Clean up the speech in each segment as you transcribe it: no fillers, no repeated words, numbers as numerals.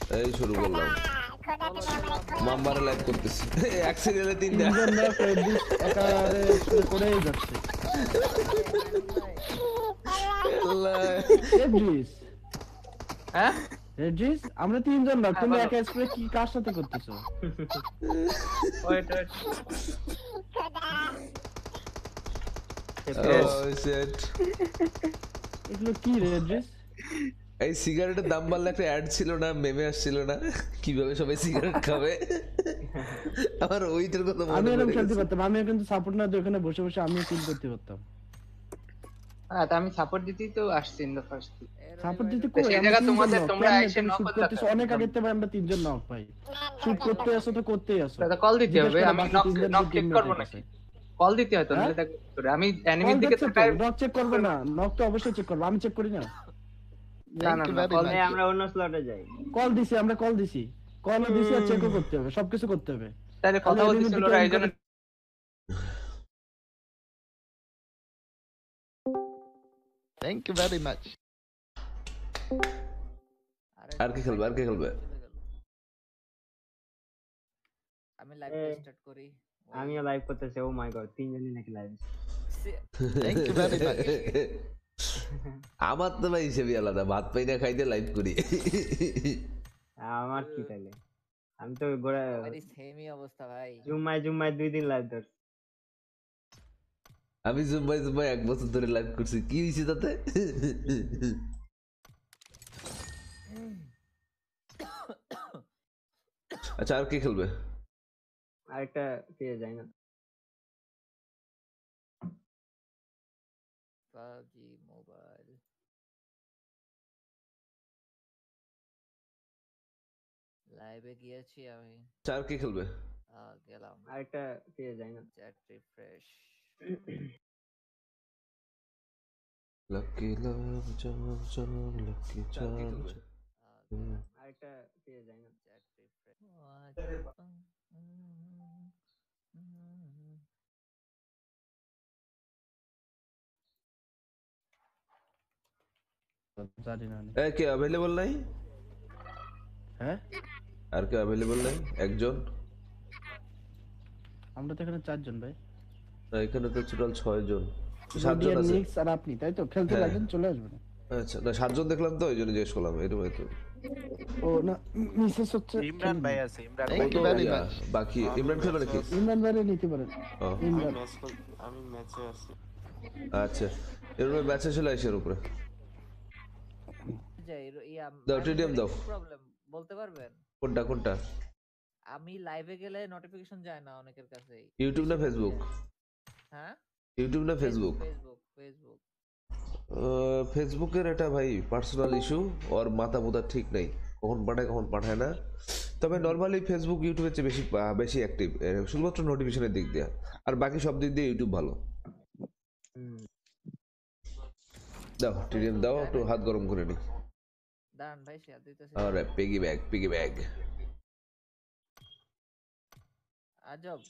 এই শুরু করলাম মাম্বারে লাইভ করতেছি এক সিরিয়ালে তিনটা তিনজন না ফেব্রিক একারে শুরু করেই যাচ্ছে ফেব্রিক হ্যাঁ রেজিস আমরা তিনজন না তুমি একা স্প্রে কি কার সাথে করতেছো ওয়েট শিট এগুলো কি রেজিস এই সিগারেটের দাম বাড়লে একটা অ্যাড ছিল না মেমে আসছিল না কিভাবে সবাই সিগারেট খাবে আমার ওইটার কথা মনে আমি এরকম পড়ে খেলতে গেছে। পারতাম আমি কিন্তু সাপোর্ট না দিয়ে ওখানে বসে বসে আমিও কিল করতে পারতাম হ্যাঁ তা আমি সাপোর্ট দিতেই তো আসছি ইন দ্য ফার্স্ট সাপোর্ট দিতে কই সেই আমরা জায়গা তিনজন তোমাদের knock, তোমরা কেমনে এসে তুমি নক shoot করতেছো অনেক আগে থেকে আমরা তিনজন নক ভাই শুট করতে আসো তো করতেই আসো দাদা কল দিতে হবে জিজ্ঞেস করো আমি বাকি নক তিনজন নক চেক teammate করব এর নাকি কাছে। কল দিতে হয় তো হ্যাঁ? নাহলে দেখো কি করে আমি এনিমির দিকে দিকে তাকাই নক চেক করবে না নক তো অবশ্যই চেক করব আমি চেক করি না না না না কল আমরা অন্য স্লটে যাই কল দিছি আমরা কল দিছি কল দিছি আর চেকও করতে হবে সবকিছু করতে হবে তাহলে কথা তাহলে বলতেছিল enemy ওরা দিকে এইজন্য থ্যাংক ইউ ভেরি মাচ আর কি খেলবে আর কি খেলবে আমি লাইভ স্টার্ট করি আমিও লাইভ করতেছি ও মাই গড তিনজনই নাকি live thank you very much আমার তো ভাই হিসেবে আলাদা ভাত পাই না খাইতে লাইভ করি আমার কি তাইলে আমি তো গোড়া আমারই সেমই অবস্থা ভাই জুম্মায় 2 দিন লাইভ ধর আমি জুম্বাই এক বছর ধরে লাইভ করছি কি হয়েছে তাতে আচ্ছা আর কি খেলবে আরেকটা পেয়ে যায় না পাবজি মোবাইল লাইভে গিয়েছি আমি আচ্ছা আর কি খেলবে গেলাম আরেকটা পেয়ে যায় না চ্যাট রিফ্রেশ লাকি লাভ জব জব লাকি জব আরেকটা পেয়ে যায় না চ্যাট রিফ্রেশ জানি না এ কে अवेलेबल নাই হ্যাঁ আর কে अवेलेबल নাই একজন আমরা তো এখানে চারজন ভাই না এখানে তো টোটাল 6 জন 7 জন আছে নিক্স আর আপনি তাই তো খেলতে হ্যাঁ। লাগেন চলে আসবেন আচ্ছা না 7 জন দেখলাম তো ওইজন্য জিজ্ঞেস করলাম এরকম তো ও না মিসেস হচ্ছে ইমরান ভাই আছে Imran thank you very much বাকি ইমরান খেলবে নাকি ইমরান ভাই নিতে পারেন ও, ইমরান আমি ম্যাচে আছি আচ্ছা এরপরে ম্যাচে চলে আসে এর উপরে যাই ইয়া দাও, TDM দাও। প্রবলেম বলতে পারবেন কোনটা কোনটা আমি লাইভে গেলে নোটিফিকেশন যায় না অনেকের কাছেই ইউটিউব না ফেসবুক হ্যাঁ ইউটিউব না ফেসবুক ফেসবুক ফেসবুকের এটা ভাই পার্সোনাল ইস্যু ওর মাথা মুথা ঠিক নেই কখন পাঠায় না তবে নর্মালি ফেসবুক ইউটিউবের চেয়ে বেশি অ্যাক্টিভ শুধুমাত্র নোটিফিকেশনের দিক দিয়ে আর বাকি সব দিক দিয়ে ইউটিউব ভালো দাও টিডিএম দাও একটু হাত গরম করে নি দাঁড়ান ভাই শেয়ার দিতেছি আরে পিগি ব্যাগ আজব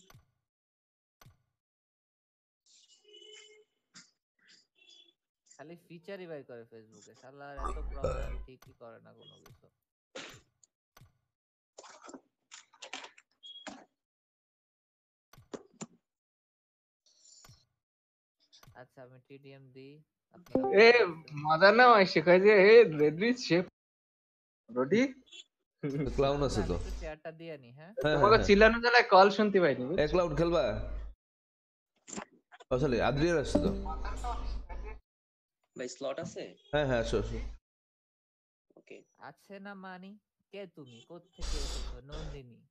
খালি ফিচারই বাই করে ফেসবুকে শালার এত প্রবলেম ঠিকই করে না কোনো কিছু আচ্ছা আমি টিডিএম দিই এ মজা না হয় শেখায় যে এ রেডি শেপ রডি ক্লাউন আছে তো একটু শেয়ারটা দিয়ে নি হ্যাঁ তোমাকে চিল্লানো জ্বালায় কল শুনতে পাইনি এ ক্লাউন খেলবা আসলে আদ্রিয়ার আসছে তো ভাই স্লট আছে হ্যাঁ আসো ওকে আছে না মানি কে তুমি কোত্থেকে এসেছো নন্দিনী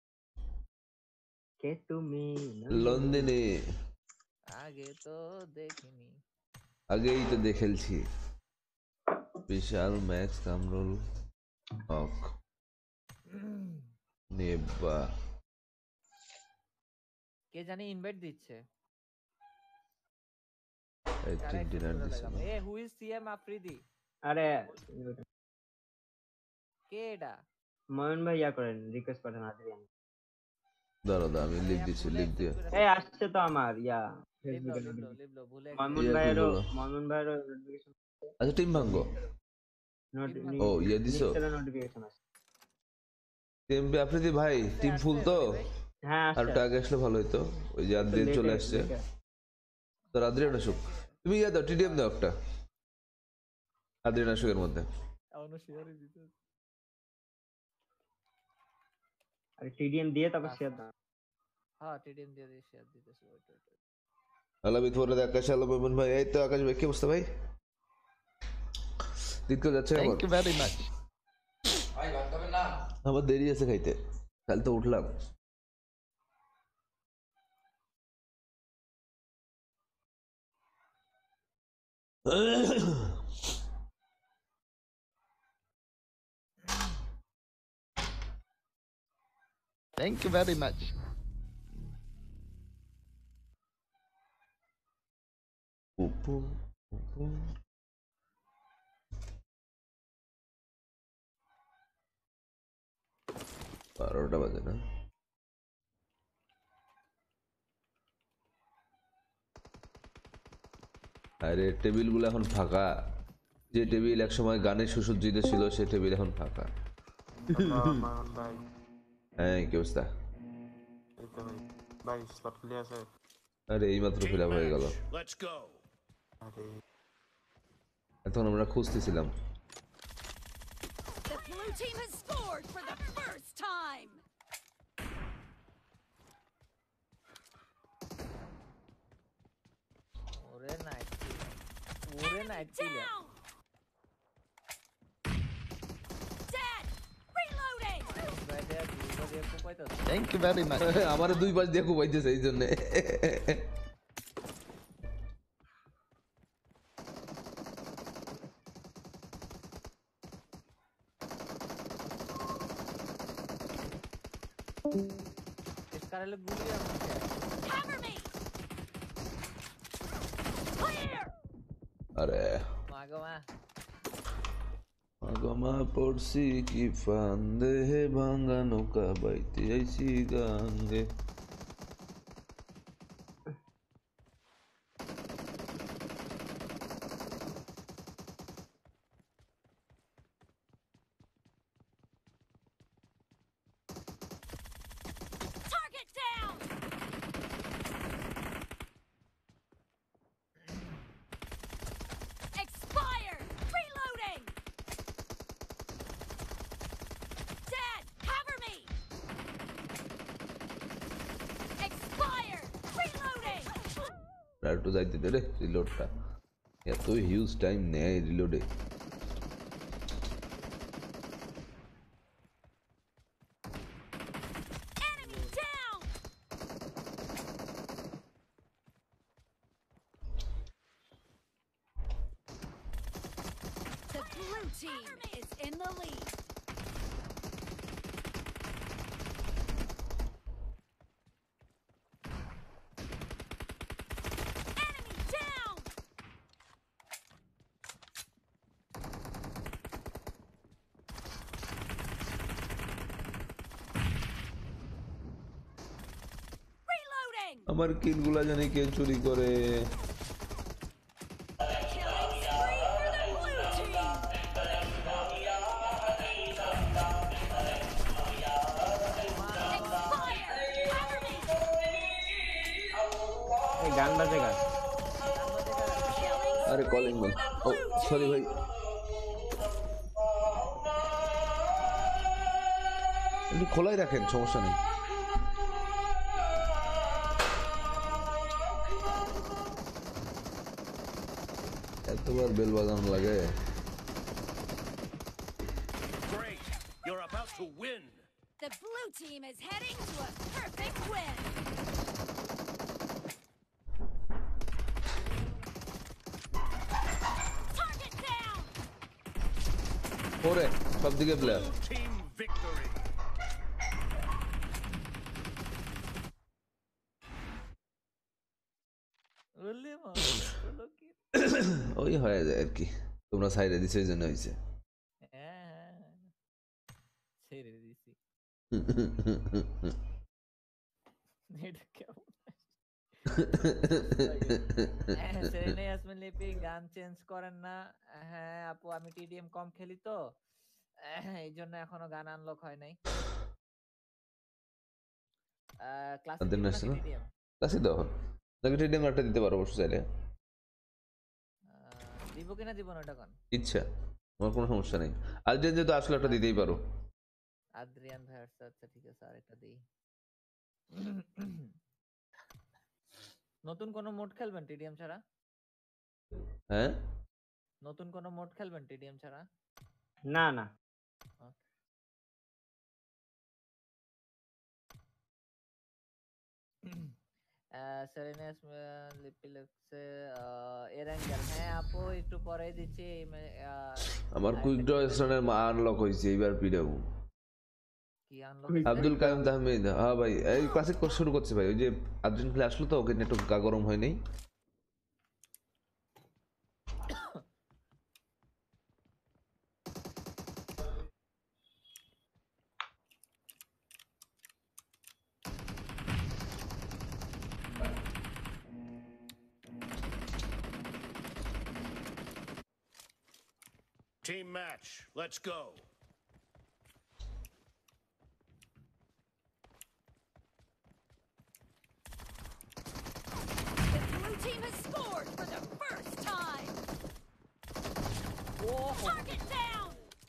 কে তুমি লন্ডনে আগে তো দেখিনি আগেই তো দেখেলছি বিশাল ম্যাক্স কামরুল হক নেবা কে জানি ইনভাইট দিচ্ছে এই তিন ডিনার দিছে না। এ হু ইজ সিএম আফ্রিদি আরে কে এটা ময়ন ভাই ইয়া করেন রিকোয়েস্ট পাঠান আদ্রিয়ান দাঁড়াও আমি লিখ দিচ্ছি লিখ দিয়ে এই আসছে তো আমার ইয়া ফেসবুকে লিবলো ভুলে মামুন ইয়া কি ভাইয়েরও বলো? নোটিফিকেশন আচ্ছা টিম ভাঙ্গো ও ইয়ে দিছো নোটিফিকেশন আসছে টিএমপি আফ্রিদি ভাই টিম ফুল তো হ্যাঁ আর আসছে একটু আগে আসলে ভালো হতো ওই যে আদ্রিয়ান চলে আসছে তো আদ্রিয়ান আসুক তুমি ইয়ে দাও টিডিএম দাও একটা আদ্রিয়ান আসুকের মধ্যে আর টিডিএম দিয়ে তারপর শেয়ার দাও হ্যাঁ টিডিএম দিয়ে দিয়ে শেয়ার দিতেছি ওইটা আলামিত ফোরে আকাশ আলম মোমিন ভাই এই তো আকাশ ভাই কি অবস্থা ভাই দিনকাল যাচ্ছে আমার very much. আমার দেরি আছে খাইতে কাল তো উঠলাম Thank you very much. উপু উপু 12টা বাজে না আরে টেবিল গুলো এখন ফাঁকা যে টেবিল একসময় গানে সুসজ্জিত ছিল সে টেবিল এখন ফাঁকা মামুন ভাই হ্যাঁ কি অবস্থা এই তো ভাই ভাই স্লট খালি আছে আরে এইমাত্র ফিল আপ হয়ে গেল আরে এখন আমরা খুঁজতেছিলাম The blue team has scored for the first time. ওরে নাইট ওরে night killer Down. Dead. Reloading. বাইরে দুটো দিয়ে কোপাইতো Thank you very much. আমার দুই পাশ দিয়ে কুপাইতেছে এই জন্য এসকারেলে গুলি আছে Cover me. Clear. আরে মাগো মা আগমা পড়ছি কি ফান্দে হে ভাঙ্গা নৌকা বাইতে আইছি গাঙ্গে Target down. Expired. Reloading. Dead. Cover me. Expired. Reloading. আর একটু যাইতে দে রে রিলোডটা এত হিউজ টাইম নেয় রিলোডে Enemy down. The blue team is in the lead. Enemy down. Reloading. আমার কিলগুলা জানি কে চুরি করে Killing spree for the blue team. Expired. Cover me. এই গান বাজে গান আরে কলিং বেল ও সরি ভাই একটু খোলাই রাখেন সমস্যা নেই এতবার বেল বাজানো লাগে The blue team is heading to a perfect win. Target down. ওরে সব দিকে প্লেয়ার ওলে মা হলো কি ওই হয়ে যায় আর কি তোমরা সাইডে দিছো এই জন্য হয়েছে হ্যাঁ ছেড়ে দিছি এটা কেমন হ্যাঁ সেরেনে ইয়াসমিন লিপি গান চেঞ্জ করেন না হ্যাঁ আপু আমি টিডিএম কম খেলি তো এই জন্য এখনো গান আনলক হয় নাই ক্লাসে আমাদের দিব নাকি national? TDM? কাছে দাও নাকি ট্রেডিং কার্ডটা দিতে পারো অবশ্য চাইলে দিব কিনা দিব না এটা কোন? ইচ্ছা আমার কোনো সমস্যা নেই আর্জেন্ট যেহেতু আসলে একটা দিতেই পারো আদ্রিয়ান ভাই আসছে, আচ্ছা ঠিক আছে আরেকটা দেই। নতুন কোন মোড খেলবেন টিডিএম ছাড়া? হ্যাঁ নতুন কোন মোড খেলবেন টিডিএম ছাড়া? না না সেরেনাস লিপিলেক্সে এরাঙ্গেল, হ্যাঁ আপু একটু পরে দিচ্ছি। আমার কুইক ড্র স্টোনের আনলক হয়েছে এইবার পিডাবু কি আনলক? আব্দুল কালাম তাহমিদ হ্যাঁ ভাই এই ক্লাসিক কোর্স শুরু করছে ভাই ওই যে আর্জেন্ট খেলে আসলো তো ওকে নেটওয়ার্ক গরম হয় নাই Team match, let's go. The blue team has scored for the first time. Target down.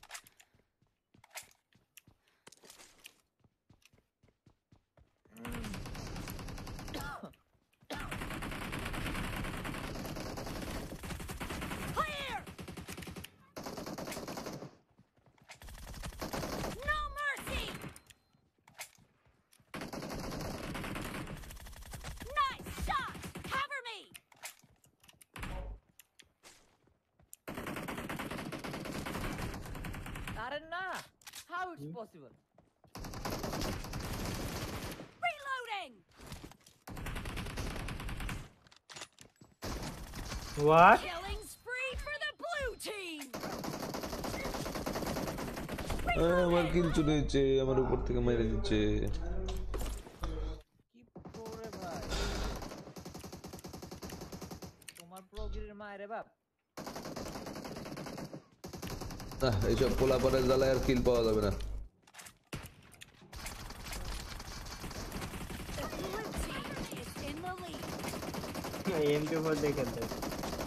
Clear. No mercy. Nice shot. Cover me. আরে না, how it's possible? Reloading. What Killing spree for the blue team. আমার কিল চলে যাচ্ছে আমার উপর থেকে মেরে দিচ্ছে কি প্রো রে ভাই, তোমার প্রোগিরের মায়ের বাপ। এইসব পোলাপারের জ্বালায় আর কিল পাওয়া যাবে না The blue team is in the lead. এমপি4 দিয়ে খেলতে Dead.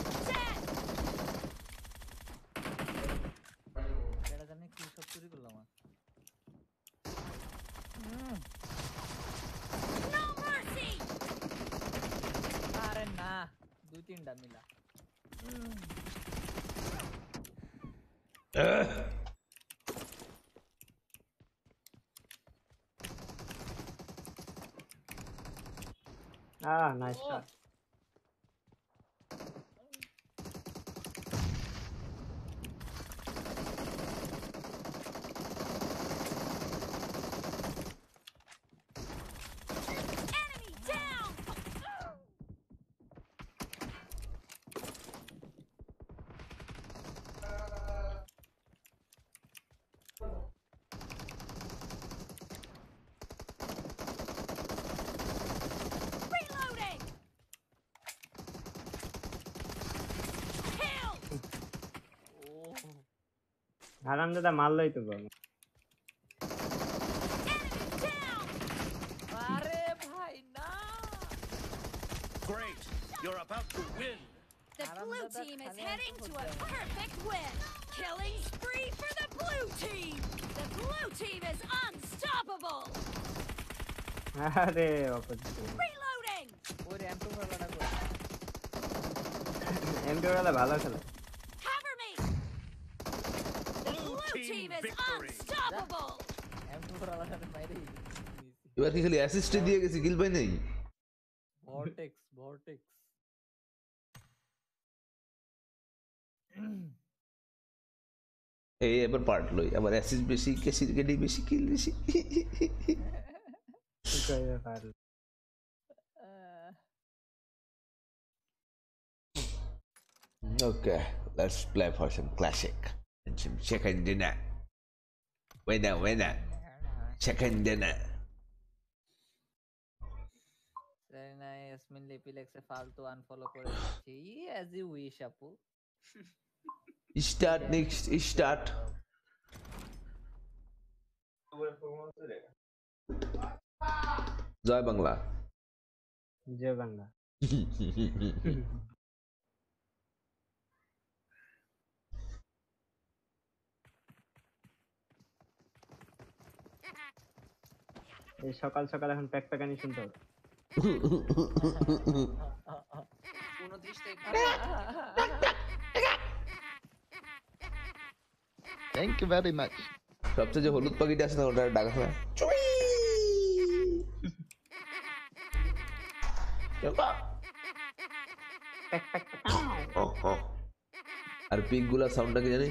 এটা জানি কি সব চুরি করলাম আমার। No mercy. আরে না, দুই তিনটা মিলা। Nice shot Enemy down. Reloading. Kill. আরাম দাদা মারলই তো বল Enemy down. আরে ভাই না, Great, you're about to win. The blue team is heading to a perfect win. Killing spree for the blue team. The blue team is unstoppable. আরে opposite Reloading. ওই ramp তো ভালো লাগবে। এমপি4 দাদা ভালো খেলে Cover me. The blue team is victory. unstoppable. Ramp তো ভালো লাগবে বাইরে। এবার কি খালি অ্যাসিস্ট দিয়ে গেছি কিল পাই নাই ভর্টেক্স ভর্টেক্স। এই এবার পার্ট লই আমার অ্যাসিস্ট বেশি কেসির গেডি বেশি কিল বেশি কি কইবে পারল Okay, let's play for some classic and some chicken dinner. Winner. Chicken dinner. Serena Yasmin লিপিলেক্সে ফালতু আনফলো করে দিচ্ছি। অ্যাজ ইউ উইশ আপু। Start next, start. জয় বাংলা। জয় বাংলা। এই সকাল সকাল এখন প্যাক প্যাকানি শুনতে হবে। 29 তারিখ Thank you very much. সবচেয়ে যে হলুদ পাখিটা আছে না ওটা ডাকা হয় আর পিক গুলা সাউন্ডটা কি জানি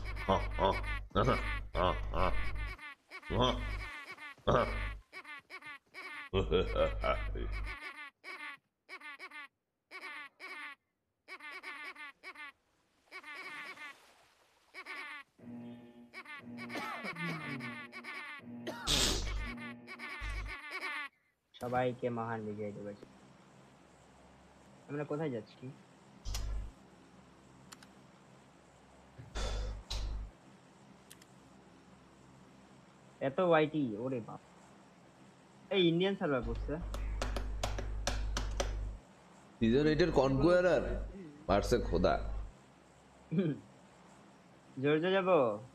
সবাইকে মহান বিজয় দিবস। আমরা কোথায় যাচ্ছি? এত ওয়াইটি, ওরে বাপ। এই ইন্ডিয়ান সার্ভার করছে। সিজন 8 এর কনকুয়ারার মারছে খোদা। জর্জিয়া যাব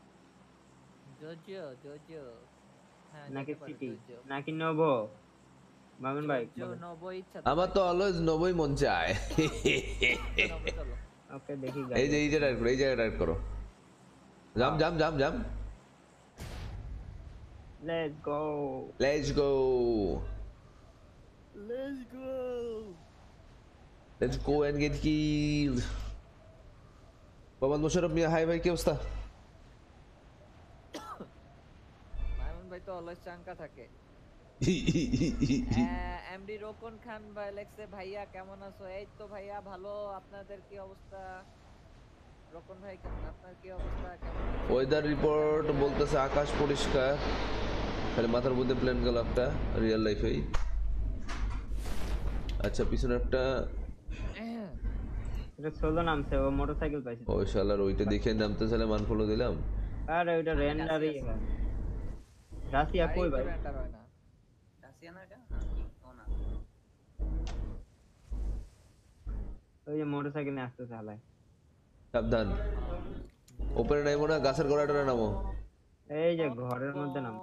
জর্জিয়া হ্যাঁ নাকি যেতে পারো, সিটি জর্জিয়া। নাকি নবো? মামুন ভাই জর্জিয়া নবই ইচ্ছা আমার তো অলওয়েজ 90 মন চায়। নবই চলো। ওকে দেখি এই যে এই যে রাইড করো, এই জায়গায় রাইড করো। Jam jam jam jam. Let's go. Let's go let's go and get killed. Mohammad Mosharraf Mia, hi ভাই, কি অবস্থা? মামুন ভাই তো অলওয়েজ চাঙ্কা থাকে। এমডি রোকন খান ভাই লেখছে, ভাইয়া কেমন আছো? এই তো ভাইয়া ভালো, আপনাদের কি অবস্থা? রোকন ভাই কেমন, আপনার কি অবস্থা, কেমন আছেন? ওয়েদার রিপোর্ট বলতেছে আকাশ পরিষ্কার, খালি মাথার মধ্যে প্লেন গেল একটা রিয়েল লাইফেই। আচ্ছা পিছনে একটা এটা সোলো নামছে, ও মোটরসাইকেল পাইছে। ওই শালার ওইটা দেখে নামতে চাইলে মান ফলো দিলাম। আরে ওইটা রেন্ডারই হয়। রাশিয়া কই ভাই? রেন্ডার হয় না। রাশিয়া না এটা ও না ওই যে মোটরসাইকেল নিয়ে আসতে চালায়। সাবধান, ওপরে নামো না, গাছের গোড়াটা নামো। এই যে ঘরের মধ্যে নাম।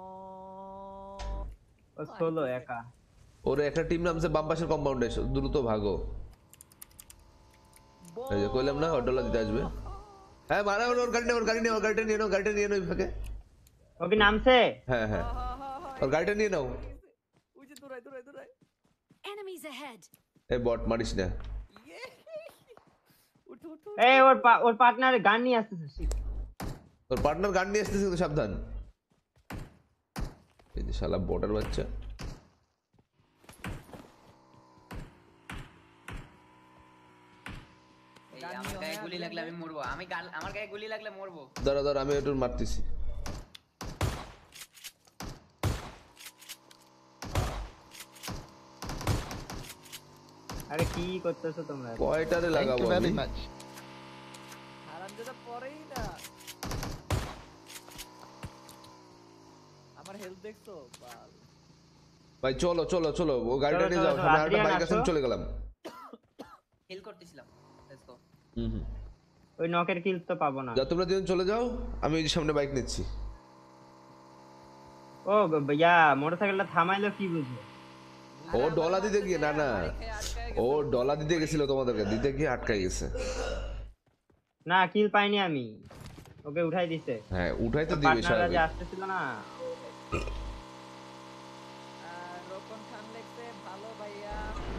ও সোলো একা। ওরে একটা টিম নামছে বাম পাশের কম্পাউন্ডে, দ্রুত ভাগো। এই যে কইলাম না অটোলা দিতে আসবে। হ্যাঁ মারা, ওর গাড়ি নিয়ে, ওর গাড়ি নিয়ে, ওর গাড়িটা নিয়ে নাও, গাড়িটা নিয়ে নাও ফাঁকে। ও কি নামছে? হ্যাঁ হ্যাঁ, ওর গাড়িটা নিয়ে নাও। ওই যে দৌড়াই দৌড়াই দৌড়াই। Enemies ahead. এই বট মারিস না। উঠো উঠো। এই ওর পার্টনার গান নিয়ে আসতেছে। তোর পার্টনার গান নিয়ে আসতেছে কিন্তু সাবধান। এই যে শালা বটের বাচ্চা। এই আমার গায়ে গুলি লাগলে আমি মরবো, আমার গায়ে গুলি লাগলে মরবো। দাঁড়া দাঁড়া, আমি একটু মারতেছি। আরে কি করতেছো তোমরা? কয়টারে Thank লাগাবো you very আমি? much. হারামজাদা পরেই না। আমার হেলথ দেখছো? বাল। ভাই চলো চলো চলো, ও গাড়িটা নিয়ে যাও, সামনে আরেকটা বাইক আছে, চলে গেলাম। হিল করতেছিলাম। Let's go. হুম। ওই নকের কিল তো পাবো না। যা তোমরা দুজন চলে যাও, আমি ওই যে সামনে বাইক নিচ্ছি। ও ভাইয়া মোটরসাইকেলটা থামাইলো কি বুঝো? ও ডলা দিতে গিয়ে, না না, ও ডলা দিতে গেছিল তোমাদেরকে, দিতে গিয়ে আটকাই গেছে। না কিল পাইনি আমি, ওকে উঠাই দিছে। হ্যাঁ উঠাই তো দিবে পার্টনাররা যে স্বাভাবিক। আসতেছিল না। রোকন খান লেখছে, ভালো ভাইয়া।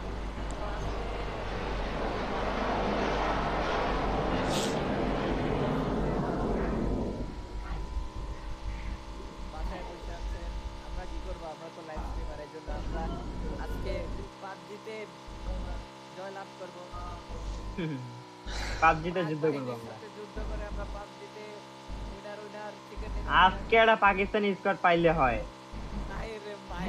বাসায় বসে আছেন, আমরা কি করবো? আমরা তো লাইভ স্ট্রিমার, এই জন্য আমরা আজকে পাবজিতে জয়লাভ করবো। পাবজিতে যুদ্ধ করবো আমরা। যুদ্ধ করে আমরা পাবজিতে উইনার চিকেন আজকে একটা পাকিস্তানি স্কোয়াড পাইলে হয়। নাই রে ভাই।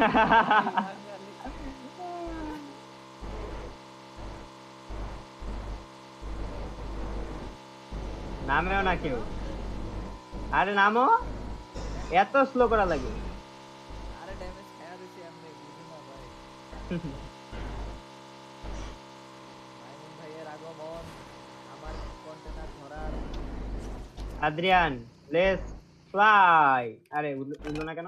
নামেও না কেউ। আরে নামো, এত স্লো করা লাগে। আরে ড্যামেজ খায়া দিছি আমি, বুঝি না ভাই। মাইমুন ভাইয়ের আগমন আমার কন্টেনার ধরার। Adrian let's fly. আরে উঠলো না কেন?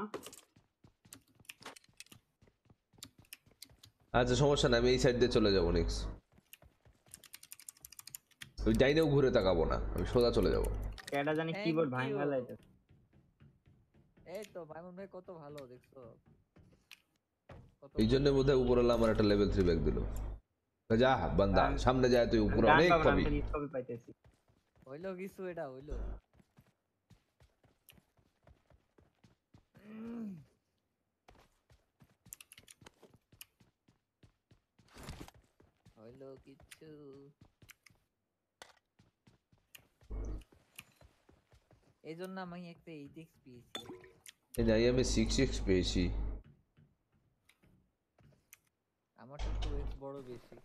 আচ্ছা সমস্যা নাই, আমি এই সাইড দিয়ে চলে যাবো নেক্সট। ওই ডাইনেও ঘুরে তাকাবো না, আমি সোজা চলে যাবো। কেডা জানি Thank কিবোর্ড you. ভাঙা লাইতে। এই তো মাইমুন ভাই কত ভালো দেখছো। কত এই জন্য বোধহয় উপরওয়ালা আমার একটা লেভেল 3 ব্যাগ দিল। যা বান্দা সামনে যায়, তুই উপরে গান অনেক পাবো না, পাবি। আমি কবে পাইতেছি। হইলো কিছু, এটা হইলো। হইলো কিছু। এই জন্য আমি একটা 8x পেয়েছি। এই যাই আমি 6x পেয়েছি। আমার তো 2x বড় বেশি।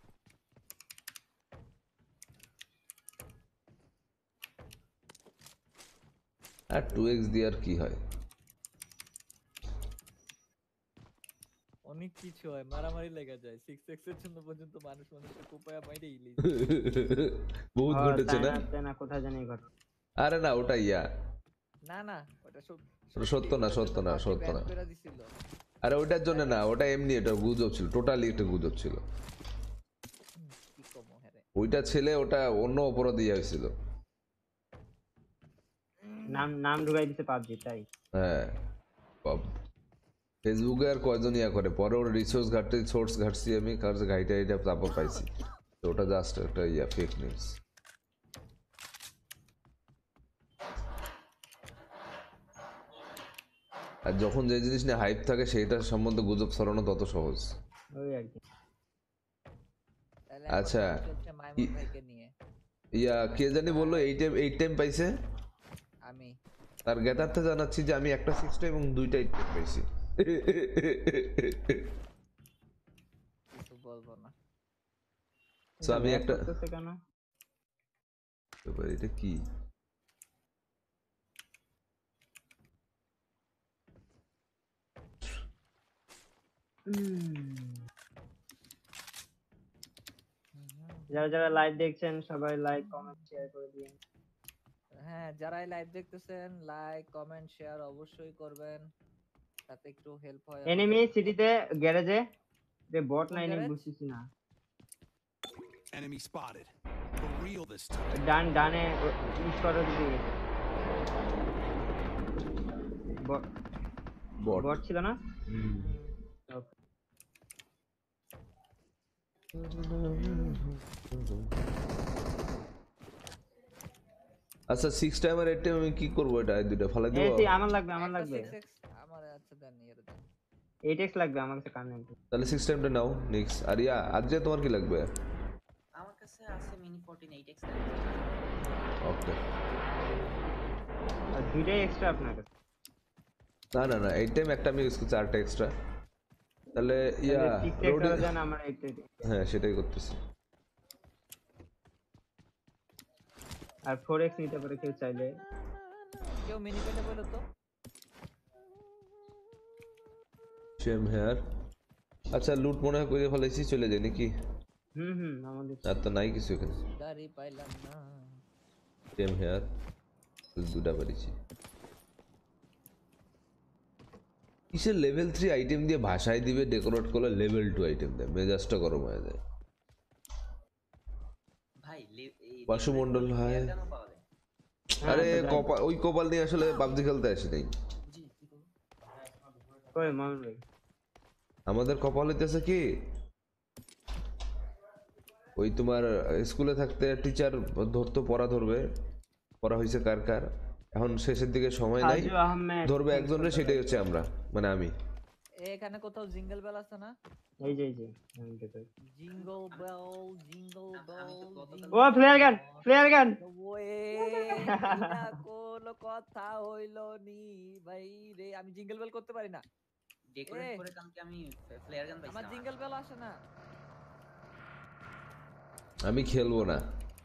আর 2x দিয়ে আর কি হয়? অনেক কিছু হয়, মারামারি লেগে যায়। 6x এর জন্য পর্যন্ত মানুষ মানুষকে কোপায়া মাইরে ইলি। বহুত ঘটেছে না? না কোথায় জানি ঘটে। আরে না ওটা ইয়া, না না ওটা সত্য না, সত্য না, সত্য না। করে দিছিল। আরে ওটার জন্য না, ওটা এমনি, এটা গুজব ছিল, টোটালি একটা গুজব ছিল। কি কমো হ্যারে। ওইটা ছেলে, ওটা অন্য অপরাধী হয়েছিল। নাম ঢুকাই দিতে পাবজি তাই। হ্যাঁ ফেসবুকে আর কয়জন ইয়া করে, পরে ওর রিসোর্স ঘাটতে সোর্স ঘাটছি আমি, কার ঘাইটা এটা তারপর পাইছি। তো ওটা জাস্ট একটা ইয়া ফেক নিউজ। আর যখন যে জিনিস নিয়ে হাইপ থাকে সেটার সম্বন্ধে গুজব ছড়ানো তত সহজ। ওই আর কি। তাহলে আচ্ছা, হচ্ছে মাইমুন ভাইকে নিয়ে। ইয়া কে জানি বললো 8 টাইম পাইছে। আমি তার জ্ঞাতার্থে জানাচ্ছি যে আমি একটা 6 টাইম এবং 2টা 8 টাইম পাইছি। কিছু বলবো না। সো আমি একটা করতেছে কেন? এটা কি? যারা যারা লাইভ দেখছেন সবাই লাইক কমেন্ট শেয়ার করে দিন। হ্যাঁ, যারাই লাইভ দেখতেছেন লাইক কমেন্ট শেয়ার অবশ্যই করবেন, তাতে একটু হেল্প হয়। এনিমি সিটিতে গ্যারেজে, যে বট না এনিমি গ্যারেজ? বুঝতেছি না। Enemy spotted. For real this time. ডানে ইউজ করো দিকে গেছে। বট বট ছিল না? আচ্ছা 6 টাইম আর 8 টাইম আমি কি করব? এটা এই দুটো ফালাই দেব? এই আমার লাগবে আমার লাগবে। 6x আমার আচ্ছা দেন এর দেন। 8x লাগবে আমার কাছে কানে। তাহলে 6 টাইমটা নাও নেক্সট। আর ইয়া আজকে তোমার কি লাগবে? আমার কাছে আছে মিনি 14 8x। ওকে, আর দুইটাই এক্সট্রা আপনার কাছে? না না না 8 টাইম একটা আমি ইউজ করছি, 8টা এক্সট্রা। তাহলে ইয়া রোড জান আমার 8 হ্যাঁ সেটাই করতেছি। আর 4x নিতে পারে কেউ চাইলে। কেউ মিনি পেটে বলো তো। Same here. আচ্ছা লুট মনে হয় করে ফেলেছি, চলে যাই নাকি? আমাদের আর তো নাই কিছু এখানে। দাড়ি পাইলাম না। সেম হেয়ার, দুটা পেরেছি। কিসের লেভেল 3 আইটেম দিয়ে ভাষায় দিবে, ডেকোরেট করলে লেভেল 2 আইটেম দেয়, মেজাজটা গরম হয়ে যায়। ভাই এই বাসুমণ্ডল ভাই, কেন পাওয়া যায়? আরে কপাল, ওই কপাল নিয়ে আসলে পাবজি খেলতে আসি নাই। জি কি করব? কই মামুন ভাই? আমাদের কপাল হইতেছে কি, ওই তোমার স্কুলে থাকতে টিচার ধরতো, পড়া ধরবে, পড়া হয়েছে কার কার, এখন শেষের দিকে সময় নাই, সাজু আহমেদ ধরবে একজনের, সেটাই হচ্ছে আমরা, মানে আমি। এখানে কোথাও জিঙ্গল বেল আছে না? এই যে আমি দেখতে। Jingle bell jingle bell. ও ফ্লেয়ার গান ওয়ে না কোনো কথা হইলো নি ভাই রে, আমি জিঙ্গল বেল করতে পারি না। ডেকোরেট করে কালকে আমি ফ্লেয়ার গান পাইছি। আমার জিঙ্গল বেল আসে না। আমি খেলবো না,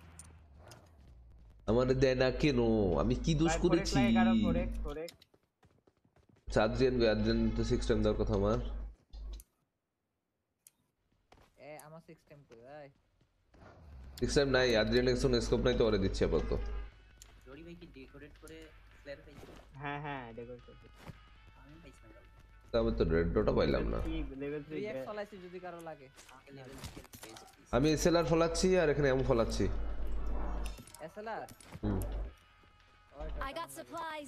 আমার দেয় না কেন? আমি কি দোষ করেছি? আদ্রিয়ান তো 6 টাইম দেওয়ার কথা আমার। সিক্স টাইম কই ভাই? সিক্স টাইম নাই, আদ্রিয়ান এক্সন স্কোপ নাই তো ওরে দিচ্ছি আপাতত। রডি ভাই কি ডেকোরেট করে ফ্লেয়ার পাইছে? হ্যাঁ হ্যাঁ ডেকোরেট করতে। আমি পাইছি না। তবে তো রেড ডটটা পাইলাম না। কি লেভেল 3 3x ফলাইছি যদি কারো লাগে। আমাকে লেভেল 3 পেয়েছে। আমি এসএলআর ফলাচ্ছি আর এখানে এমন ফলাচ্ছি। SLR hmm I got supplies.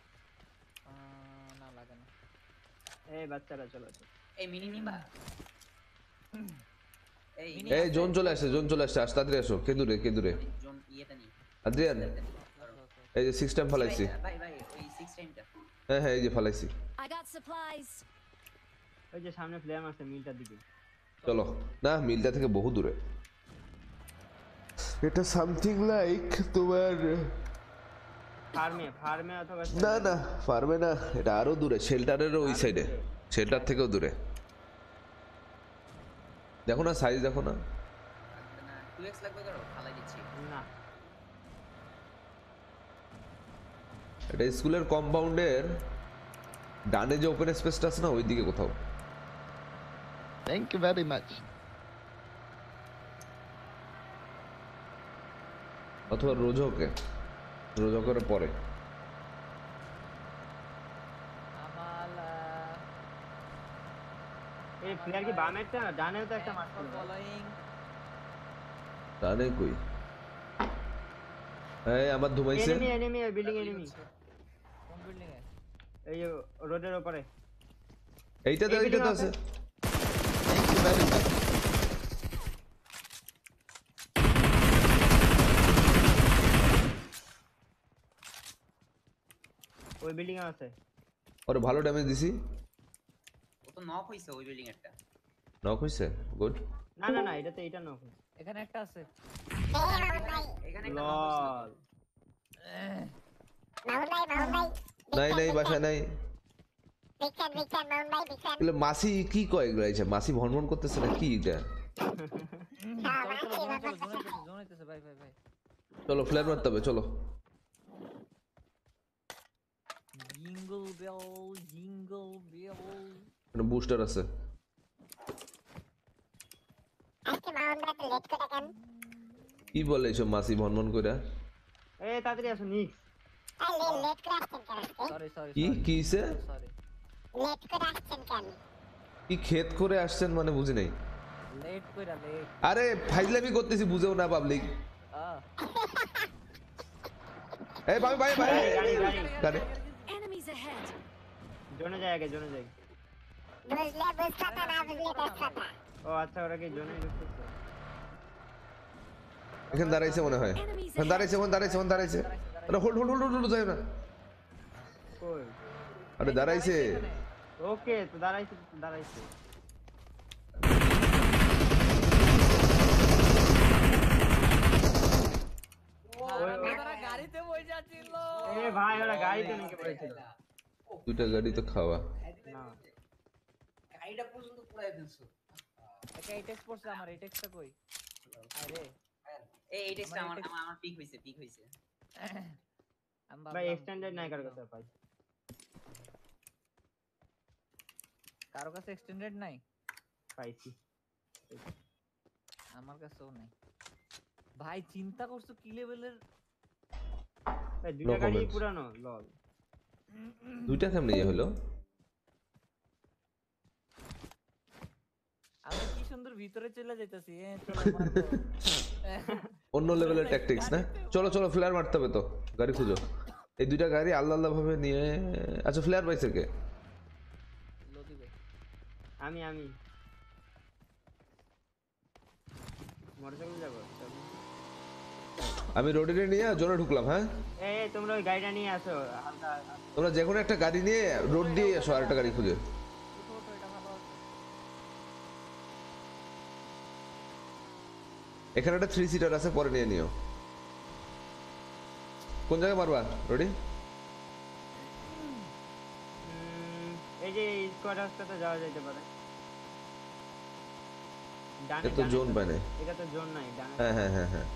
না লাগে না। এই বাচ্চারা চলো। এই মিনি নিবা? এই এই জোন চলে আসছে, জোন চলে আসছে, আস্তে তাড়াতাড়ি আসো। কে দূরে কে দূরে? জোন ইয়েটা নি। আদ্রিয়ান এই যে সিক্স টাইম ফলাইছি। ভাই ভাই ওই 6 টাইমটা। হ্যাঁ হ্যাঁ এই যে ফলাইছি। I got supplies. ওই যে সামনে প্লেয়ার আছে মিলটার দিকে। চলো না, মিলটা থেকে বহু দূরে। এটা সামথিং লাইক তোমার ফার্মে অথবা না না ফার্মে না, এটা আরো দূরে, শেল্টারেরও ওই সাইডে, শেল্টার থেকেও দূরে। দেখো না সাইজ, দেখো না। না 2x লাগবে করো ফালাই দিচ্ছি। না এটা স্কুলের কম্পাউন্ডের ডানে যে ওপেন স্পেসটা আছে না, ওই দিকে কোথাও। Thank you very much. অথবা রোজকের পরে। এই প্লেয়ার কি বামেরটা না ডানেও তো একটা মারছে। ফলোইং ডানে কই? এই আমার ধুমাইছে। এনিমি ওই বিল্ডিং এনিমি। কোন বিল্ডিং এ? এই যে রোডের উপরে। এইটাতে এই এইটাতে building আছে। Thank you very much. ওই বিল্ডিং এ আছে। ওরে ভালো ড্যামেজ দিছি। ও তো নক হইছে ওই বিল্ডিং এরটা। নক হইছে, গুড। না না না এটা নক। এখানে একটা আছে। এখানে একটা নক হইছিল। লল নাই নাই বাসা নাই। বলে মাসি কি কয় এগুলো? মাসি ভনভন করতেছে না কি এটা? জোন হইতেছে ভাই ভাই ভাই। চলো ফ্ল্যাট মারতে হবে, চলো। Jingle bell. এখানে বুস্টার আছে। কি বলে এইসব মাসি ভনভন কইরা? এই তাড়াতাড়ি আসো নিক্স। সরি সরি কি কিছে? সরি। কি ক্ষেত করে আসছেন মানে বুঝি নাই। লেট কইরা লেট। আরে ফাইজলামি করতেছি, বুঝেও না পাবলিক। এই ভাই ভাই ভাই গাড়ি। Enemies ahead. জোনে যায় আগে জোনে যায়। ও আচ্ছা ওরা কি জোনে ঢুকতেছে? এখানে দাঁড়াইছে মনে হয়। এখানে দাঁড়াইছে। আরে হোল্ড যায় না। কই? আরে দাঁড়াইছে। ওকে তো দাঁড়াইছে। গাড়িতে বই যাচ্ছিল। এ ভাই ওরা গাড়িতে নাকি পড়েছিল। দুইটা গাড়ি তো খাওয়া। না গাড়িটা পর্যন্ত পুরাই দিছো। এটা এইটেক্স পড়ছে আমার, এইটেক্সটা কই? আরে এই টেস্টটা আমার পিক হইছে। ভাই এক্সটেন্ডেড নাই কার কাছে পাই। কারো কাছে এক্সটেন্ডেড নাই? পাইছি। আমার কাছেও নাই। ভাই চিন্তা করছো কি লেভেলের? ভাই দুইটা গাড়ি পুরানো লল। দুইটা কেমনে হলো? আমি কি সুন্দর ভিতরে চলে যাইতাছি। চলো মারবো। অন্য লেভেলের ট্যাকটিক্স না? চলো ফ্লেয়ার মারতে হবে তো, গাড়ি খুঁজো। এই দুইটা গাড়ি আলাদা ভাবে নিয়ে। আচ্ছা ফ্লেয়ার পাইছে কে? লদি ভাই। আমি মোটরসাইকেল যাব। আমি রোডে নিয়ে জোরে ঢুকলাম। হ্যাঁ এই তোমরা ওই গাড়িটা নিয়ে আসো হালকা। তোমরা যে কোনো একটা গাড়ি নিয়ে রোড দিয়ে আসো, আরেকটা গাড়ি খুঁজে। এটা ভালো আছে। এখানে একটা 3 সিটার আছে, পরে নিয়ে নিও। কোন জায়গায় মারবা রোডি? এই যে স্কোয়াড হাউসটাতে যাওয়া যেতে পারে। এটা তো জোন পায় না। এটা তো জোন নাই ডানে। হ্যাঁ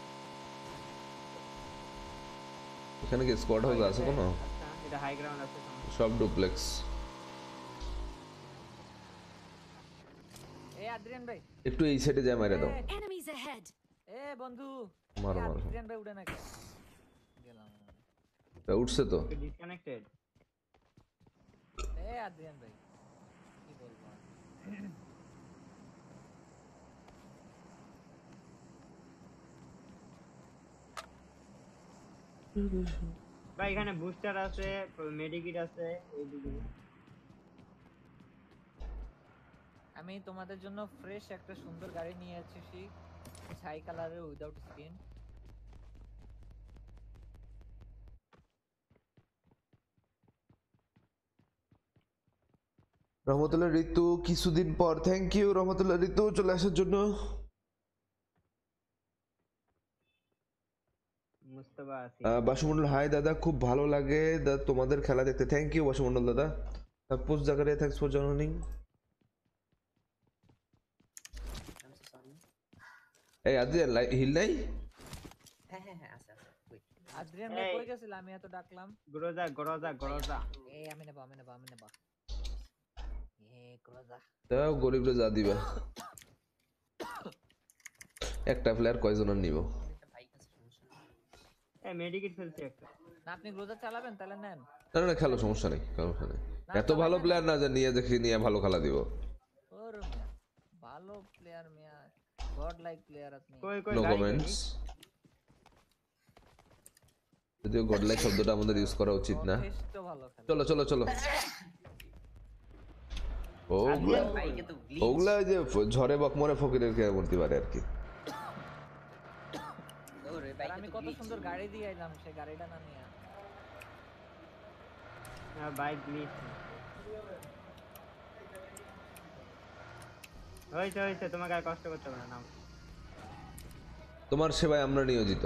এখানে কি স্কোয়াড হাউস আছে কোনো? আচ্ছা এটা হাই গ্রাউন্ড আছে সামনে। সব ডুপ্লেক্স। এই আদ্রিয়ান ভাই একটু এই সাইডে যায় মাইরা দাও। Enemies ahead. এ বন্ধু মারো মারো। আদ্রিয়ান ভাই উঠে না কেন? গেলাম উঠছে তো। ডিসকানেক্টেড। এ আদ্রিয়ান ভাই কি বলবো আর? ভাই এখানে বুস্টার আছে, মেডিকিট আছে এইদিকে। আমি তোমাদের জন্য ফ্রেশ একটা সুন্দর গাড়ি নিয়ে এসেছি ছাই কালারের উইদাউট স্ক্রিন। রহমতুল্লাহ ঋতু কিছুদিন পর, থ্যাংক ইউ রহমতুল্লাহ ঋতু চলে আসার জন্য। মুস্তাফা আছে। বাসুমন্ডল হাই দাদা, খুব ভালো লাগে তোমাদের খেলা দেখতে। থ্যাংক ইউ বাসুমন্ডল দাদা। পোস্ট জাগারে থ্যাঙ্কস ফর জয়েনিং। এই আদ্রিয়ান হিল নাই? হ্যাঁ হ্যাঁ হ্যাঁ আছে আছে ওই আদ্রিয়ান ভাই কই গেছিল? আমি এত ডাকলাম। গ্রোজা গ্রোজা গ্রোজা। এ আমি নেব আমি নেব আমি নেব। এ ক্লোজা দাও গরিবরে যা দিবা। একটা প্লেয়ার কয়জনের নিব? একটা ভাই কাছে সমস্যা নেই। এই মেডিকিট ফেলছে একটা। না আপনি ক্লোজা চালাবেন তাহলে নেন। না না খেলো, সমস্যা নেই, সমস্যা নেই। এত ভালো প্লেয়ার না যে নিয়ে দেখি নিয়ে ভালো খেলা দিব। ওর মিয়া ভালো প্লেয়ার মিয়া, গড লাইক প্লেয়ার আপনি। কই কই নো গাড়ি কমেন্টস। যদিও গড লাইক শব্দটা আমাদের ইউজ করা উচিত না। যথেষ্ট ভালো খেলে। চলো চলো চলো। ওগুলা ভাইকে তো গ্লিচ ওগুলা যে ঝড়ে বকমরে ফকিরের কে করতে পারে আর কি। ওরে আর ভাইকে আমি তো কত গ্লিচ সুন্দর গাড়ি দিয়ে আইলাম, সেই গাড়িটা না নিয়ে। Bike glitch. হইছে হইছে, তোমাকে আর কষ্ট করতে হবে না, নাও। তোমার সেবায় আমরা নিয়োজিত।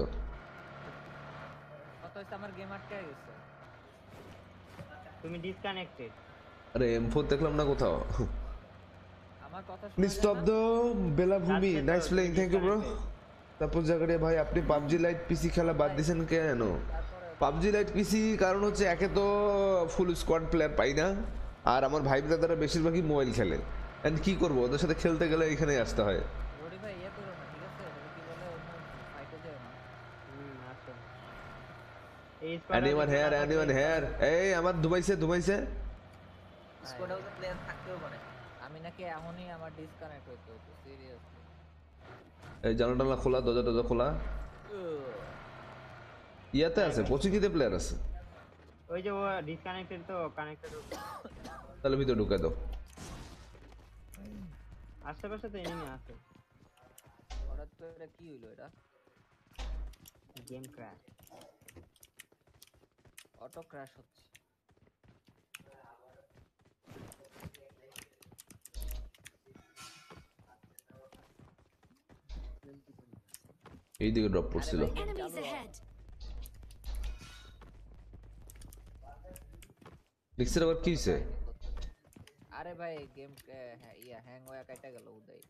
কত হইছে আমার গেম আটকে গেছে। তুমি ডিসকানেক্টেড। আরে M4 দেখলাম না কোথাও। আমার কথা নিস্তব্ধ বেলাভূমি, nice playing, thank you bro. তারপর জায়গায় ভাই আপনি পাবজি লাইট পিসি খেলা বাদ দিয়েছেন কেন? পাবজি লাইট পিসি কারণ হচ্ছে একে তো ফুল স্কোয়াড প্লেয়ার পাই না, আর আমার ভাই দাদারা বেশিরভাগই মোবাইল খেলে। এন্ড কি করবো, ওদের সাথে খেলতে গেলে এখানে আসতে হয়। রোডি ভাই ইয়ে করো না, ঠিক আছে? তুমি কি বলে অন্য ফাইটে যাও না। আচ্ছা। এই এনিওয়ান হেয়ার, এনিওয়ান হেয়ার? এই আমার ধুমাইছে ধুমাইছে। স্কোয়াড হাউসে প্লেয়ার থাকতেও পারে। আমি নাকি এখনই আমার ডিসকানেক্ট হইতে হতো সিরিয়াসলি। এই জানালা খোলা, দরজা টরজা খোলা। ইয়াতে আছে কোচিকিতে প্লেয়ার আছে। ওই যে ও ডিসকানেক্টেড তো কানেক্টেড। তাহলে ভিতরে ঢুকে দাও। আশেপাশে তো এনিমি আছে। হঠাৎ করে কি হইলো এটা? Game crash. অটো ক্র্যাশ হচ্ছে। এইদিকে ড্রপ করছিল। Enemies ahead. লিক্সের আবার কি হইছে? আরে ভাই গেম ইয়া হ্যাং হয়ে কাটা গেল উদয়।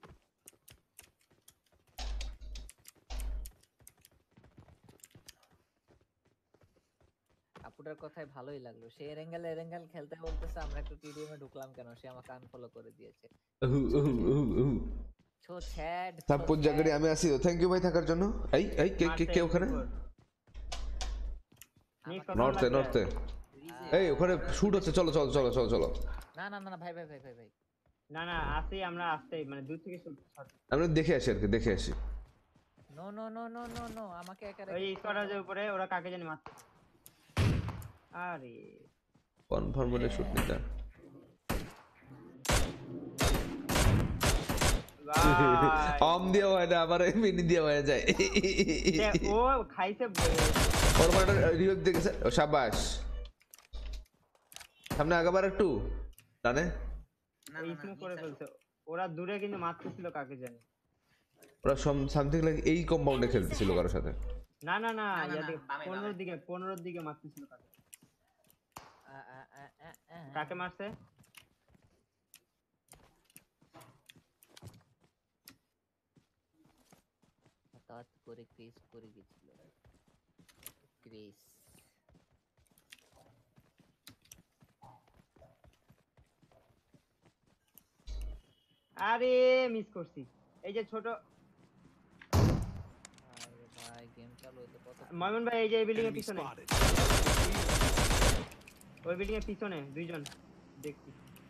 আপুটার কথাই ভালোই লাগলো। সে এরেঙ্গেল খেলতে বলতেছে, আমরা একটু টিডিএম এ ঢুকলাম কেন? সে আমাকে আনফলো করে দিয়েছে। So sad. তারপর জায়গায় আমি আসি। থ্যাংক ইউ ভাই থাকার জন্য। এই এই কে কে কে ওখানে? নর্থে নর্থে। এই ওখানে শুট হচ্ছে, চলো চলো চলো চলো চলো। না না না ভাই ভাই ভাই ভাই ভাই। না না আসি, আমরা আসতেই মানে দূর থেকে শুট। আমরা দেখে আসি আর কি, দেখে আসি। No no no no no no, আমাকে একা ওই স্কোয়াডের উপরে ওরা কাকে জানি মারছে। আরে কনফার্মের শুট নিতা। অম দিয়ে হয় না, আবার মিনি দিয়ে হয়ে যায়। ও খাইছে। ওর মাটা রিভাইভ দেখেছে। ও শাবাশ। সামনে আগাবার একটু ডানে। এই স্মোক করে ফেলছে। ওরা দূরে কিন্তু মারতেছিল কাকে জানি। ওরা সামথিং লাইক এই কম্পাউন্ডে খেলতেছিল কারোর সাথে। না না না, না, ইয়াতে বামে, 15 দিকে মারতেছিল কাকে। কাকে মারছে? হঠাৎ করে ক্রেজ করে গেছিল। ক্রেজ আরে মিস করছি। এই যে ছোট আরে ভাই গেম চালু হইতে কত ময়মন ভাই, এই যে এই বিল্ডিং এর Enemy পিছনে, spotted. ওই বিল্ডিং এর পিছনে দুইজন দেখছি।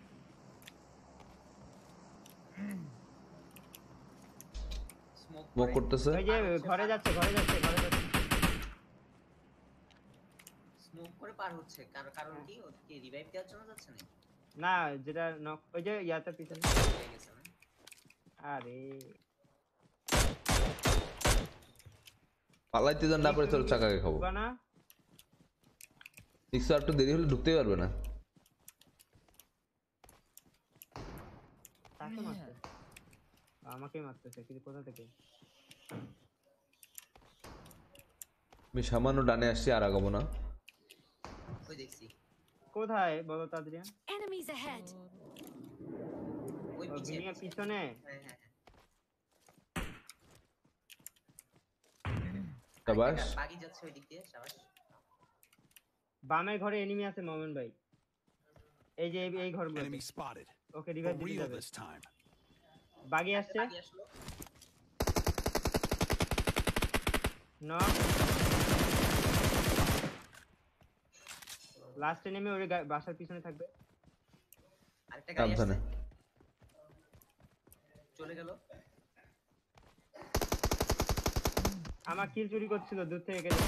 স্মোক স্মোক করতেছে। ওই যে ঘরে যাচ্ছে, ঘরে যাচ্ছে, ঘরে যাচ্ছে। স্মোক করে পার হচ্ছে। কারণ কি ও কি রিভাইভ দেওয়ার জন্য যাচ্ছে না? না, যেটা নক, ওই যে ইয়াতে পিছনে। হয়ে গেছে না? আরে পালাইতে যান না, পরে তোর চাকাকে খাবো। না, সিক্স আর একটু দেরি হলে ঢুকতেই পারবে না। তাকে মারছে, আমাকেই মারতেছে, কিন্তু কোথা থেকে? আমি সামান্য ডানে আসছি, আর আগাবো না। ওই দেখছি। কোথায় বলো তো আদ্রিয়ান? Enemies ahead. ওই ওই পিছে। বিল্ডিং এর পিছনে। হ্যাঁ হ্যাঁ। শাবাশ। বাগি যাচ্ছে ওই দিক দিয়ে, শাবাশ। বামের ঘরে এনিমি আছে মোমেন ভাই, এই যে এই ঘরগুলো। Enemy spotted. Okay For revive দিতে real যাবে। this time. বাগি আসছে, বাগি আসলো। নক। লাস্ট এনিমি ওই বাসার পিছনে থাকবে। আরেকটা গাড়ি সাবধানে। আসছে। চলে গেল। আমার কিল চুরি করছিল দূর থেকে গেলে।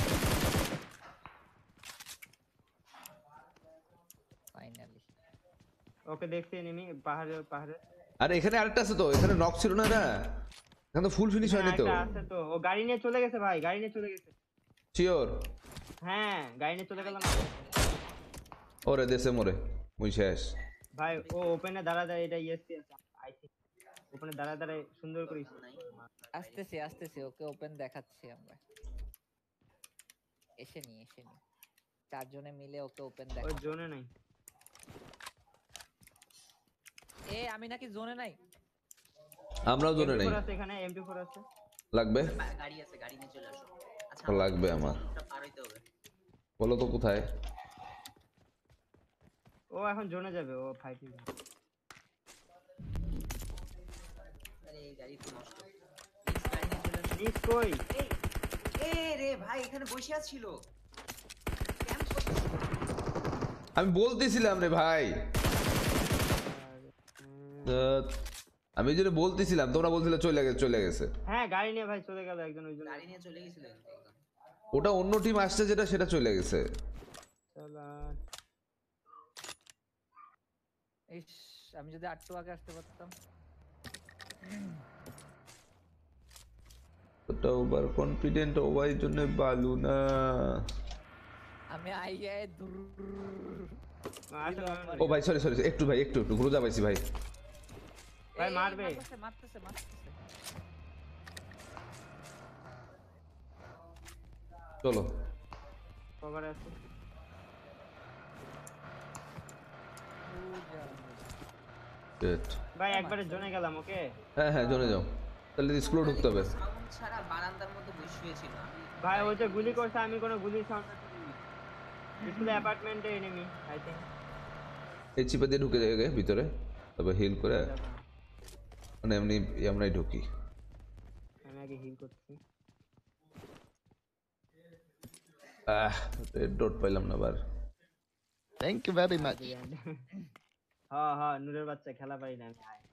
ফাইনালি ওকে দেখছি এনিমি পাহাড়ে, পাহাড়ে। আরে এখানে আরেকটা আছে তো, এখানে নক ছিল না, না এখানে তো ফুল ফিনিশ হয়নি তো। একটা আছে তো, ও গাড়ি নিয়ে চলে গেছে ভাই, গাড়ি নিয়ে চলে গেছে। শিওর? হ্যাঁ, গাড়ি নিয়ে চলে গেল না ওরে দেশে মোরে মুই শেষ। ভাই। ও ওপেনে দাঁড়া দাঁড়া, এটা ইএসপি আছে আই থিংক। ওপেনে দাঁড়া দাঁড়া সুন্দর করে আসতেছি আসতেছি, ওকে ওপেন দেখাচ্ছি আমরা। এসে নি চারজনে মিলে ওকে ওপেন ওই দেখাচ্ছি। জোনে নাই। এ আমি নাকি জোনে নাই? আমরাও জোনে নাই। M24 আছে এখানে, M24 আছে। লাগবে? গাড়ি আছে, গাড়ি নিয়ে চলে আসো। আচ্ছা লাগবে আমার। ওটা পার হইতে হবে। বলো তো কোথায়? ও এখন জোনে যাবে, ও ফাইটিং। আরে এই গাড়ি তো নষ্ট। প্লিজ গাড়ি নিয়ে চলে আসো। নিস কই? এই রে ভাই এখানে বসে আছিল। ক্যাম্প করতেছিল। আমি বলতেছিলাম রে ভাই, আমি যেটা বলতেছিলাম তোমরা বলছিলে চলে গেছে। হ্যাঁ, গাড়ি নিয়ে ভাই চলে গেল একজন, ওই জন্য। গাড়ি নিয়ে চলে গেছিল একদম। ওটা অন্য টিম আসছে যেটা, সেটা চলে গেছে। চলা ইস, আমি যদি আটটু আগে আসতে পারতাম। ওটা ওভার কনফিডেন্ট হওয়ার জন্য বালু না। আমি আইয়ে দূর। ও ভাই সরি একটু ভাই, একটু ঘুরে পাইছি ভাই। ভাই মারবে। মারতেছে চলো কভার আছে। Shit. ভাই একবারে জোনে গেলাম। ওকে হ্যাঁ জোনে যাও, তাহলে স্কুলে ঢুকতে হবে। সাউন্ড ছাড়া বারান্দার মধ্যে বসে শুয়েছিল। ভাই ওই যে গুলি করছে, আমি কোনো গুলির সাউন্ড শুনিনি। স্কুলে অ্যাপার্টমেন্টে এনিমি আই থিংক। এই চিপে দিয়ে ঢুকে যাবে ভিতরে, তবে হিল করে মানে এমনি আমরাই ঢুকি। আমি আগে হিল করছি। রেড ডট পাইলাম না বার। Thank you very much. হ্যাঁ নূরের বাচ্চা, খেলা পারি না আমি। আয়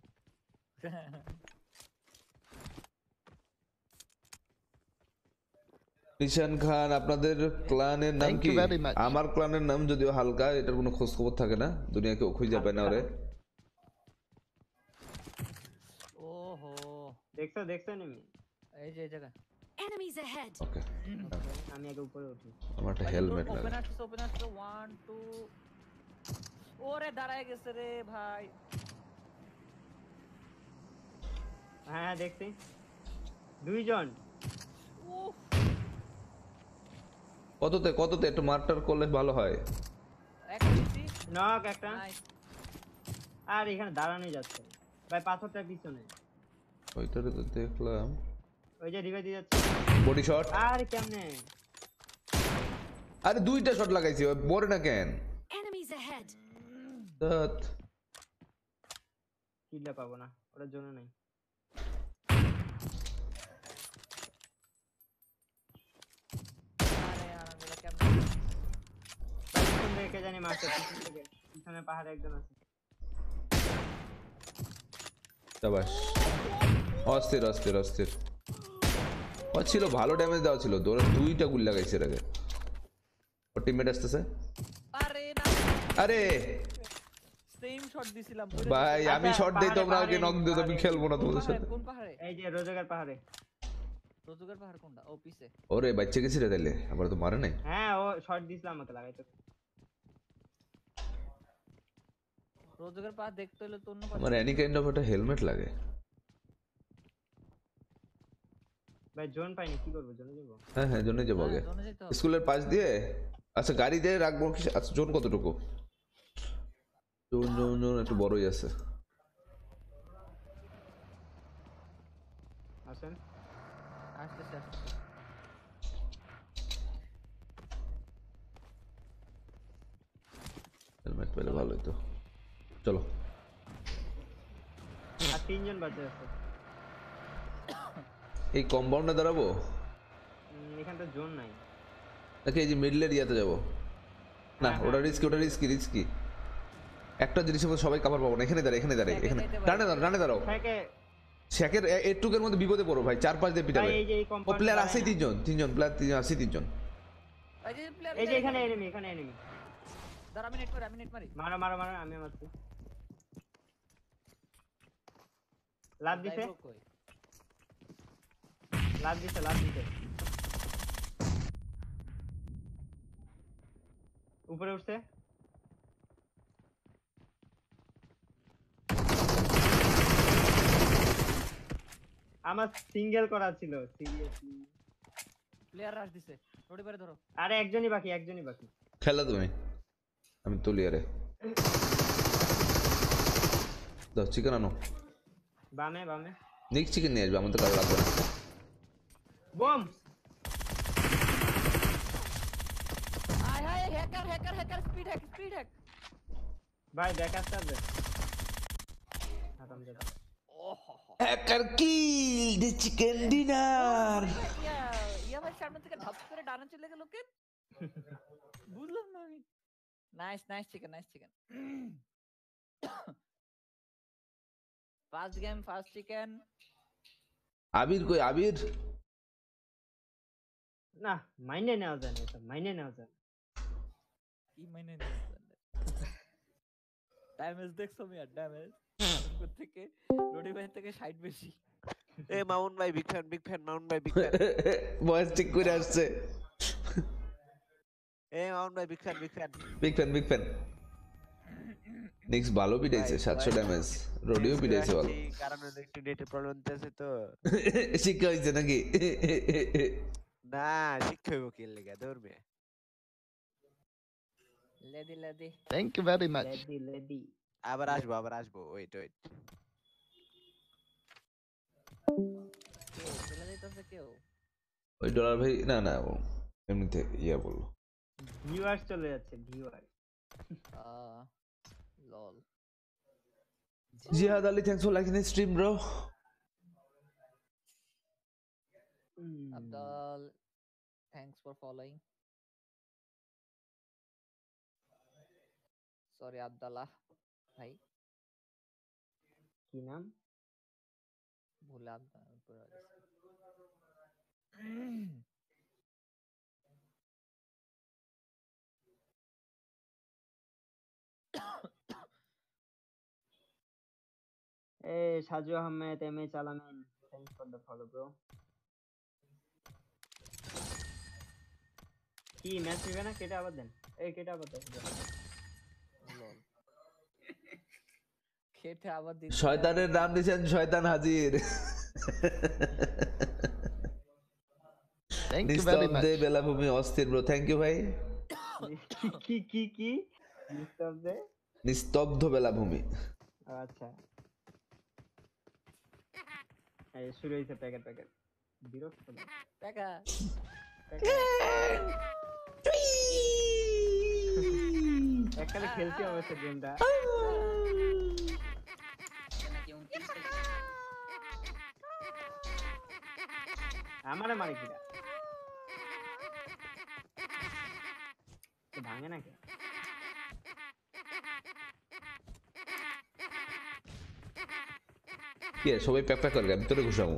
নিশান খান, আপনাদের ক্লানের নাম Thank কি? you very much. আমার ক্লানের নাম যদিও হালকা, এটার কোনো খোঁজ খবর থাকে না, দুনিয়া কেউ খুঁজে পায় না ওরে। ওহো, দেখছো এনিমি? এই যে এই জায়গা। Enemies ahead. ওকে, আমি আগে উপরে উঠি। আমার একটা হেলমেট ওপেন লাগে। আসছে 1 2। ওরে দাঁড়ায় গেছে রে ভাই। হ্যাঁ দেখছি দুইজন। উফ, কততে একটু মারটার করলে ভালো হয়। একটা দিছি। নক একটা। নাইস। আর এখানে দাঁড়ানোই যাচ্ছে ভাই, পাথরটার পিছনে। ওইটারে তো দেখলাম। ওই যে রিভাইভ দিয়ে যাচ্ছে। Body shot. আর কেমনে? আরে দুইটা শট লাগাইছি, ওই মরে না কেন? Enemies ahead. ধ্যাৎ। কিলটা পাবো না, ওটার জন্য নাই। আরে আলহামদুলিল্লাহ কেমন পিছন থেকে কে জানি মারছে, পিছন থেকে। পিছনে পাহাড়ে একজন আছে। শাবাশ, অস্থির অস্থির অস্থির। ও ছিল ভালো ড্যামেজ দেওয়া ছিল, ধরো 2টা গুলি লাগাইছে এর আগে। ওর টিমমেট আসতেছে। আরে না আরে সেম শট দিছিলাম ভাই আমি আচ্ছা, শট দেই, তোমরা পাহাড়ে, আগে নক দিও, আমি পাহাড়ে। খেলবো না তোমাদের সাথে। কোন পাহাড়ে? এই যে রোজগার পাহাড়ে। রোজগার পাহাড় কোনটা? ও পিছে। ওরে বাচ্চা গেছি রে তাইলে, আবার তো মারে নাই। হ্যাঁ, ও শট দিছিল আমাকে লাগাইতে। রোজগার পাহাড় দেখতে হলে তো অন্য পাশে। আমার এনি কাইন্ড অফ একটা হেলমেট লাগে। ভাই জোন পাইনি, কি করবো? জোনে যাবো? হ্যাঁ হ্যাঁ, জন্য যাবো আগে জোনে যেতে হবে। স্কুলের পাশ দিয়ে। আচ্ছা গাড়ি দিয়ে রাখবো কি? আচ্ছা জোন কতটুকু? জোন জোন জোন একটু বড়ই আছে। আসেন। আসতেছে আসতেছে। হেলমেট পেলে ভালো হতো। চলো আর 3 জন বাজে আছে। এই কম্পাউন্ডে দাঁড়াবো এখানে তো জোন নাই। নাকি এই যে মিডলের ইয়াতে যাবো? না হ্যাঁ, ওটা রিস্কি, ওটা রিস্কি রিস্কি। একটা জিনিসের মধ্যে সবাই কাভার পাবো না। এখানে দাঁড়াও, এখানে দাঁড়াও, এখানে ডানে দাঁড়াও। থেকে শেখের এটুকের মধ্যে বিপদে পড়ো ভাই, 4-5 দিয়ে ভাই পিটাবে। এই যে এই ও কম্পাউন্ড প্লেয়ার আছে তিনজন প্লেয়ার আছে তিনজন। এই যে প্লেয়ার এই যে এখানে এনিমি, এখানে এনিমি। দাঁড়া আমি নেট মারি। মারো মারো মারো, আমি মারছি। লাভ দিছে, যাইবো কই? লাভ দিছে, লাভ দিছে। উপরে উঠছে। আমার সিঙ্গেল করা ছিল, সিরিয়াসলি। প্লেয়ার রাশ দিছে। রোডে পারে ধরো। আরে একজনই বাকি, একজনই বাকি। খেলা তুমি, আমি তুলি। আরে দাও চিকেন আনো। বামে বামে। নেক্সট চিকেন নিয়ে আসবে, আমাদের কারো লাগবে না। বম। আয় হায় হ্যাকার স্পিড হ্যাক। ভাই ব্যাকআপ চার্জ। হারামজাদা। Hacker kill the chicken dinner. ইয়া ভাই সামনে থেকে ধাপ করে ডানে চলে গেল কেন? বুঝলাম না আমি। Nice chicken. First game first chicken. Abir কই? আবির না, মাইনে নেওয়া যায় না, এটা মাইনে নেওয়া যায় না। কি মাইনে ড্যামেজ দেখছো মিয়া? ড্যামেজ থেকে রোডি ভাই থেকে 60 বেশি। এ মাউন ভাই বিগ ফ্যান মাউন ভাই বিগ ফ্যান। বয়স ঠিক করে আসছে। এ মাউন ভাই big fan big fan. Next ভালো পিটাইছে, 700 ড্যামেজ। রোডিও পিটাইছে ভালো। কারণ একটু নেটের প্রবলেম আছে তো। শিক্ষা হইছে নাকি? না শিক্ষা হইব কি লাগা ধরবে। লেদি Thank you very much. Lady. আবার আসবো ওয়েট চলে যাইতেছে কেউ। ওই ডলার ভাই না ও এমনিতে ইয়া বললো। ভিউয়ার্স চলে যাচ্ছে, viewers. Lol. Jihad Ali, thanks for liking this stream bro. Abdul, thanks for following. Sorry Abdullah ভাই, কি নাম? ভুলাম। সাজু আহমেদ, এম এ চালামেন, thanks for the follow bro. কি ম্যাচ নিবে না? কেটে আবার দেন। কেটে আবার দেন। লল। খেটে আবার দিন। শয়তানের নাম দিয়েছেন, শয়তান হাজির। Thank you very much. নিস্তব্ধে বেলাভূমি অস্থির ব্রো, থ্যাংক ইউ ভাই। কি নিস্তব্ধ বেলাভূমি। আচ্ছা, এই শুরু হইছে প্যাকেট বিরক্ত না। টাকা একবারে খেলছি অবশ্য গেমটা। আমারে মারে কিরা ভাঙে নাকি কি রে, সবাই প্যাক প্যাক করে ভিতরে ঘুষামো।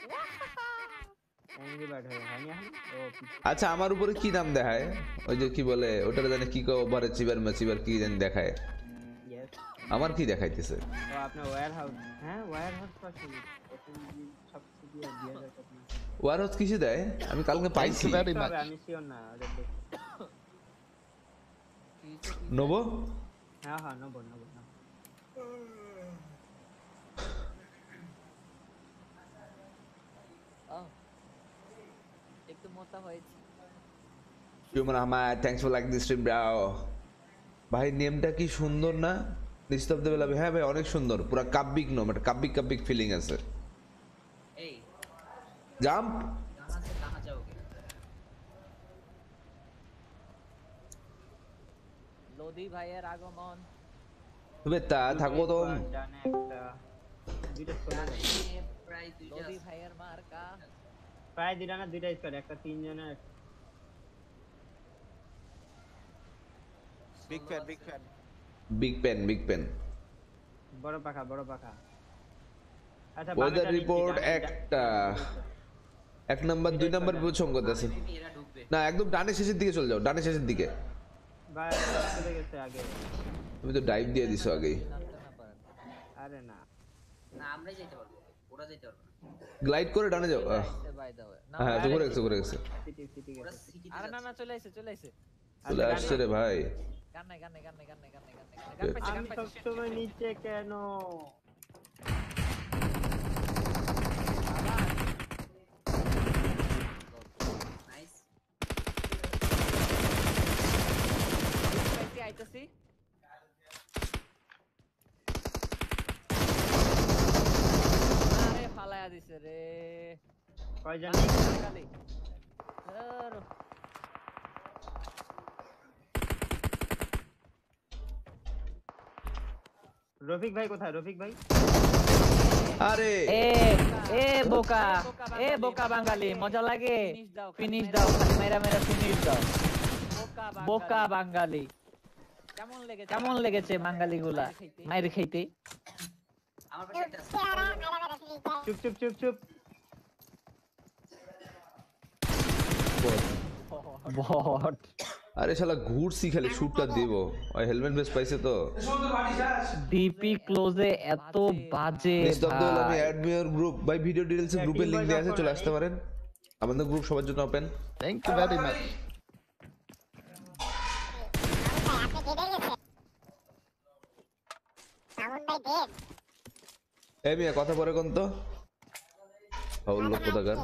এনজি ব্যাট হয়ে হয়নি এখন ও আচ্ছা আমার উপরে কি নাম দেখায় ওই যে কি বলে ওটারে জানে কি ওভারে চিবার মাচিবার কি জানি দেখায় ইয়েস আমার কি দেখাইতেছে ও আপনার ওয়্যার হাউস হ্যাঁ ওয়্যার হাউস পাশে এসএমজি সবকিছু দিয়ে 2000 টাকা ওয়ার হাউস কিসে দেয় আমি কালকে পাইছি Thank you very much. আমি শিওর না ওদের দেখি নবো হ্যাঁ হ্যাঁ নব নব একটু মোটা হয়েছে। Human Ahmed thanks for like this stream bro ভাই নেমটা কি সুন্দর না নিস্তব্ধ বেলা হ্যাঁ ভাই অনেক সুন্দর পুরো কাব্যিক নাম একটা কাব্যিক কাব্যিক ফিলিং আছে এই জাম্প कहां जाओगे লোদি ভাইয়ের আগমন। তবে তা থাকো তো জানে একটা দুইটা চলে যায় প্রায় দুইটা লোদি ভাইয়ের মার্কা। প্রায় দুইটা না দুইটা স্কোয়াড একটা তিনজনের Big fan, big fan. Big pen বড় পাখা আচ্ছা ওয়েদার রিপোর্ট একটা এক নাম্বার দুই নাম্বার বুঝছং করতেছে এরা ঢুকবে না একদম ডানে শেষের দিকে চলে যাও ডানে শেষের দিকে ভাই চলে গেছে আগে তুমি তো ডাইভ দিয়ে দিছো আগেই আরে না না আমরাই যেতে পারবো ওরা যেতে পারবে না গ্লাইড করে ডানে যাও বাই দা ওয়ে না হ্যাঁ তো ঘুরে গেছে সিটি ওরা গেছে সিটি আরে না চলে আইছে চলে আসছে রে ভাই গান নাই আমি সব সময় নিচে কেন নাইস আইতাছি আরে ফালায়া দিছে রে কয়জন খালি ধরো রফিক ভাই কোথায় রফিক ভাই আরে এ বোকা বাঙালি মজা লাগে ফিনিশ দাও মেরা ফিনিশ দাও বোকা বাঙালি কেমন লেগেছে বাঙালিগুলা মাইর খাইতে আমার পাশে একটা আছে চুপ বট আরে শালা ঘুরছি খালি শুটটা দেব ওই হেলমেট বেস পাইছে তো ডিপি ক্লোজে এত বাজে নিস্তব্ধ হলো আমি অ্যাড মি ইওর গ্রুপ ভাই ভিডিও ডিটেইলস এর গ্রুপের লিংক দেয়া আছে চলে আসতে পারেন আমাদের গ্রুপ সবার জন্য open Thank you very much. এই মিয়া কথা পরে কোন তো ফাউল লোক কোথাকার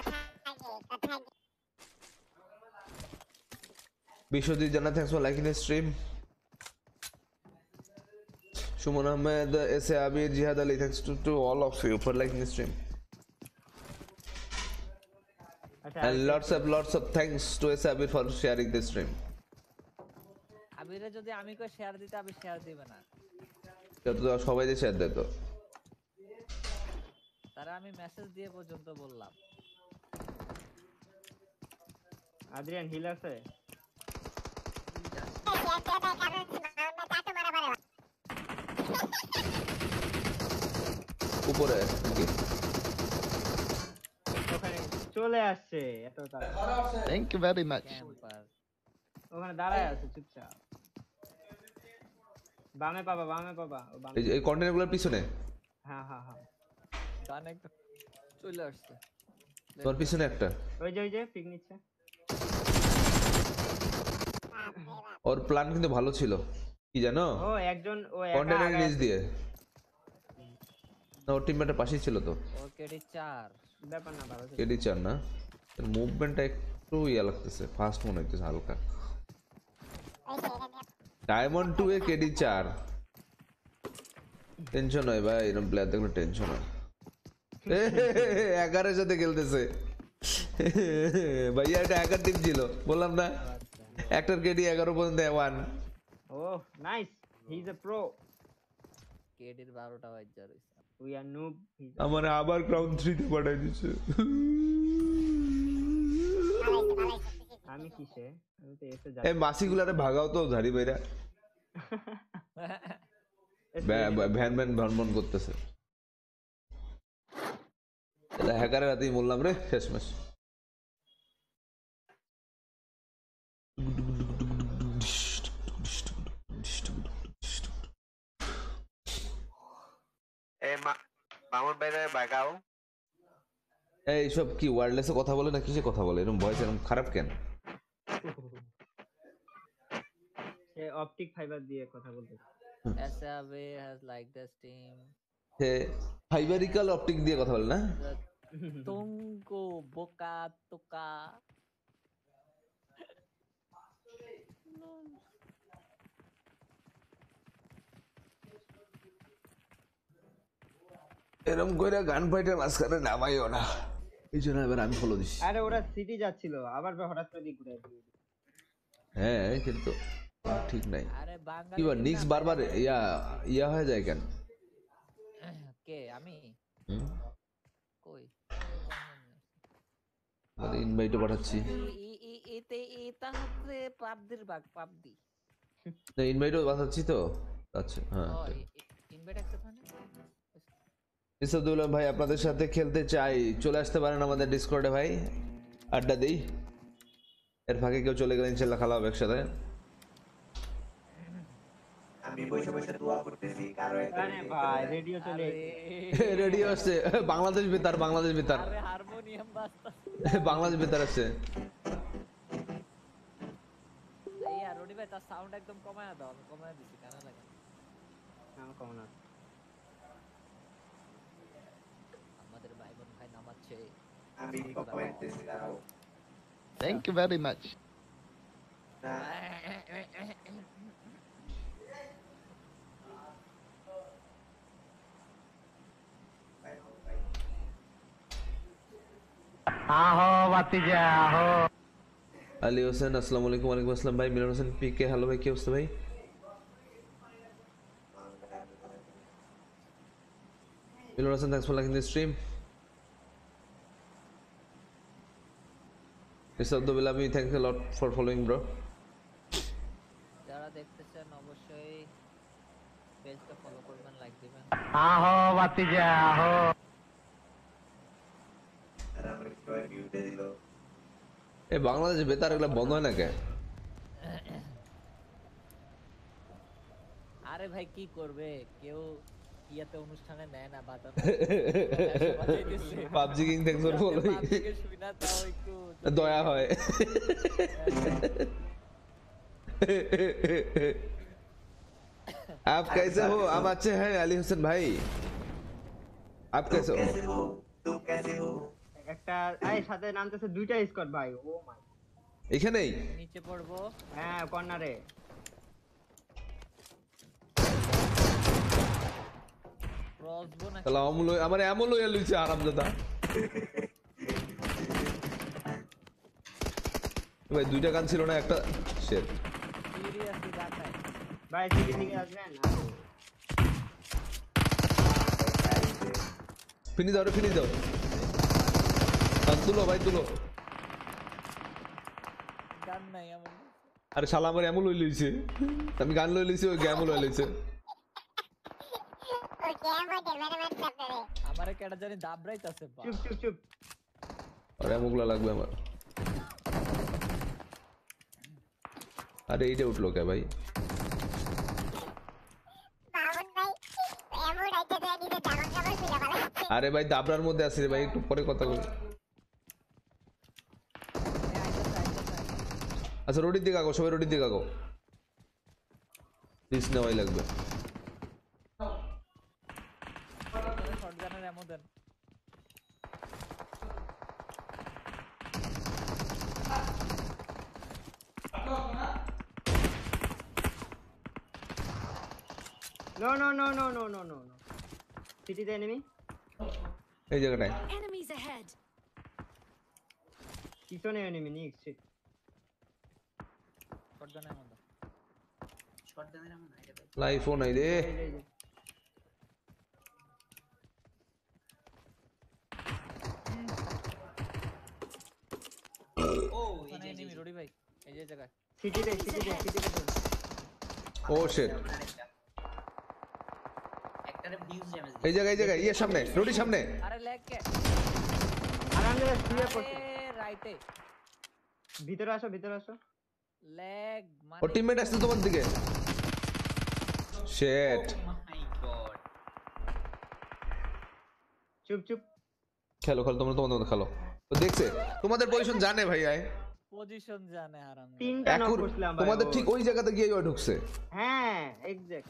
বিশ্বজিৎ জানা thanks for liking the stream Suman Ahmed S A Abir Jihad Ali thanks to all of you for liking the stream and lots of thanks to S A Abir for sharing the stream আবিরে যদি আমি কই শেয়ার দিতে আমি শেয়ার দিবে না যত সবাই যে শেয়ার দেয় তো তারা আমি মেসেজ দিয়ে পর্যন্ত বললাম আদ্রিয়ান হিল আছে উপরে ওখানে চলে আসছে এত তাড়াতাড়ি Thank you very much. ক্যাম্পার ওখানে দাঁড়ায় আছে চুপচাপ বামে পাবা ও বামে এই কন্টেনারগুলোর পিছনে হ্যাঁ গান একটা চলে আসছে তোর পিছনে একটা ওই যে পিক নিচ্ছে ওর প্ল্যান কিন্তু ভালো ছিল কি জানো ও একজন ও কন্টেনার নিচ দিয়ে না ওর টিমমেটের পাশেই ছিল তো ও কেডি 4 ব্যাপার না ভালো কেডি চার না মুভমেন্টটা একটু ইয়া লাগতেছে ফাস্ট মনে হচ্ছে হালকা ডায়মন্ড 2 এ কেডি 4 টেনশন হয় ভাই এরকম প্লেয়ার দেখলে টেনশন হয় 11 এর সাথে খেলতেছে ভাইয়া এটা হ্যাকার টিম ছিল বললাম না একটার কেডি 11 পর্যন্ত 1 ও nice he is a pro কেডির 12টা বাজ্জা রইছে উই আর নুব আমার আবার ক্রাউন 3 তে পাঠাই দিছে আমি কিসে আমি তো এসে এই মাসিগুলারে ভাগাও তো ঝাড়ি বাইরা ভ্যান ভ্যান ভ্রমণ করতেছে এটা হ্যাকারের হাতেই বললাম রে শেষমেশ মামুন ভাই বাগাও এইসব কি ওয়্যারলেসে কথা বলে না কিসে কথা বলে এরকম ভয়েস এরকম খারাপ কেন সে অপটিক ফাইবার দিয়ে কথা বলতে SAV has like this team সে ফাইবারিক্যাল অপটিক দিয়ে কথা বলে না তুমকো বোকা তোকা এরকম করে গান ফাইটার মাঝখানে নামাইও না এই জন্য এবার আমি ফলো দিছি আরে ওরা সিটি যাচ্ছিল আবার হঠাৎ করে দিক ঘুরে হ্যাঁ কিন্তু ঠিক নাই আরে বাঙালি কি বল নিক্স বারবার ইয়া হয়ে যায় কেন কে আমি কই মানে ইনভাইটও পাঠাচ্ছি এতে এটা হচ্ছে পাবদির বাগ পাবদি না ইনভাইটও পাঠাচ্ছি তো আচ্ছা হ্যাঁ ইনভাইট অ্যাকসেপ্ট মানে ইসাদুল্লাহ ভাই আপনাদের সাথে খেলতে চাই চলে আসতে পারেন আমাদের ডিসকর্ডে ভাই আড্ডা দেই এর ফাঁকে কেউ চলে গেলে ইনশাআল্লাহ খেলা হবে একসাথে আমি বসে বসে দোয়া করতেছি কারো আরে ভাই রেডিও চলে রেডিও আসছে বাংলাদেশ বেতার আরে হারমোনিয়াম বাজতা বাংলাদেশ বেতার আসছে এই আর রনি ভাই তার সাউন্ড একদম কমায়া দাও আমি কমায়া দিছি কানে লাগে নাম কমন আছে আমাদের ভাই বোন ভাই নামাচ্ছে আমি কমেন্ট দিছি কারো Thank you very much. Ali Hossain আসসালামু আলাইকুম ওয়ালাইকুম আসসালাম ভাই মিলন হোসেন পিকে হ্যালো ভাই কি অবস্থা ভাই Milon Hossain thanks for liking this stream Isadul বিলামি thanks a lot for following bro যারা দেখতেছেন অবশ্যই পেজটা ফলো করবেন লাইক দিবেন আর আমরা সবাই মিউটে দিল এই বাংলাদেশ বেতার এগুলো বন্ধ হয় না কে আরে ভাই কি করবে কেউ ইয়াতে অনুষ্ঠানে নেয় না বাজানো PUBG king thanks for following শুনা তাও একটু দয়া হয় आप कैसे हो हम अच्छे हैं अली हुसैन भाई आप कैसे हो तुम कैसे हो একটা এই সাথে নামতেছে দুইটা স্কোয়াড ভাই ও মাই এখানেই নিচে পড়বো হ্যাঁ কর্নারে ক্রসবো না তাহলে আমুল আমার এমন লইয়া লইছে আরামজাদা ভাই দুইটা গান ছিল না একটা শেট সিরিয়াসলি দেখায় ভাই সিটি থেকে আসবেন ফিনি দাও ফিনি দাও তুলো ভাই তুলো গান নাই আমার আরে শালা আমার এমন লই লইছে আমি গান লই লইছি ওই গেম লই লইছে আমারে কেডা জানি দাবরাইতাছে বা চুপ চুপ চুপ আরে এমনগুলা লাগবে আমার আরে এইটা উঠলো কে ভাই আরে ভাই দাবরার মধ্যে আছি রে ভাই একটু পরে কথা বলি আচ্ছা রোডির দিকে আগো সবাই রোডির দিকে আগো পিস নেওয়াই লাগবে শটগানের এমন দেন no no no no no no no no সিটিতে এনিমি এই জায়গাটায় Enemies ahead. পিছনে এনিমি নিক্স শটগানের এমন দেন শটগানের এমন আইডিয়া ভাই লাইফও নাই রে ও এনিমি রোডি ভাই এই যে জায়গা সিটিতে ও শিট, একটারে ডিউস ড্যামেজ এই জায়গায় ইয়ে সামনে, রোডি সামনে। আরে ল্যাগ কে আর আমি শুয়ে পড়ছি রাইটে ভিতরে আসো ল্যাগ মানে ও টিমমেট আসছে তোমার দিকে। শিট, মাই গড চুপ খেলো তোমাদের খেলো। তো দেখছে তোমাদের পজিশন জানে ভাই, আয় পজিশন জানে হারাম তিনটা নক করছিলাম ভাই তোমাদের ঠিক ওই জায়গাতে গিয়ে ও ঢুকছে। হ্যাঁ এক্স্যাক্ট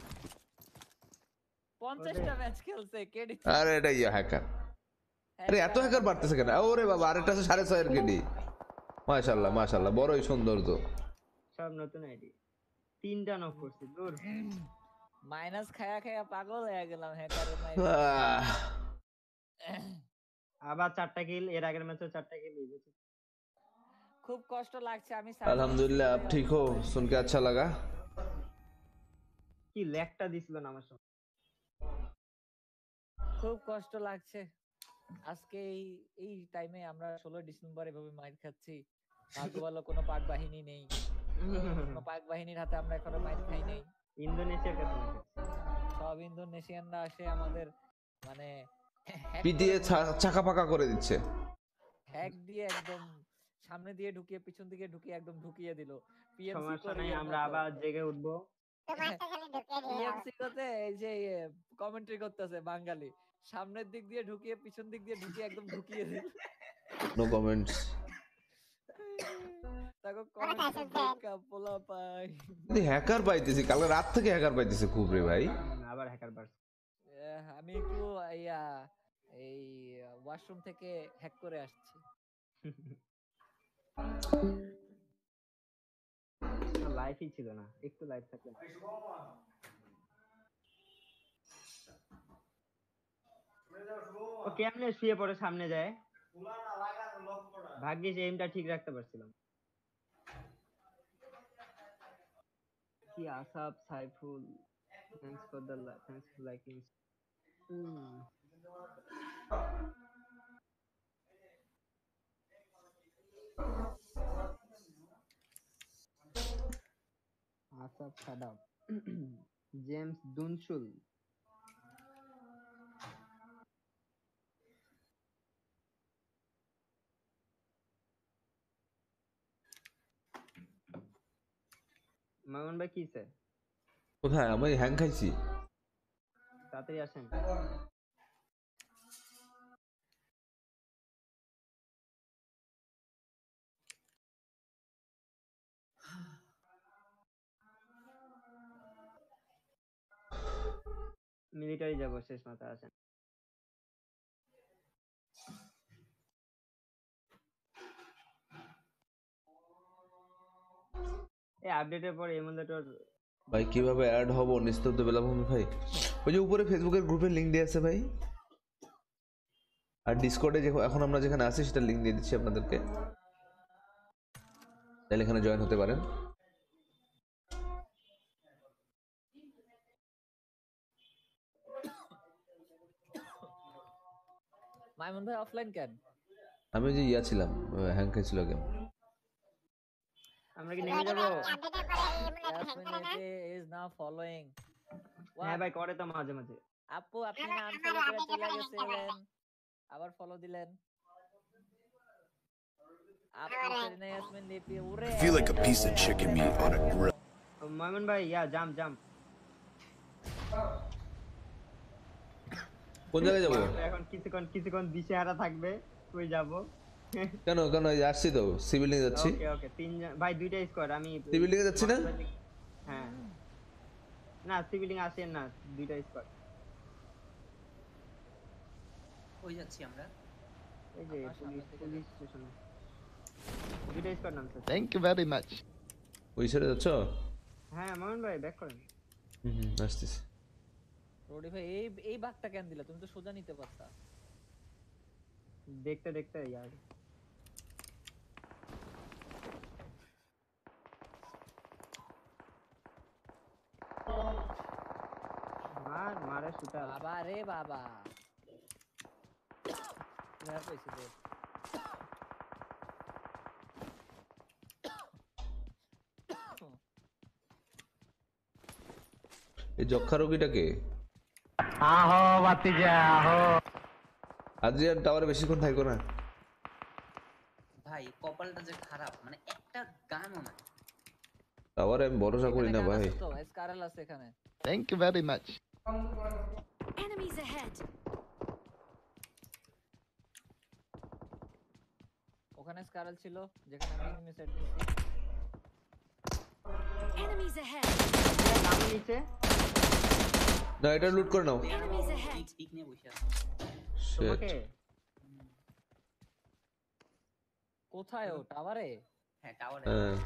50টা ম্যাচ খেলছে কেডি আরে এটা ইয়া হ্যাকার। আরে এত হ্যাকার বাড়তেছে কেন? ওরে বাবা, আরেকটা আছে 6.5 এর কেডি। মাশাআল্লাহ বড়ই সৌন্দর্য। সব নতুন আইডি তিনটা নক করছি দূর মাইনাস খায়া পাগল হয়ে গেলাম হ্যাকারের মাইর। আবার 4টা কিল, এর আগের ম্যাচে 4টা কিল হয়েছে। খুব কষ্ট লাগছে আমি আলহামদুলিল্লাহ আপ ঠিক হো, सुन के अच्छा लगा। কি ল্যাগটা দিছিল না আমার সঙ্গে, খুব কষ্ট লাগছে আজকে এই টাইমে আমরা 16 ডিসেম্বর এভাবে মাইর খাচ্ছি। ভাগ্য ভালো কোনো পাক বাহিনী নেই, কোনো পাক বাহিনীর হাতে আমরা এখনো মাইর খাই নাই। ইন্দোনেশিয়ার কাছে সব ইন্দোনেশিয়ানরা আসে আমাদের মানে পিটিয়ে চাকা পাকা করে দিচ্ছে। হ্যাক দিয়ে একদম সামনে দিয়ে ঢুকিয়ে পিছন দিকে ঢুকিয়ে একদম ঢুকিয়ে দিল। পিএমসি সমস্যা নাই, আমরা আবার জেগে উঠবো। পিএমসি করতে এই যে কমেন্ট্রি করতেছে বাঙালি, সামনের দিক দিয়ে ঢুকিয়ে পিছন দিক দিয়ে ঢুকিয়ে একদম ঢুকিয়ে দিল। No comments. তাকে কমেন্ট দেখা পোলা পাই। হ্যাকার পাইতেছি, কালকে রাত থেকে হ্যাকার পাইতেছি খুব রে ভাই। আবার হ্যাকার বাস। আমি একটু এই ওয়াশরুম থেকে হ্যাক করে আসছি। লাইফই ছিল না, একটু লাইফ থাকলে। ও কেমনে শুয়ে পড়ে সামনে যায়, ভাগ্যিস এইমটা ঠিক রাখতে পারছিলাম। কি Asab Saiful, thanks for liking. Asab Sadab, James দুনশুল, মামুন ভাই কিছে কোথায়? আমি হ্যাং খাইছি। তাড়াতাড়ি আসেন। মিলিটারি যাব শেষ মাথা, আসেন। এই আপডেটের পরে এমুলেটর ভাই কিভাবে অ্যাড হব নিস্তব্ধ বেলাভূমি ভাই? ওই যে উপরে ফেসবুকের গ্রুপের লিংক দিয়ে আছে ভাই, আর ডিসকর্ডে এখন আমরা যেখানে আছি সেটা লিংক দিয়ে দিচ্ছি আপনাদেরকে, তাহলে এখানে জয়েন হতে পারেন। মাইমুন ভাই অফলাইন কেন? আমি যে ইয়া ছিলাম, হ্যাং খাইছিল গেম। আমরা কি নেমে যাব? Is now following. হ্যাঁ ভাই করে তো মাঝে মাঝে। আপু আপনি না আনফলো করে চলে গেছিলেন, আবার ফলো দিলেন। আপু সেরিনা ইয়াসমিন লিপি ওরে Feel like a piece of chicken meat on a grill. Mamun ভাই জাম্প। কোন জায়গায় যাবো এখন কিছুক্ষণ দিশেহারা থাকবে, কই যাব? কেন আসছি তো, সিভিলিং যাচ্ছি। ওকে তিনজন ভাই, দুইটা স্কোয়াড। আমি সিভিলিং এ যাচ্ছি না? হ্যাঁ না, সিভিলিং আসেন না, দুইটা স্কোয়াড। ওই যাচ্ছি আমরা, এই যে পুলিশ স্টেশনে দুইটা স্কোয়াড নামছে। Thank you very much. ওই সাইডে যাচ্ছ? হ্যাঁ মামুন ভাই ব্যাক করেন। আসতেছি। রোডি ভাই এই বাগটা কেন দিলা? তুমি তো সোজা নিতে পারতা। দেখতে यार मारे सुता बाबा रे बाबा यार पैसे दे। এই যক্ষা রোগীটাকে আহো বাতিজা আহো। আদ্রিয়ান টাওয়ারে বেশিক্ষণ থাকো না। ভাই কপালটা যে খারাপ, মানে একটা গানও না। টাওয়ারে আমি ভরসা করি না ভাই। তো এসকারএল আছে এখানে। Thank you very much. Enemies ahead. ওখানে স্কারল ছিল যেখানে আমি এনিমি সেট দিছি। Enemies ahead. নামে নিচে না এটা লুট করে নাও। Enemies ahead. পিক নিয়ে বসে আছে। Shit. তোমাকে কোথায় ও টাওয়ারে? হ্যাঁ টাওয়ারে। হ্যাঁ।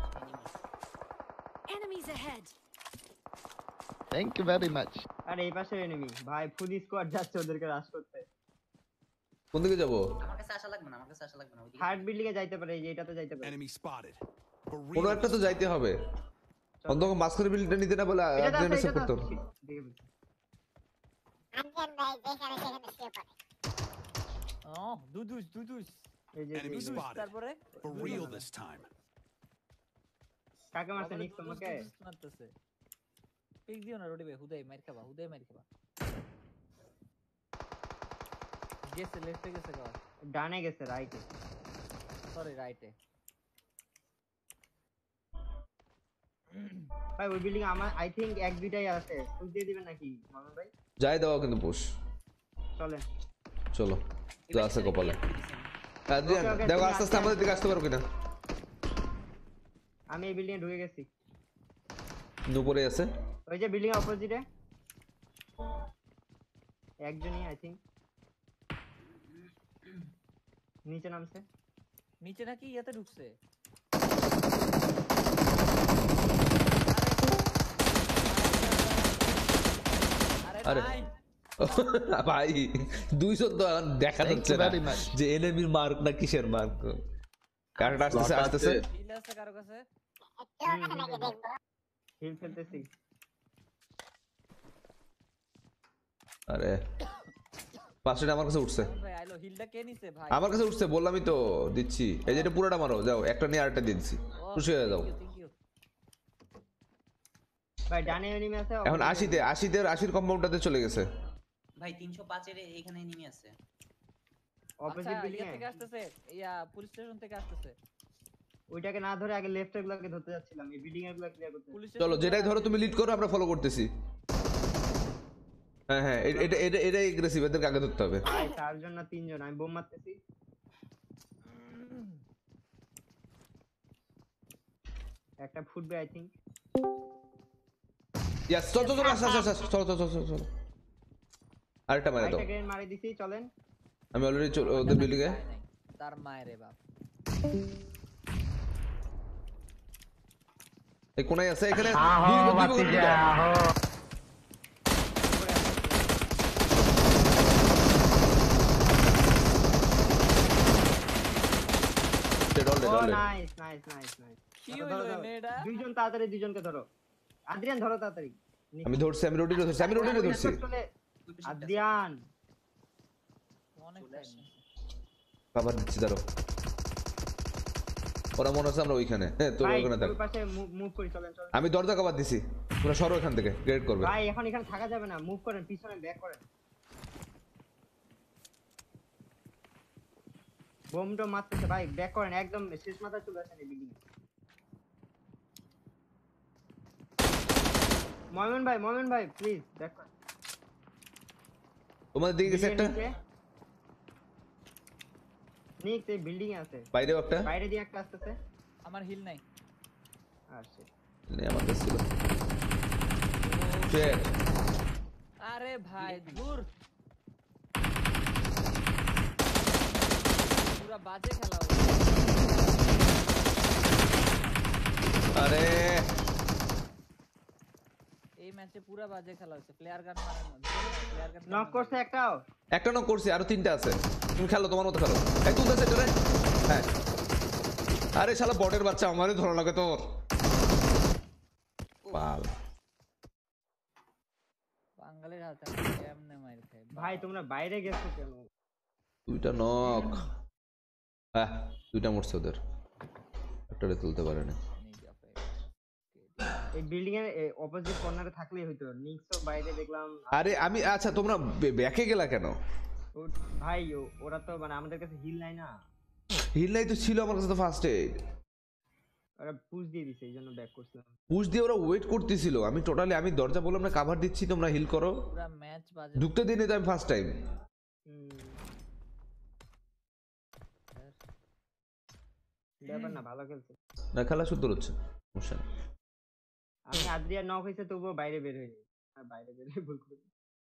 Enemies ahead. Thank you very much. আর এই পাশে এনিমি ভাই ফুল স্কোয়াড যাচ্ছে ওদেরকে রাশ করতে। কোন দিকে যাবো? আমার কাছে আসা লাগবে না, আমার কাছে আসা লাগবে না। ওইদিকে থার্ড বিল্ডিং এ যাইতে পারে, এই যে এটাতে যাইতে পারে। Enemy spotted. For কোনো real. একটা তো যাইতে হবে। অন্তত মাস্কের বিলটা নিতে না বলে এটাতে আদ্রিয়ান আছে, সেভ এটাতে করতে আছে। হবে। দেখে বলছি। দুদুস এই যে Enemy spotted. তারপরে For real this time. কাকে মারছে নিক তোমাকে? মারতেছে। পিক দিও না রোডি ভাই, হুদাই মার খাবা, হুদাই মার খাবা। গেছে লেফটে গেছে গাও। ডানে গেছে রাইটে। সরি রাইটে। ভাই ওই বিল্ডিং আমার আই থিংক এক দুইটাই আছে, ফুল দিয়ে দিবেন নাকি মামুন ভাই? যাই দাও কিন্তু পুশ। চলেন চলো যা আছে কপালে। আদ্রিয়ান Okay, okay, দেখো তুমি আস্তে আস্তে আমাদের দিকে আসতে পারো কিনা। আমি এই বিল্ডিং এ ঢুকে গেছি। উপরে আছে। ওই যে বিল্ডিং এর অপোজিটে একজনই আই থিংক নিচে নামছে। নিচে নাকি ইয়াতে ঢুকছে? আরে ভাই ভাই 200 তো এখন দেখা Thank যাচ্ছে you না very much. যে এনিমির মার্ক না কিসের মার্ক। কারটা আসতেছে আসতেছে। হিল আছে কারো কাছে? হিল ফেলতেছি। আরে পাঁচটা আমার কাছে উঠছে। ভাই আইলো, হিলটা কে নিছে ভাই? আমার কাছে উঠছে বললামই তো দিচ্ছি। এই যে এটা পুরোটা মারো যাও, একটা নিয়ে আরেকটা দিয়ে দিচ্ছি। খুশি হয়ে যাও। Thank you. ভাই ডানে এনিমি আছে। এখন 80 কম্পাউন্ডটাতে চলে গেছে। ভাই 305 এর এখানে নেমে আছে। অপোজিট আচ্ছা, বিল্ডিং ইয়া থেকে আসতেছে, ইয়া পুলিশ স্টেশন থেকে আসতেছে। ওইটাকে না ধরে আগে লেফট এর গুলোকে ধরতে যাচ্ছিলাম, এই বিল্ডিং এর গুলো ক্লিয়ার করতে। পুলিশ চলো যেটাই ধরো তুমি লিড করো, আমরা ফলো করতেছি। হ্যাঁ হ্যাঁ এটা এটা এটা এগ্রেসিভ, এদেরকে আগে ধরতে হবে। ভাই চারজন না তিনজন, আমি বোম মারতেছি। একটা ফুটবে আই থিংক। ইয়াস চল চল চল চল চল চল চল চল। আরেকটা মারে দাও। একটা গ্রেনেড মারি দিছি, চলেন। আমি অলরেডি ওদের বিল্ডিং এ। তার মায়ের রে বাপ। এই কোনায় আছে এখানে। Nice nice nice nice. কি হইলো এই মেয়েটা? দুইজন তাড়াতাড়ি দুইজনকে ধরো। আদ্রিয়ান ধরো তাড়াতাড়ি। আমি ধরছি, আমি রোডে ধরছি, আমি রোডে ধরছি। আদ্রিয়ান অনেক টাইম। কভার দিচ্ছি দাঁড়াও। ওরা মনে হচ্ছে আমরা ওইখানে। হ্যাঁ তোর ভাই ওখানে থাক। ওই পাশে মুভ করি, চলেন চলেন। আমি দরজা কভার দিছি, তোরা সরো এখান থেকে, গ্রেড করবে। ভাই এখন এখানে থাকা যাবে না, মুভ করেন, পিছনে ব্যাক করেন। বোমটা মারতেছে ভাই, ব্যাক করেন, একদম শেষ মাথায় চলে আসেন এই বিল্ডিং এ। ময়মন ভাই প্লিজ ব্যাক করেন। তোমাদের দিকে গেছে একটা। নিক এই বিল্ডিং এ আছে। বাইরেও একটা। বাইরে দিয়ে একটা আসতেছে। আমার হিল নাই। আসছে। নে আমার কাছে ছিল। শেট। আরে ভাই দূর। পুরা বাজে খেলা হলো। আরে এই ম্যাচে পুরা বাজে খেলা হচ্ছে। প্লেয়ার গান মানে না, প্লেয়ার গান নক করছে একটাও। একটা নক করছি, আরো তিনটা আছে। তুমি খেলো তোমার মতো খেলো। এই তুই দে সেটা রে। হ্যাঁ আরে শালা বটের বাচ্চা, আমারে ধরা লাগে তোর। পাল বাঙালির হাতে কেমনে মাইর খায় ভাই তোমরা বাইরে গেছো কেন? দুইটা নক। হ্যাঁ দুইটা মরছে ওদের, একটারে তুলতে পারে না। এই বিল্ডিং এর অপোজিট কর্নারে থাকলেই হইতো নিক্সও বাইরে দেখলাম আরে আমি আচ্ছা তোমরা ব্যাকে গেলা কেন? ভাই ওরা তো মানে আমাদের কাছে হিল নাই না, হিল নাই তো ছিল আমার কাছে তো ফার্স্ট এড। ওরা পুশ দিয়ে দিছে এইজন্য ব্যাক করছিলাম। পুশ দিয়ে ওরা ওয়েট করতেছিল, আমি টোটালি আমি দরজা বললাম না কভার দিচ্ছি তোমরা হিল করো, পুরো ম্যাচ বাজে ঢুকতে দিনে তো আমি ফার্স্ট টাইম। ব্যাপার না, ভালো খেলছে। না খেলা সুন্দর হচ্ছে, সমস্যা নেই। আমি আদ্রিয়া নক হইছে তবুও বাইরে বের হইনি, আর বাইরে বের হয়ে ভুল করে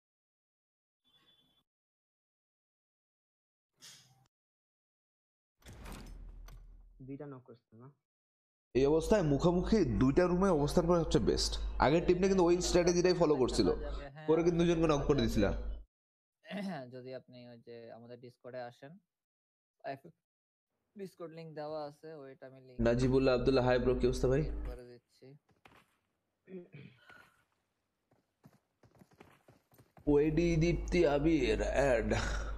দুইটা নক করছে না। এই অবস্থায় মুখোমুখি দুইটা রুমে অবস্থান করা হচ্ছে বেস্ট। আগের টিমটা কিন্তু ওই স্ট্র্যাটেজিটাই ফলো করছিল, পরে কিন্তু দুজনকে নক করে দিছিল। যদি আপনি ওই যে আমাদের ডিসকর্ডে আসেন, ডিসকর্ড লিংক দেওয়া আছে, ওইটা আমি link Najibullah Abdullah, hi bro, কি অবস্থা ভাই? করে দিচ্ছি। ওয়েডি Dipti Abir add.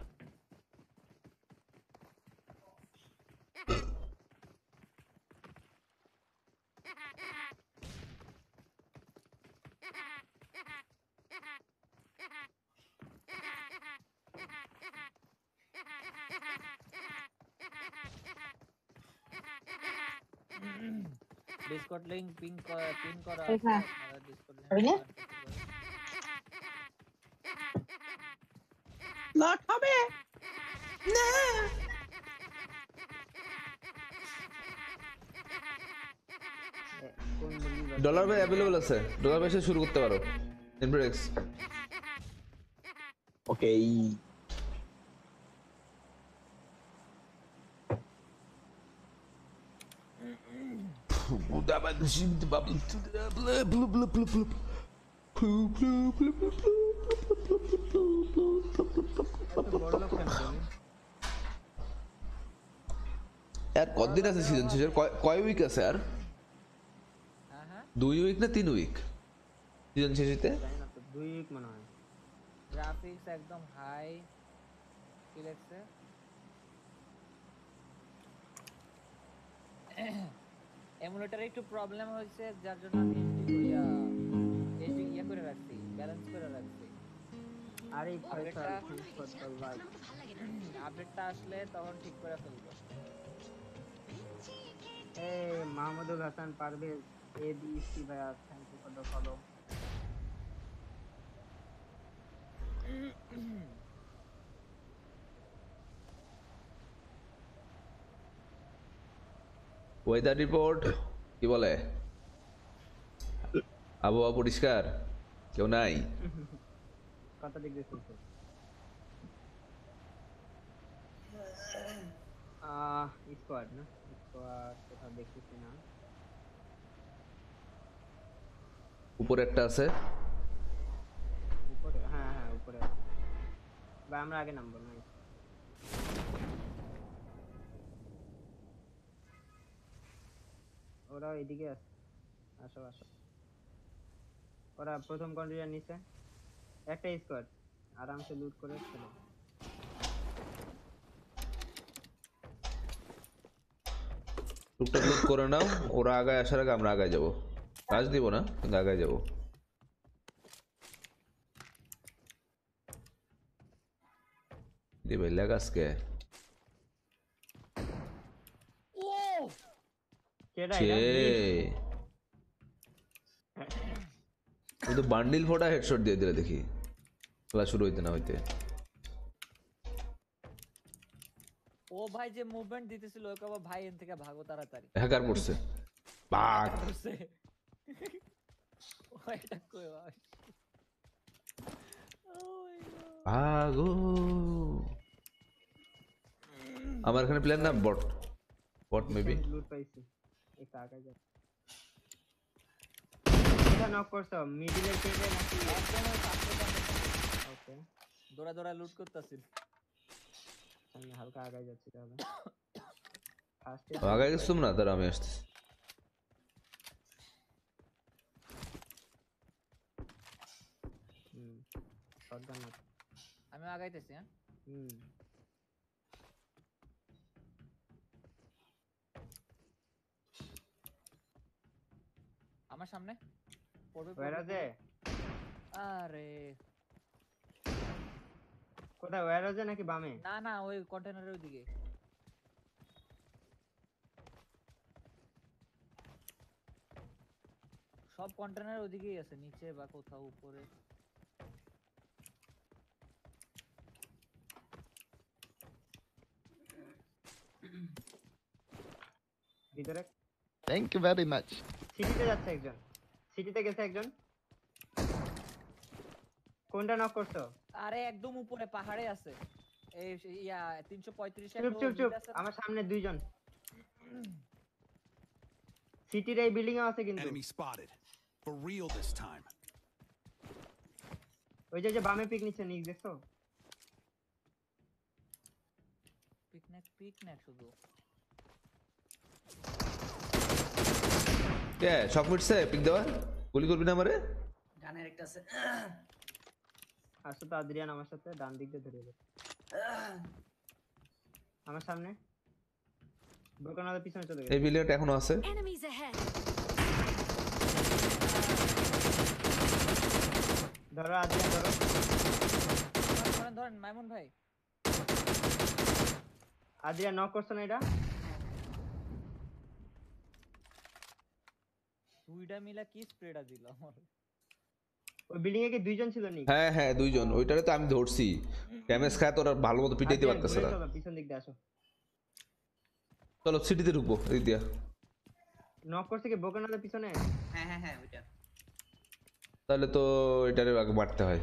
Discord link pin করা আছে, আপনারা ডিসকর্ড লিংক লক হবে না। ডলার ভাই অ্যাভেলেবল আছে, ডলার ভাই শুরু করতে পারো ইনফ্রেক্স। ওকে আর কতদিন আছে সিজন শেষের? কয় উইক আছে আর? 2 উইক না 3 উইক সিজন শেষেতে? জানি না তো, 2 উইক মনে হয়। গ্রাফিক্স একদম হাই কি লাগছে। এমুলেটরে একটু প্রবলেম হয়েছে, যার জন্য আমি ইয়া করে রাখছি, ব্যালেন্স করে রাখছি। আর এই আপডেটটা আসলে তখন ঠিক করে ফেলবো। এই মাহমুদুল হাসান পারভেজ এবিসি ভাইয়া, thank you for the follow. Weather report কি বলে? আবহাওয়া পরিষ্কার, কেউ নাই। কত ডিগ্রি সেলসিয়াস? স্কোয়াড না, স্কোয়াড কোথাও দেখতেছি না। উপরে একটা আছে, উপরে? হ্যাঁ হ্যাঁ উপরে বা আমরা আগে নামবো না। ওরা এদিকে আসে, আসো আসো। ওরা প্রথম কন্টেইনার নিচে একটা স্কোয়াড, আরামসে লুট করে খেলো। টুকটাক লুট করে নাও, ওরা আগায় আসার আগে আমরা আগায় যাবো। কাজ দিব না কিন্তু আগায় যাবো। দিবে লাগাসকে কিন্তু বান্ডিল ফোটা হেডশট দিয়ে দিলে দেখি, খেলা শুরু হইতে না হইতে। ও ভাই যে মুভমেন্ট দিতেছিল, ওকে আবার ভাই এন থেকে ভাগো তাড়াতাড়ি। হ্যাকার পড়ছে বাক ওইটা কই ভাই, ভাগো। আমার এখানে প্লেয়ার না বট, বট মেবি লুট পাইছি। এই কাকা যা এটা নক করছো মিডলের কেটে নাকি ওকে দৌড়া দৌড়া লুট করতেছিল। আমি হালকা আগায় যাচ্ছি তাহলে। ফার্স্টে আগায় গেছুম না, তার আমি আসতেছি। শটগান না, আমি আগাইতেছি। হ্যাঁ আমার সামনে পড়বে ওয়ারহাউসে আরে কোথায় ওয়ারহাউসে নাকি বামে? না না ওই কন্টেনারের ওইদিকে। সব কন্টেনার ওইদিকেই আছে, নিচে বা কোথাও উপরে। ভিতরে Thank you very much. সিটিতে যাচ্ছে একজন, সিটিতে গেছে একজন। কোনটা নক করছো? আরে একদম উপরে পাহাড়ে আছে। এই ইয়া 335 এর চুপ চুপ চুপ, আমার সামনে দুইজন সিটির এই বিল্ডিং এ আছে কিন্তু। Enemy spotted. For real this time. ওই যে বামে পিক নিচ্ছে, নিক দেখছো? পিকনেক শুধু। কে শক মিটছে পিক দেওয়া? গুলি করবি না আমারে? ডানের একটা আছে। আসো তো আদ্রিয়ান আমার সাথে, ডান দিক দিয়ে ধরে গেছে আমার সামনে। বোকানাদের পিছনে চলে গেছে। এই বিলিয়ট এখনো আছে। Enemies ahead. ধরো আদ্রিয়ান ধরো। ধরেন ধরেন মাইমুন ভাই। আদ্রিয়ান নক করছো না এটা? দুইটা মিলা কি স্প্রেটা দিল আমার। ওই বিল্ডিং এ কি দুইজন ছিল নি? হ্যাঁ হ্যাঁ দুইজন, ওইটারে তো আমি ধরছি। ড্যামেজ খায় তো ওরা ভালো মতো পিটাইতে পারতেছে না। চলো পিছন দিক দিয়ে আসো। চলো সিটিতে ঢুকবো এই দিয়া। নক করছে কি বোকানাদের পিছনে? হ্যাঁ হ্যাঁ হ্যাঁ ওইটা। তাহলে তো এটারে আগে মারতে হয়।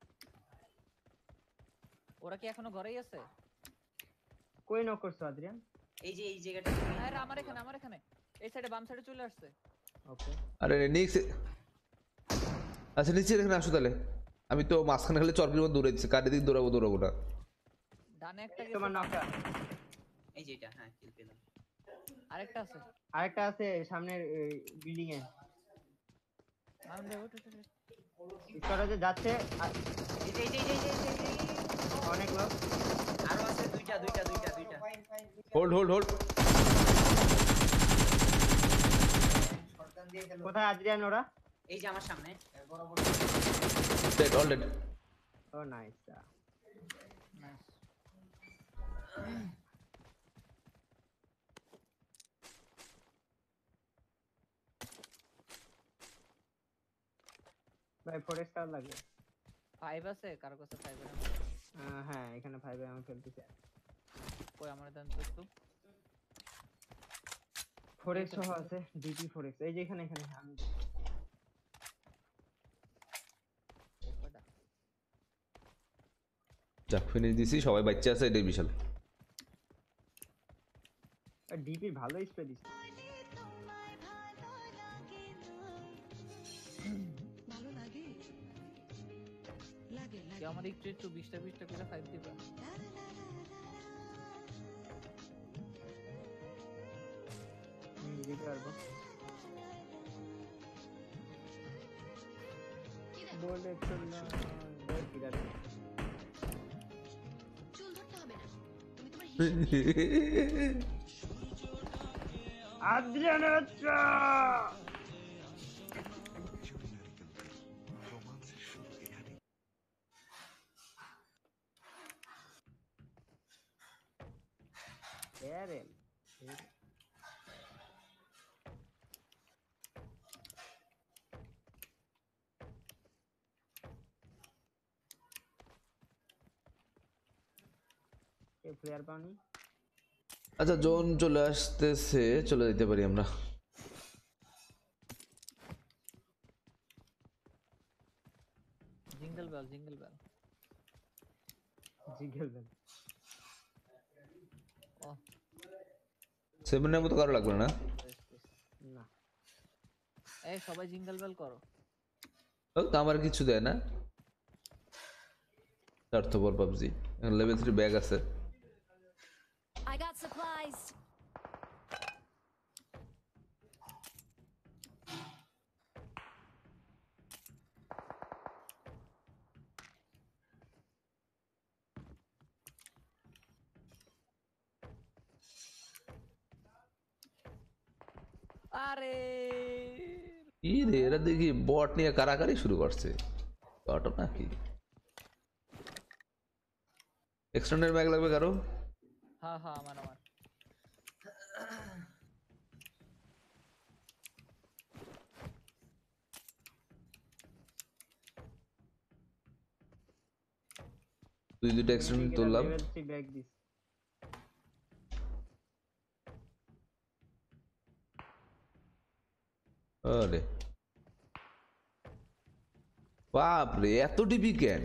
ওরা কি এখনো ঘরেই আছে? কই নক করছো আদ্রিয়ান? এই যে এই জায়গাটা। আরে আমার এখানে এই সাইডে বাম সাইডে চলে আসছে। ওকে আরে নিচে, আচ্ছা নিচে রেখে আসো তাহলে। আমি তো মাঝখানে খালি চরকির মধ্যে দৌড়াইছি, কার দিক দৌড়াবো না। ডানে একটা গেছে। তোমার নকটা এই যে এটা, হ্যাঁ কিল পেলাম। আরেকটা আছে। আরেকটা আছে সামনের বিল্ডিং এ। মাইমুন ভাই ওঠ। স্কোয়াডে যাচ্ছে এই যে এই যে এই যে এই যে, এই যে। অনেক লোক। আরো আছে দুইটা। হোল্ড। কোথায় আদ্রিয়ান ওরা? এই যে আমার সামনে। Dead all dead. ও নাইস। ভাই ফরেস্ট কার লাগে? 5 আছে কারো কাছে 5 এর? হ্যাঁ এখানে 5 আমি ফেলতেছি। কই আমার দেন তো একটু। ফরেক্স সহ আছে, ডিপি ফরেক্স এই যে এখানে আমি। যাক ফিনিশ দিছি, সবাই বাচ্চা আছে, এটাই বিশাল। ডিপি ভালো স্প্রে দিছে। ভালো লাগে কি আমার একটু 20টা করে 5 দিবা? দিতে পারবো। বলে চল না কিরাতে চুল ধরতে হবে না, তুমি তোমার আদ্রিয়ান আচ্ছা এরেল প্লেয়ার পাওনি। আচ্ছা জোন চলে আসতেছে, চলে যেতে পারি আমরা। জিঙ্গল বেল ও 7 এর মতো কারো লাগবে না। না এই সবাই জিঙ্গল বেল করো। ও তো আমার কিছু দেয় না। স্বার্থপর পাবজি। লেভেল 3 ব্যাগ আছে। I got supplies. আরে কি রে এরা দেখি বট নিয়ে কারাকারি শুরু করছে ঘটনা কি এক্সটেন্ডেড ম্যাগ লাগবে কারো হ্যাঁ হ্যাঁ আমার দুইটা এক্সটেন্ডেড তুললাম ব্যাগ দিস আরে বাপ রে এত ডিবি কেন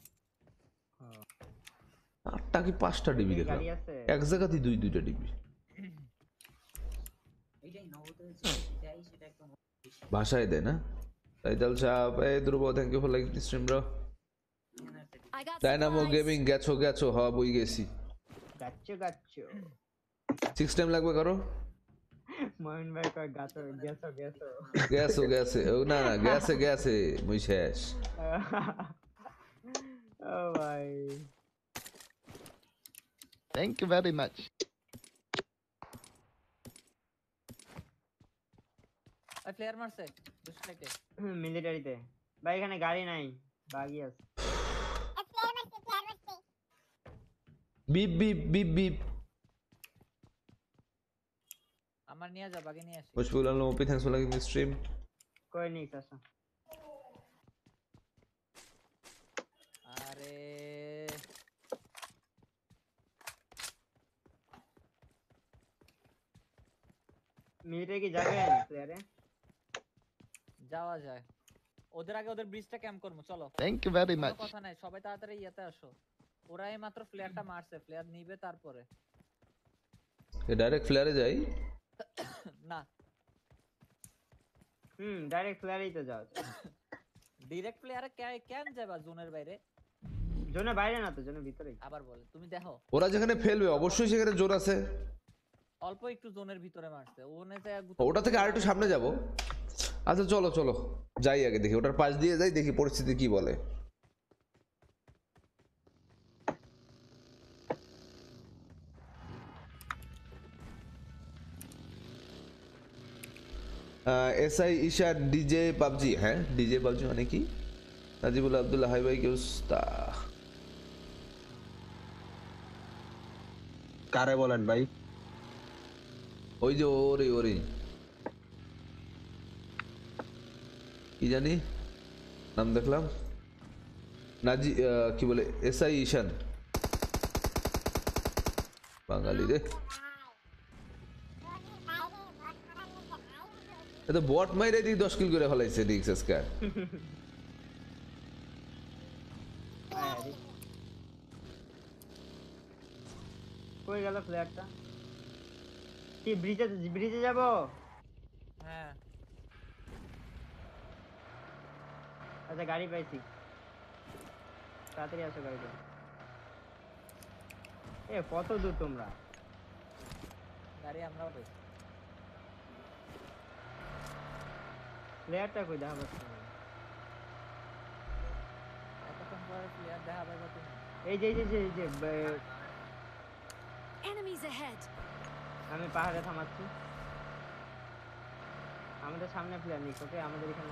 8টা কি 5টা ডিবি দেখলাম গাড়ি আছে এক জায়গাতেই দুইটা ডিবি এইটাই নবতে যাই সেটা একদম ভাষায় দেয় না তাইতাল সাহেব এই Dhruba thank you for like this stream bro I got Dynamo supplies. Gaming গেছো হ্যাঁ বই গেছি গাচ্ছো 6 টাইম লাগবে কারো মহিন ভাই কয় গেছো গেছে ও না গেছে মুই শেষ ও ভাই Thank you very much. ওই প্লেয়ার মারছে দুষ্টাইতে মিলিটারিতে ভাই এখানে গাড়ি নাই বাগি আছে বিপ আমার নিয়ে যা বাগে নিয়ে আসি Mushfiqul Alam OP thanks for like this stream কই নিস আসা আরে মিলিটারি কি যাবেন প্লেয়ারে যাওয়া যায় ওদের আগে ওদের ব্রিজটা ক্যাম্প করব চলো Thank you very কোনো much. কথা নাই সবাই তাড়াতাড়ি ইয়াতে আসো ওরা এই মাত্র ফ্লেয়ারটা মারছে ফ্লেয়ার নিবে তারপরে ডাইরেক্ট ফ্লেয়ারে যাই না ডাইরেক্ট ফ্লেয়ারেই তো যাও ডাইরেক্ট প্লেয়ারে কেন যাবা জোনের বাইরে জোনের বাইরে না তো জোনের ভিতরেই আবার বলে তুমি দেখো ওরা যেখানে ফেলবে অবশ্যই সেখানে জোর আছে অল্প একটু জোনের ভিতরে মারছে ওনে যায় ওটা থেকে আরেকটু সামনে যাব আচ্ছা চলো যাই আগে দেখি ওটার পাশ দিয়ে যাই দেখি পরিস্থিতি কি বলে এসআই ঈশান ডিজে পাবজি হ্যাঁ ডিজে পাবজি মানে কি নাজিবুল আব্দুল্লাহ হাই ভাই কি অবস্থা কারে বলেন ভাই ওই যে ওরে কি জানি নাম দেখলাম নাজি কি বলে এসআই ঈশান বাঙালি রে এটা বট মাইরে দি 10 কিল করে ফলাইছে ডিএক্সএস কা কই গেল প্লেয়ারটা কি ব্রিজে যাব হ্যাঁ আচ্ছা গাড়ি পাইছি তাড়াতাড়ি আসো গাড়িতে কত দূর তোমরা গাড়ি আমরাও পাই প্লেয়ারটা কই দেখা পাচ্ছি না এতক্ষণ পরে প্লেয়ার দেখা পাইবা তুমি এই যে Enemies ahead. আমি পাহাড়ে থামাচ্ছি আমাদের সামনে প্লেয়ার নিক ওকে আমাদের এখানে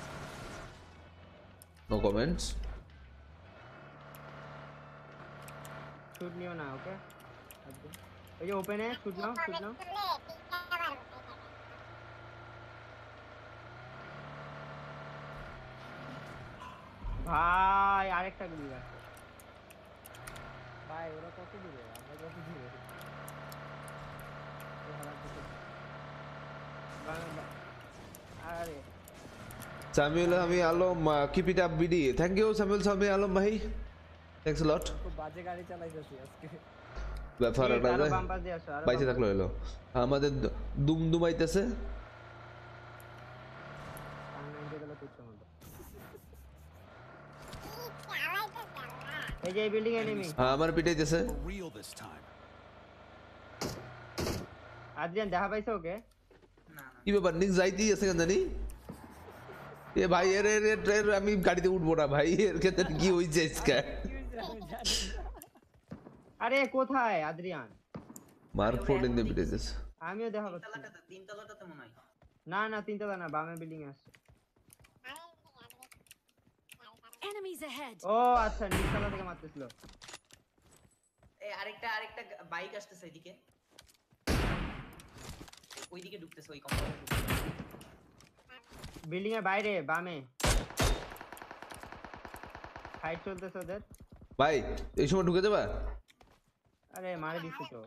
নো কমেন্টস শুট নিও না ওকে এই যে ওপেনে শুট নাও ভাই আরেকটা গুলি আছে ভাই ওরা কত দূরে আমরা কত দূরে আরে সামিউল আমি Alam keep it up BD thank you Samiul Sami Alam ভাই থ্যাঙ্কস লট খুব বাজে গাড়ি চালাইতেছি আজকে ব্যাপার আরো এটা বাম্পার দিয়ে আসো আরো বাইচে থাকলো এলো আমাদের দুমাইতেছে এই যে বিল্ডিং এনিমি আমার পিটাইতেছে For real this time. Adrian দেখা পাইছো ওকে কি ব্যাপার নিক যাইতেই আছে কেন জানি এ ভাই এর আমি গাড়িতে উঠবো না ভাই এর ক্ষেত্রে কি হইছে আজকে আরে কোথায় আদ্রিয়ান মার্ক 14 দিয়ে পিটাইতেছে আমিও দেখা পাচ্ছি তিনতলাটাতে মনে হয় না তিনতলা না বামে বিল্ডিং এ আসছে Enemies ahead. ও আচ্ছা নিচতলা থেকে মারতেছিল। এই আরেকটা বাইক আসতেছে এদিকে। ওইদিকে ঢুকতেছে ওই কম্পাউন্ডে ঢুকতেছে। বিল্ডিং এর বাইরে বামে ফাইট চলতেছে ওদের। ভাই এই সময় ঢুকে যাবা? আরে মারে দিছে তো।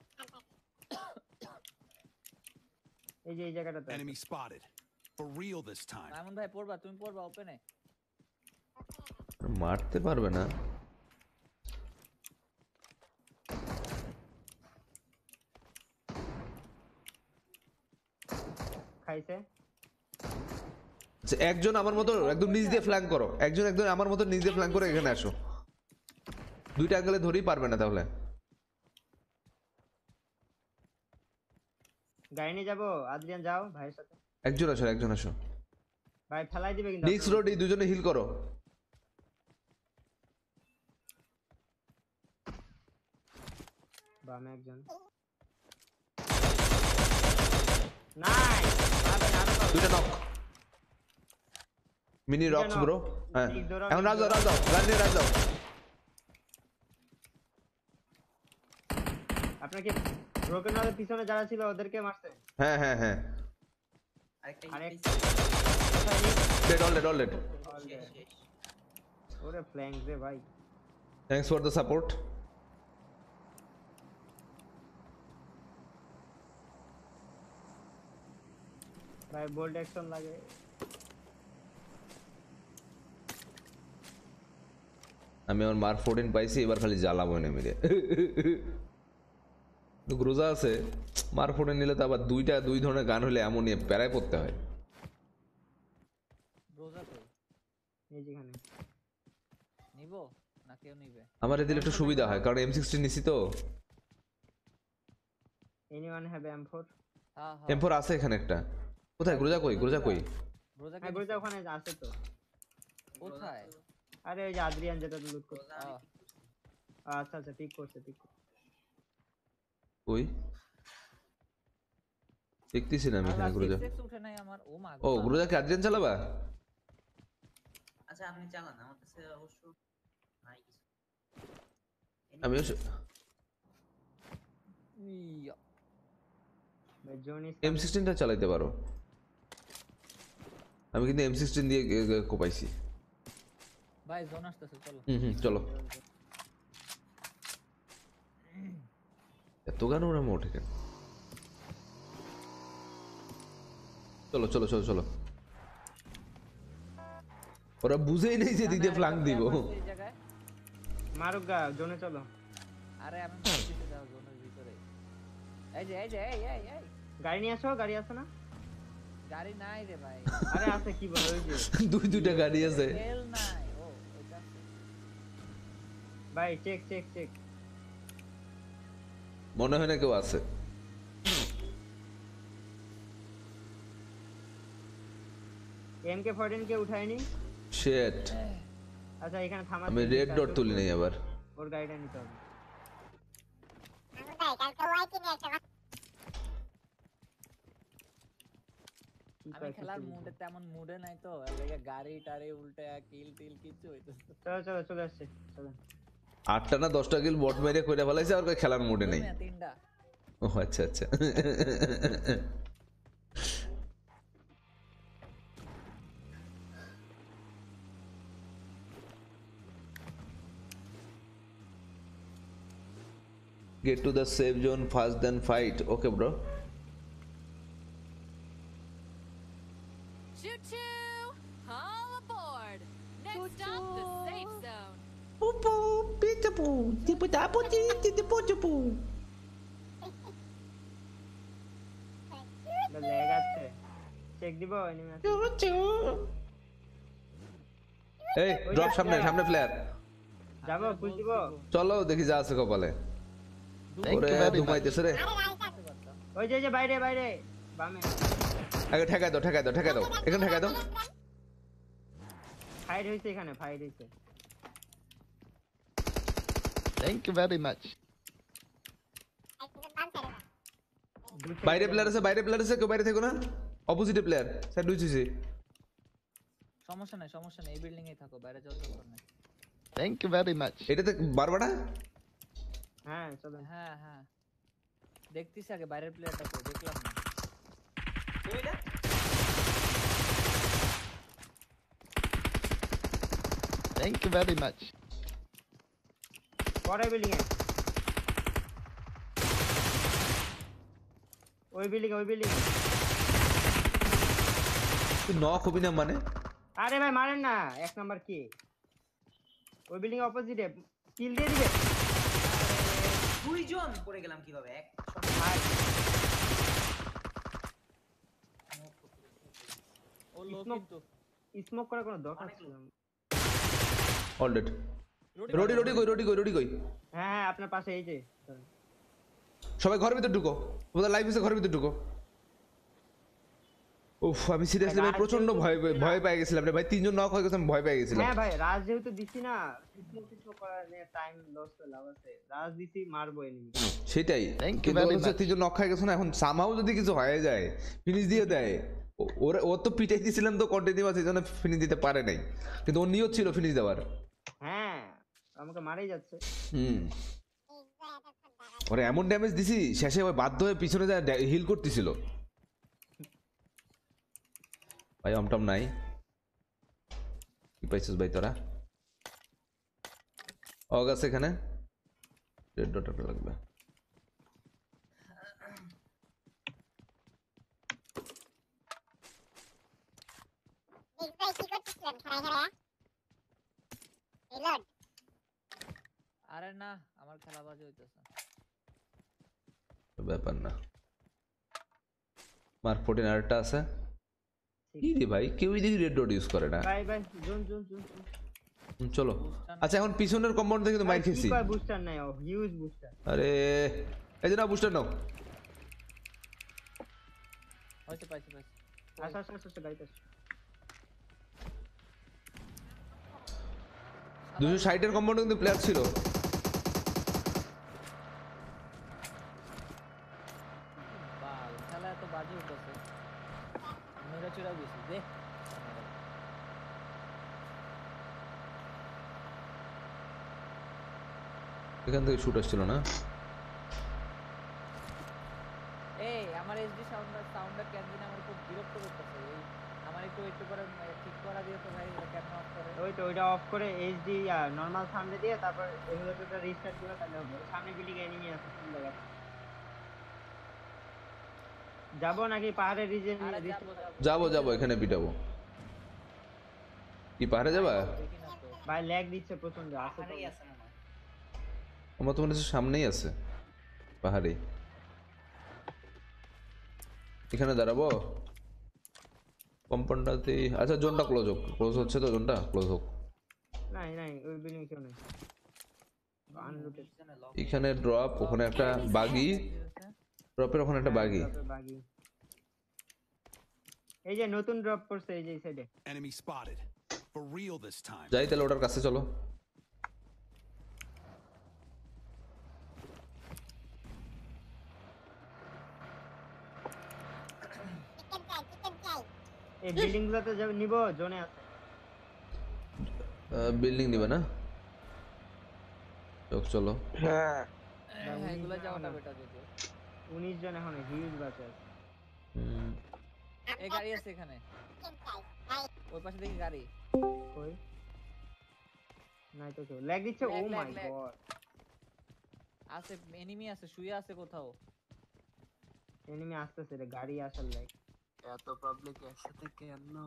এই যে এই জায়গাটাতে। Enemy spotted. For real this time. Mamun ভাই পড়বা, তুমি পড়বা ওপেনে। মারতে পারবে না। খাইছে আচ্ছা, একজন আমার মতো একদম নিচ দিয়ে ফ্ল্যাঙ্ক করো, একজন আমার মতো নিচ দিয়ে ফ্ল্যাঙ্ক করে এখানে আসো। দুইটা অ্যাঙ্গেলে ধরেই পারবে না তাহলে। গাড়ি নিয়ে যাবো, আদ্রিয়ান যাও ভাইয়ের সাথে। একজন আসো। ভাই ফেলাই দিবে কিন্তু। নেক্সট রোড এই দুজনে হিল করো। বামে একজন। নাইস দুইটা নক। Mini rocks bro. হ্যাঁ এখন রাজ দাও গান নিয়ে রাজ দাও। আপনার কি ব্রোকেন ওয়ালের পিছনে যারা ছিল ওদেরকে মারছে? হ্যাঁ আরেকটা ডেড অল ডেড। ওরে ফ্ল্যাঙ্ক রে ভাই। Thanks for the support. ভাই বোল্ড অ্যাকশন লাগে। আমি আমার মার্ক 14 পাইছি, এবার খালি জ্বালাবো না মেরে। গ্রোজা আছে, মার্ক 14 নিলে তো আবার দুই ধরনের গান হলে এমন প্যারায় পড়তে হয়। রোজা কই? এই যেখানে নিবো না কেউ নিবে? আমার এদিকে একটু সুবিধা হয় কারণ M16 নিছি তো। Anyone have M4? হ্যাঁ M4 আছে এখানে একটা। কোথায় গ্রোজা কই? রোজা হ্যাঁ গ্রোজা ওখানে আছে তো। কোথায়? আরে ওই যে আদ্রিয়ান যেটা লুট করছে। আচ্ছা ঠিক করছে। কই দেখতেছি না আমি এখানে গ্রোজা। উঠে নাই আমার। ও মা ও গ্রোজা কি আর্জেন্ট চালাবা? আচ্ছা আপনি চালান, আমার কাছে অবশ্য নাই কিছু। আমি M16টা চালাইতে পারো। আমি কিন্তু M16 দিয়ে কোপাইছি। ভাই জোন আসতেছে, চলো। চলো। এত গান ওরা মোটে কেন? চলো। ওরা বুঝেই নেই যে দিদি ফ্ল্যাঙ্ক দিব। মারুক গা, জোনে চলো। আরে আমি দিতে দাও জোনের ভিতরে। এই গাড়ি নিয়ে আসো, গাড়ি আছে না? গাড়ি নাই রে ভাই। আরে আছে কি বল, ওই যে দুইটা গাড়ি আছে। তেল নাই। ও এটা ভাই চেক মনে হয় না কেউ আছে। MK14 কে উঠায়নি? শিট। আচ্ছা এখানে থামা। আমি রেড ডট তুলি নাই আবার। ওর গাড়িটা নিতে হবে। আমি খেলার মুডে তেমন মুডে নাই তো, এদিকে গাড়ি টারে উল্টে কিল টিল কিছু হইতেছে। চলে আসছে, চলো। 8টা না 10টা কিল বট মেরে কইরা ফেলাইছে, আর কই খেলার মুডে নেই। 3টা। ও আচ্ছা। Get to the safe zone fast then fight. Okay bro. Choo-choo! All aboard! Next stop, the safe zone. লেগ আছে, চেক দিব এনিমি আছে। এই ড্রপ সামনে প্লেয়ার। যাবো পুশ দিব। চলো দেখি যা আছে কপালে। ওরে ঘুমাইতেছে রে। ওই যে বাইরে বামে। আগে ঠেকাই দাও এখানে ঠেকাই দাও। ফাইট হইছে এখানে, Thank you very much. বাইরে প্লেয়ার আছে কেউ বাইরে থেকো না। অপোজিটে প্লেয়ার সাইড হইছে। সমস্যা নাই এই বিল্ডিং এ থাকো, বাইরে যাওয়ার দরকার নাই। Thank you very much. এটাতে বারবাটা হ্যাঁ চলো। হ্যাঁ দেখতেছি আগে বাইরের প্লেয়ারটা কই, দেখলাম না। ওইটা Thank you very much. পরে বিল্ডিং এ, ওই বিল্ডিং তুই নক হবি না মানে? আরে ভাই মারেন না, এক নাম্বার কি ওই বিল্ডিং এর অপোজিটে কিল দিয়ে দিবে। দুইজন পড়ে গেলাম কিভাবে এক ভাই ও লো কিন্তু স্মোক করার কোনো দরকার ছিল না। All dead. রোডি কই? হ্যাঁ আপনার পাশে এই যে সবাই ঘরের ভিতর ঢুকো, তোমাদের লাইভ এসে ঘরের ভিতর ঢুকো। উফ আমি সিরিয়াসলি ভাই প্রচন্ড ভয় পেয়ে গেছিলাম রে ভাই, তিনজন নক হয়ে গেছে, আমি ভয় পেয়ে গেছিলাম। হ্যাঁ ভাই রাজ যেহেতু দিছি না, স্মোক করার টাইম লস করে লাভ আছে, রাজ দিছি মারবো এনিমি। সেটাই, কিন্তু হচ্ছে তিনজন নক হয়ে গেছে না, এখন সামহাও যদি কিছু হয়ে যায় ফিনিশ দিয়ে দেয়। ওর তো পিটাই দিয়েছিলাম তো কন্টিনিউয়াস, এই জন্য ফিনিশ দিতে পারে নাই, কিন্তু ওর নিয়ত ছিল ফিনিশ দেওয়ার। হ্যাঁ আমাকে মারাই যাচ্ছে। ওরে এমন ড্যামেজ দিছি শেষে ওই বাধ্য হয়ে পিছনে যায় হিল করতেছিল। ভাই আমটম নাই, কি পাইছিস ভাই তোরা? অগ আছে এখানে, রেড ডট লাগবে। আরে না, আমার খেলা বাজে হইতেছে। ব্যাপার না, মার্ক 14 আরেকটা আছে। কি রে ভাই, কেউই দেখি রেড ডট ইউজ করে না। ভাই জোন চলো আচ্ছা, এখন পিছনের কম্পাউন্ড থেকে তো মাইর খেয়েছি। কি বুস্টার নাই, ও হিউজ বুস্টার। আরে এই যে না বুস্টার নাও। হইছে পাইছি। আচ্ছা গাইতে 260 এর কম্পাউন্ডে কিন্তু প্লেয়ার ছিল। বাল খেলা এত বাজে হইতেছে, মেরা চুরা দিছি দে। এখান থেকে শুট আসছিল না? এই আমার এসডি সাউন্ডটা কেন দিন আমার খুব বিরক্ত করতেছে। এই আমার একটু করে ঠিক করা দিও তো ভাই, এটা কেন অফ করে? ওইটা অফ করে এইচডি নরমাল সামনে দিয়ে তারপর এমুলেটরটা রিস্টার্ট করে তাহলে হবে। সামনে বিল্ডিং এনিমি আছে কোন জায়গায়? যাবো নাকি পাহাড়ের রিজন? যাবো এখানে পিটাবো। কি পাহাড়ে যাবা? ভাই ল্যাগ দিচ্ছে প্রচন্ড। আছে তো আমার তোমার সামনেই আছে পাহাড়ে, এখানে দাঁড়াবো কম্পাউন্ডটাতে। আচ্ছা জোনটা ক্লোজ হচ্ছে তো, জোনটা ক্লোজ হোক। নাই ওই বিল্ডিং কেউ নাই, আনলুটেড। এখানে ড্রপ, ওখানে একটা বাগি, ড্রপের ওখানে একটা বাগি। এই যে নতুন ড্রপ করছে এই যে এই সাইডে। Enemy spotted. For real this time. যাই তাহলে ওটার কাছে চলো। এই বিল্ডিং গুলোতে যাব নিব, জোনে আছে। বিল্ডিং নিবে না? চলো। হ্যাঁ এগুলা যাওয়াটা বেটার যদিও। 19 জন এখন হিউজ বাঁচে আছে। এই গাড়ি আছে এখানে, ওই পাশে দেখি গাড়ি। কই নাই তো, কেউ ল্যাগ দিচ্ছে। ও মাই গড, আছে এনিমি আছে, শুয়ে আছে কোথাও। এনিমি আসতেছে রে, গাড়ি আসার ল্যাগ। এত পাবলিক একসাথে কেন?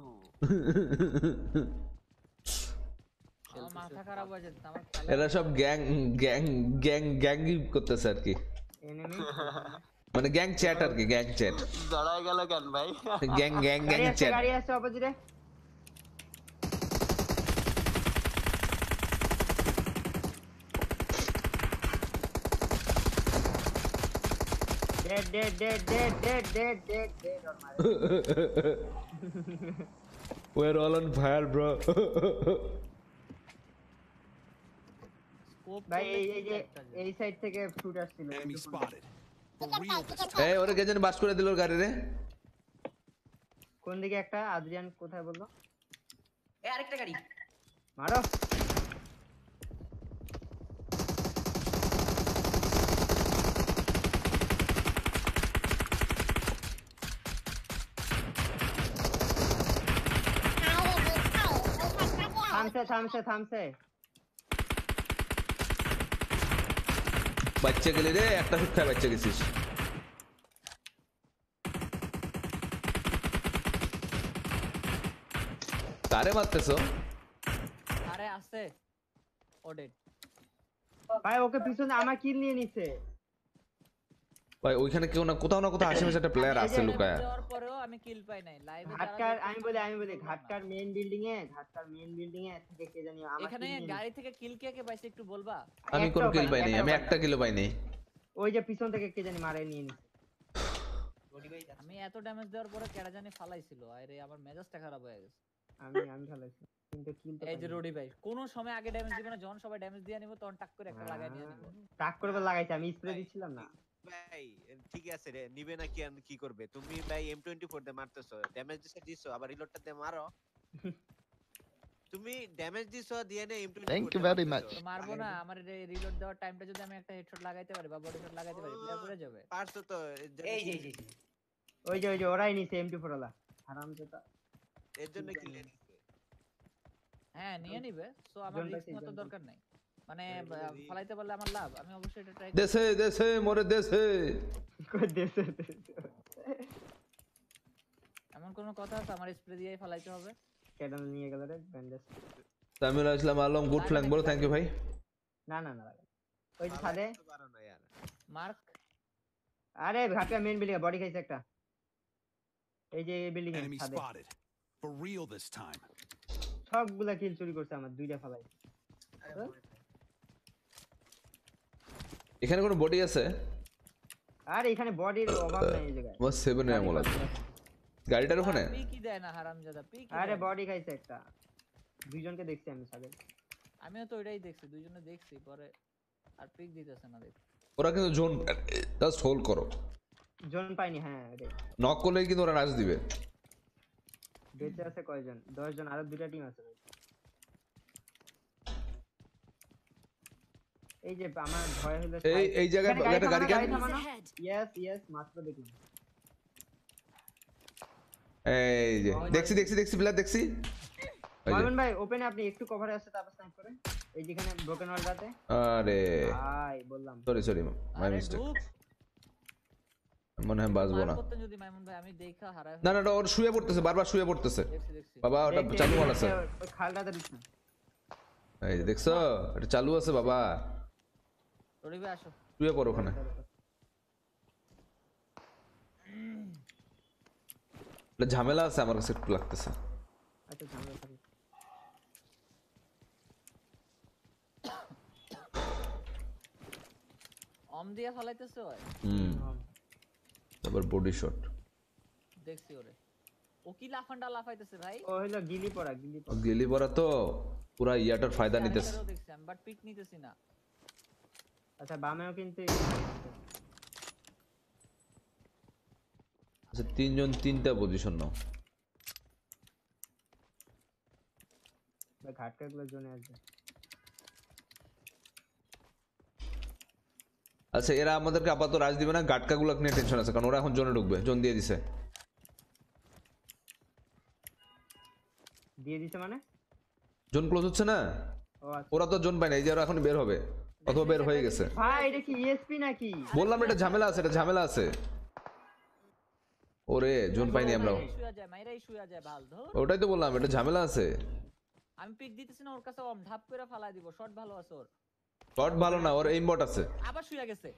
আমার মাথা খারাপ হয়ে যাচ্ছে আমার। এরা সব গ্যাং করতেছে আর কি, এনিমি মানে গ্যাং চ্যাট আর কি, গ্যাং চ্যাট। দাঁড়ায় গেল কেন ভাই? Gang chat. গাড়ি আসছে অপোজিটে। Dead. We're all on fire, bro. ভাই এই সাইড থেকে শুট আসছিল। Enemy spotted. For real this time. এই ওরে কে জানি বাস করে দিল ওর গাড়ি রে। কোন দিকে একটা? আদ্রিয়ান কোথায় বললো? এই আরেকটা গাড়ি মারো থামছে বাচ্চা গেলি রে, একটা শুট খায় বাচ্চা গেছিস। কারে মারতেছো? আরে আছে ওডেড ভাই ওকে পিছনে আমার কিল নিয়ে নিছে ভাই ওইখানে কেউ না কোথাও না কোথাও আশেপাশে একটা প্লেয়ার আছে লুকায়া। যাওয়ার পরেও আমি কিল পাই নাই লাইভে। ঘাটকার আমি বলি ঘাটকার মেইন বিল্ডিং এ থেকে কে জানি আমার এখানে গাড়ি থেকে কিল কে পাইছে একটু বলবা? আমি কোনো কিল পাই নাই, আমি একটা কিল পাই নাই। ওই যে পিছন থেকে কে জানি মারে নিয়ে নিছে। আমি এত ড্যামেজ দেওয়ার পরে কেডা জানি ফালাইছিল, আরে আমার মেজাজটা খারাপ হয়ে গেছে। আমি ফালাইছি কিন্তু কিল তো এই যে রোডি ভাই কোন সময় আগে ড্যামেজ দিবে না, যখন সবাই ড্যামেজ দিয়ে নিব তখন টাক করে একটা লাগাই নিয়ে নিব। টাক করে লাগাইছি, আমি স্প্রে দিছিলাম না ভাই ঠিক আছে রে, নিবে না কি করবে? তুমি ভাই M24 দিয়ে মারতেছো, ড্যামেজ দিছো আবার রিলোডটা দিয়ে মারো। তুমি ড্যামেজ দিছো দিয়ে না M24। Thank you very much. তো মারবো না, আমার রিলোড দেওয়ার টাইমটা যদি আমি একটা হেডশট লাগাইতে পারি বা বডি শট লাগাইতে পারি প্লেয়ার পড়ে যাবে। পারছো তো। এই যে ওই যে ওরাই নিছে M24 ওলা হারামজাদা। এর জন্য কিল নিয়ে নিছে। হ্যাঁ নিয়ে নিবে, সো আমার রিস্ক মত দরকার নাই, মানে ফালাইতে পারলে আমার লাভ। আমি অবশ্যই এটা ট্রাই দেশে দেশে মোরে দেশে কই দেশে এমন কোন কথা আছে আমার স্প্রে দিয়েই ফালাইতে হবে? কেডাল নিয়ে গেল রে bandage. Tamil Islam Alam good flank বলো, থ্যাংক ইউ ভাই। না ওই যে ছাদে পারো না यार মার্ক। আরে ঘাটকা মেইন বিল্ডিং এ বডি খাইছে একটা, এই যে এই বিল্ডিং এর Enemy ছাদে spotted. For real this time. সবগুলা কিল চুরি করছে আমার, দুইটা ফালাই। এখানে কোনো বডি আছে? আর এখানে বডির অভাব নাই এই জায়গায়। আমার 7 এর আমল আছে গাড়িটার ওখানে। পি কি দেয় না হারামজাদা, পি কি? আরে বডি খাইছে একটা, দুইজনকে দেখছি আমি ছাদে। আমিও তো ওইটাই দেখছি, দুইজনে দেখছি পরে আর পিক দিতেছে না দেখ। ওরা কিন্তু জোন জাস্ট হোল্ড করো, জোন পাইনি। হ্যাঁ রে নক করলেই কিন্তু ওরা রাশ দিবে। বেঁচে আছে কয়জন? 10 জন, আরো দুইটা টিম আছে। এই যে আমার ভয় হলো এই জায়গায় একটা গাড়ি কেন? ইয়েস মাত্র দেখলাম। এই যে দেখছি প্লেয়ার দেখছি। মামুন ভাই ওপেনে আপনি একটু কভারে আসছে, তারপর স্নাইপ করেন এই যেখানে ব্রোকেন ওয়ালটাতে। আরে ভাই বললাম সরি মাই মিস্টেক। মনে হয় বাজবো না। যদি মাইমুন ভাই আমি দেখা হারাই না ওর শুয়ে পড়তেছে, বারবার শুয়ে পড়তেছে। বাবা ওটা চালু আছে। ওই খালটাতে দিছ না। এই যে দেখছো এটা চালু আছে বাবা। রোডি ভাই আসো, শুয়ে পড়ো ওখানে। এটা ঝামেলা আছে আমার কাছে একটু লাগতেছে। আচ্ছা ঝামেলা থাকে। অম দিয়া ফালাইতেছে ওই। তারপর বডি শট দেখছি ওরে, ও কি লাফাইতেছে ভাই। ও হলো গিলি পড়া তো পুরা ইয়াটার ফায়দা নিতেছে। দেখছি আমি বাট পিক নিতেছি না। আচ্ছা বামেও কিন্তু আচ্ছা তিনজন তিনটা পজিশন নাও। ঘাটকাগুলো জোনে আসবে। আচ্ছা এরা আমাদেরকে আপাতত রাজ দিবে না, গাটকাগুলো নিয়ে টেনশন আছে কারণ ওরা এখন জোনে ঢুকবে। জোন দিয়ে দিছে মানে জোন ক্লোজ হচ্ছে না। ওরা তো জোন পায় না, এই যে ওরা এখন বের হবে অথবা বের হয়ে গেছে। ভাই এটা কি ইএসপি নাকি? বললাম এটা ঝামেলা আছে, এটা ঝামেলা আছে। ওরে জোন পাইনি আমরা, ওটাই তো বললাম এটা ঝামেলা আছে। আমি পিক দিতেছি না ওর কাছে, অম ঢাপ করে ফালাই দিব। শট ভালো আছে ওর, শট ভালো না, ওর এইমবট আছে। আবার শুয়ে গেছে।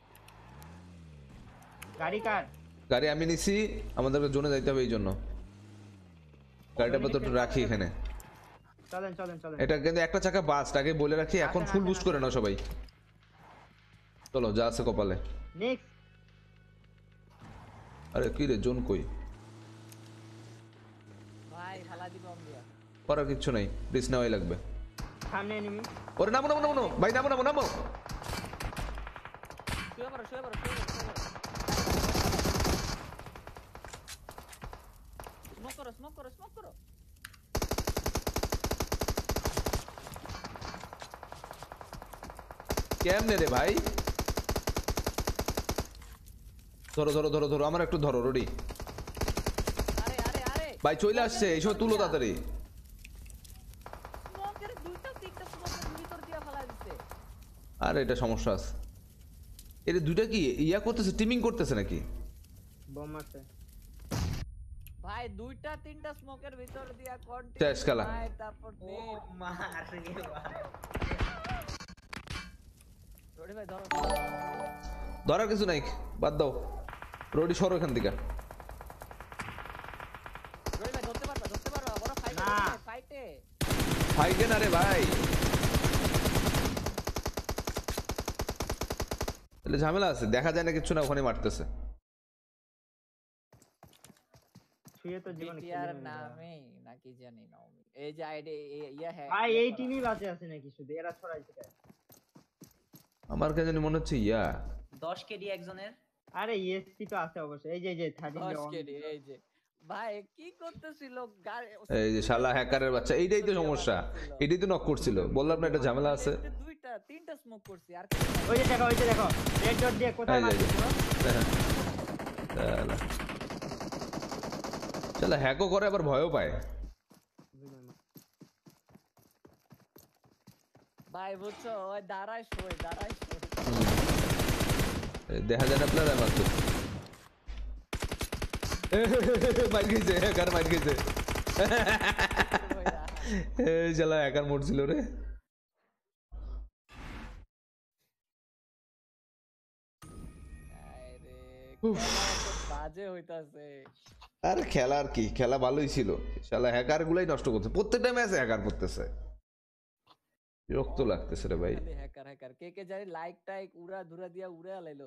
গাড়ি কার? গাড়ি আমি নিছি, আমাদেরকে জোনে যাইতে হবে এই জন্য গাড়িটা পর্যন্ত রাখি এখানে। চলেন এটা কিন্তু একটা চাকা বাস্ট, আগে বলে রাখি। এখন ফুল বুস্ট করে নাও সবাই, চলো যা আছে কপালে। নেক্সট আরে কি রে জোন কই ভাই? ফালা দিব অম দিয়া, করার কিচ্ছু নাই, রিস্ক নেওয়াই লাগবে। সামনে এনিমি। ওরে নামো ভাই, নামো শুয়ে পড়ো। স্মোক করো। কেমনে রে ভাই? ধরো ধরো ধরো ধরো, আমার একটু ধরো রোডি। আরে আরে আরে ভাই চলে আসছে, এইসব তুলো তাড়াতাড়ি। স্মোকের দুইটা তিনটা স্মোকের ভিতর দিয়া ফেলা দিচ্ছে। আর এটা সমস্যা আছে। এর দুইটা কি ইয়া করতেছে, টিমিং করতেছে নাকি? বোম মারছে। ভাই দুইটা তিনটা স্মোকের ভিতর দিয়া শেষ খেলা। কন্টিনিউ তারপর ও মার রে বাবা। রোডি ভাই ধরো। ধরার কিছু নাই, বাদ দাও। রোডি সরো এখান থেকে। রোডি ভাই ধরতে পারবা বড় ফাইটে না। ফাইটে। ফাইটে না রে ভাই, তাহলে ঝামেলা আছে, দেখা যায় না কিছু না, ওখানে মারতেছে। শুয়ে তো জীবনে বিটিআর খেলে না। নামে নাকি জানি না আমি। এই যে আইডি ইয়া হ্যাঁ ভাই এই টিমই বাঁচে আছে নাকি শুধু? এরা ছড়াইছে কেন? আমার কাছে জানি মনে হচ্ছে ইয়া 10 কেডি একজনের। আরে ইএসপি তো আছে অবশ্যই। এই যে 13 কেডি এই যে ভাই কি করতেছিল এই যে শালা হ্যাকারের বাচ্চা, এইটাই তো সমস্যা, এটাই তো নক করছিল, বললাম না এটা ঝামেলা আছে। দুইটা তিনটা স্মোক করছি আর ওই যে দেখো রেড ডট দিয়ে কোথায় মারছে? শালা হ্যাকও করে আবার ভয়ও পায়। ভাই বুঝছো ওই দাঁড়ায় শোয় দেখা যায় না প্লেয়ার আমার তো মার গেছে, হ্যাকার মার গেছে। এই শালা হ্যাকার মরছিল রে। বাজে হইতাছে। আরে খেলা আর কি, খেলা ভালোই ছিল, শালা হ্যাকার গুলাই নষ্ট করছে, প্রত্যেকটা ম্যাচে হ্যাকার করতেছে, বিরক্ত লাগতেছে রে ভাই। হ্যাকার কে জানি লাইক টাইক উড়া ধুরা দিয়া উড়ে আলাইলো।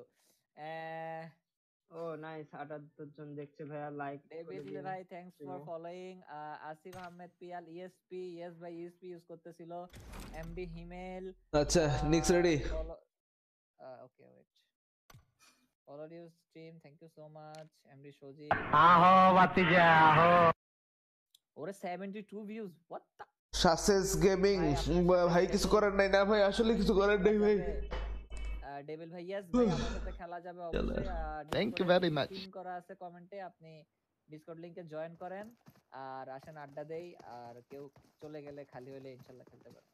ও নাইস, 78 জন দেখছে ভাইয়া। লাইক ডেভিড ভাই thanks for following. Asif Ahmed Piyal ESP yes ভাই ইএসপি ইউজ করতেছিল। এমডি হিমেল। আচ্ছা নিক্স ready. Okay wait, follow you stream, thank you so much. MD সজি আহো বাতিজা আহো। ওরে 72 ভিউজ, হোয়াট দ্য সাসেস গেমিং ভাই কিছু করার নাই না ভাই, আসলে কিছু করার নাই ভাই। ডেভিল ভাই ইয়েস ভাই আমার সাথে খেলা যাবে অবশ্যই। Thank you very much. Pin করা আছে কমেন্টে, আপনি ডিসকর্ড লিংকে জয়েন করেন আর আসেন আড্ডা দেই। আর কেউ চলে গেলে খালি হলে ইনশাআল্লাহ খেলতে পারবেন।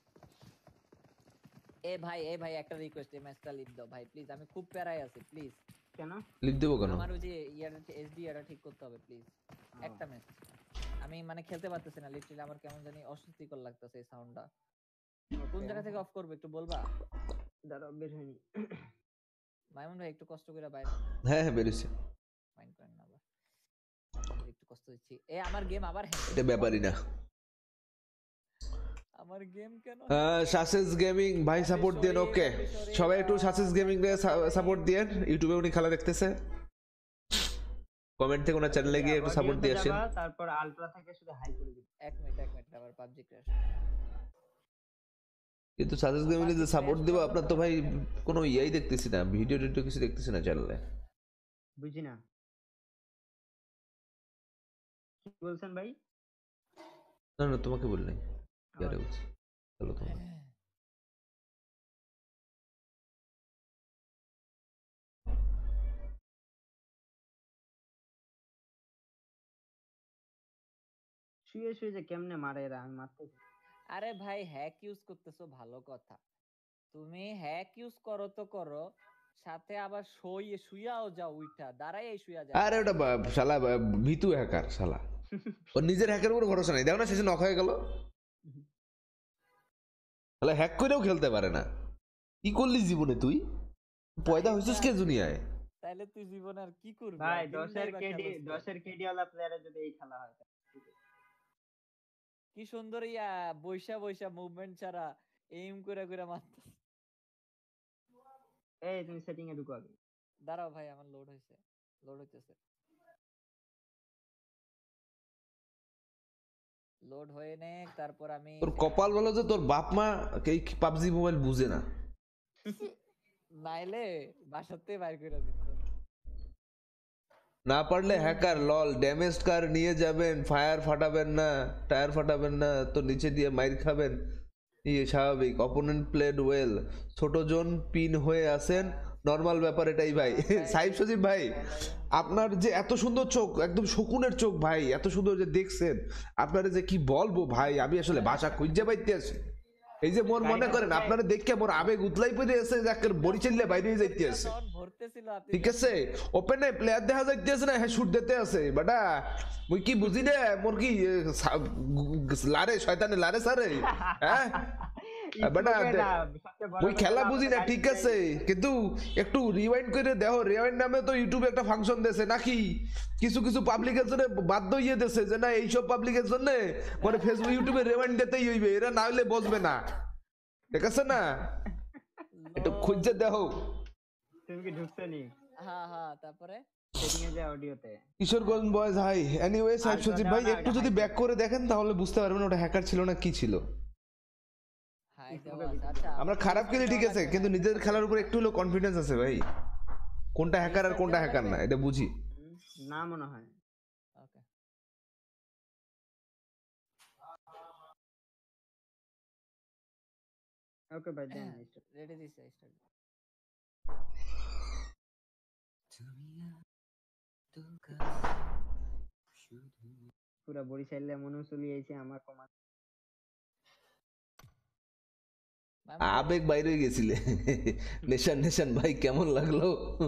এ ভাই একটা রিকোয়েস্ট, এই ম্যাচটা লিভ দাও ভাই প্লিজ, আমি খুব প্যারায় আছি প্লিজ। কেন লিভ দেবো কেন? আমার ওই যে এসডি এটা ঠিক করতে হবে প্লিজ, একটা ম্যাচ। আমি মানে খেলতে পারতেছি না লিটারালি, আমার কেমন জানি অস্বস্তিকর লাগতেছে এই সাউন্ডটা। কোন জায়গা থেকে অফ করব একটু বলবা? দাঁড়াও বের হয়নি। মাইমুন ভাই একটু কষ্ট করে বাইরে। হ্যাঁ বেরিয়েছে, মাইন্ড করেন না, একটু কষ্ট দিচ্ছি। আমার গেম আবার এটা ব্যাপারই না। আমার গেম কেন? সাসেস গেমিং ভাই সাপোর্ট দেন। ওকে সবাই একটু সাসেস গেমিং রে সাপোর্ট দেন, ইউটিউবে উনি খেলা দেখতেছে, কমেন্ট থেকে ওনার চ্যানেলে গিয়ে একটু সাপোর্ট দিয়ে আসেন। তারপর আলট্রা থেকে শুধু হাই করে দিন। এক মিনিট আবার পাবজি ক্র্যাশ। কিন্তু সাজেস্ট গেমিং এ যে সাপোর্ট দেব আপনার তো ভাই কোনো ইয়াই দেখতেছি না, ভিডিও টিডিও কিছু দেখতেছি না চ্যানেলে। বুঝি না কি বলছেন ভাই? না না তোমাকে বল নাই, যারে বলছি চলো তোমরা। শুয়ে যে কেমনে মারে এরা, আমি মারতে। আরে ভাই হ্যাক ইউজ করতেছো ভালো কথা, তুমি হ্যাক ইউজ করো তো করো, সাথে আবার শুয়াও যাও, উইঠা দাঁড়াই শুয়া যায়। আরে ওটা শালা ভিতু হ্যাকার শালা, ও নিজের হ্যাকের উপর ভরসা নাই, দেখো না শেষে নক হয়ে গেল। শালা হ্যাক করেও খেলতে পারে না, কি করলি জীবনে তুই? পয়দা হইছিস কে দুনিয়ায়? তাহলে তুই জীবনে আর কি করবি ভাই? 10 এর কেডি ওয়ালা প্লেয়ারে যদি এই খেলা হয়, কি সুন্দর ইয়া বৈশা মুভমেন্ট ছাড়া এইম করে মারতে। এই তুমি সেটিং এ ঢুকো আগে। দাঁড়াও ভাই আমার লোড হইতেছে। লোড হয়ে নে, তারপর আমি। তোর কপাল বলো যে তোর বাপ মা এই পাবজি মোবাইল বুঝে না, নাইলে বাসাতে বাইর করে দিত। না পারলে হ্যাকার লল ড্যামেজ কার নিয়ে যাবেন, ফায়ার ফাটাবেন না, টায়ার ফাটাবেন না, তো নিচে দিয়ে মাইর খাবেন, স্বাভাবিক, অপোনেন্ট প্লেড ওয়েল, ছোট জোন পিন হয়ে আছেন, নর্মাল ব্যাপার এটাই ভাই। সাইফ সজীব ভাই, আপনার যে এত সুন্দর চোখ, একদম শকুনের চোখ ভাই, এত সুন্দর যে দেখছেন, আপনারা যে কি বলবো ভাই, আমি আসলে ভাষা খুঁজে পাইতে আছি। এই যে মোর মনে করেন আপনারা দেখে মোর আবেগ উতলাই পড়ে আছে, যাকে বড়ি চাইলে বাইরে যাইতে আছে, ঠিক আছে? ওপেনে প্লেয়ার দেখা যাইতে আছে না, হ্যাঁ শুট দিতে আছে বেটা, মুই কি বুঝি রে, মোর কি লারে শয়তানে লারে সারে, হ্যাঁ বেটা ওই খেলা বুঝি না, ঠিক আছে, কিন্তু একটু রিওয়াইন্ড করে দেখো, রিওয়াইন্ড নামে তো ইউটিউবে একটা ফাংশন দেছে নাকি, কিছু কিছু পাবলিকের জন্য বাধ্য হয়ে দেছে যে না এইসব পাবলিকের জন্য মানে ফেসবুক ইউটিউবে রিওয়াইন্ড দিতেই হইবে, এরা না হলে বসবে না, ঠিক আছে না? একটু খুঁজে দেখো। তুমি কি ঢুকছো নি? হ্যাঁ তারপরে সেটিং এ যা অডিওতে Kishoreganj boys hi. Anyway Saif Sajib ভাই একটু যদি ব্যাক করে দেখেন তাহলে বুঝতে পারবেন ওটা হ্যাকার ছিল না কি ছিল। হাই দেওয়া আছে। আচ্ছা আমরা খারাপ খেলি ঠিক আছে, কিন্তু নিজেদের খেলার উপর একটু হলেও কনফিডেন্স আছে ভাই, কোনটা হ্যাকার আর কোনটা হ্যাকার না এটা বুঝি। না মনে হয়। ওকে ওকে ভাই দেন রেডি দিছে স্টার্ট। পুরা বরিশালে মনে চলে আইছে আমার কমা। আবেগ বাইরে গেছিলে। নেশান নেশান ভাই কেমন লাগলো?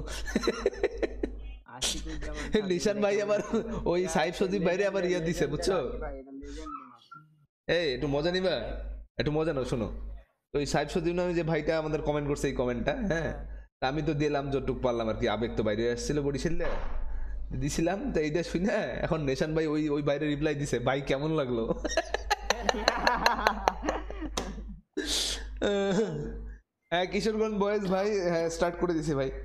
নিশান ভাই আবার ওই সাইফ সজীব বাইরে আবার ইয়া দিছে বুঝছো? এই একটু মজা নিবা, একটু মজা নাও, শোনো ওই সাইফ সজীব নামে যে ভাইটা আমাদের কমেন্ট করছে এই কমেন্টটা, হ্যাঁ আমি তো দিলাম যতটুক পারলাম আর কি, আবেগ তো বাইরে আসছিল বরিশালে দিছিলাম, তো এইটা শুনে এখন নেশান ভাই ওই ওই বাইরে রিপ্লাই দিছে ভাই কেমন লাগলো। হ্যাঁ কিশোরগঞ্জ বয়েজ ভাই, হ্যাঁ স্টার্ট করে দিছে ভাই।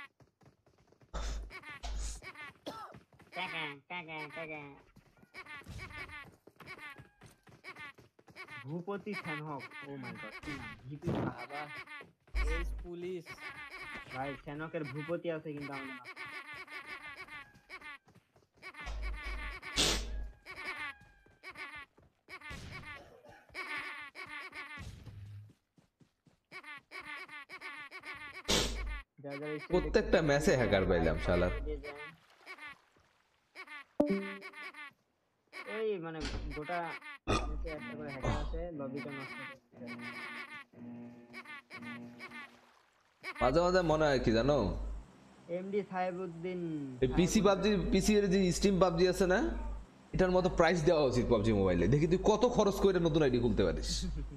ভূপতি সেনহক, ও মাই গড, ভিপি বাবা এস পুলিশ ভাই, সেনকের ভূপতি আছে কিন্তু আমাদের না। প্রত্যেকটা ম্যাচে হ্যাকার পাইলাম শালা। ওই মানে গোটা ম্যাচে একটা করে হ্যাকার আছে, লবিটা নষ্ট করে। মাঝে মাঝে মনে হয় কি জানো, এমডি সাহেবউদ্দিন এই পিসি পাবজি, পিসি এর যে স্টিম পাবজি আছে না, এটার মতো প্রাইস দেওয়া উচিত পাবজি মোবাইলে, দেখি তুই কত খরচ করে নতুন আইডি খুলতে পারিস।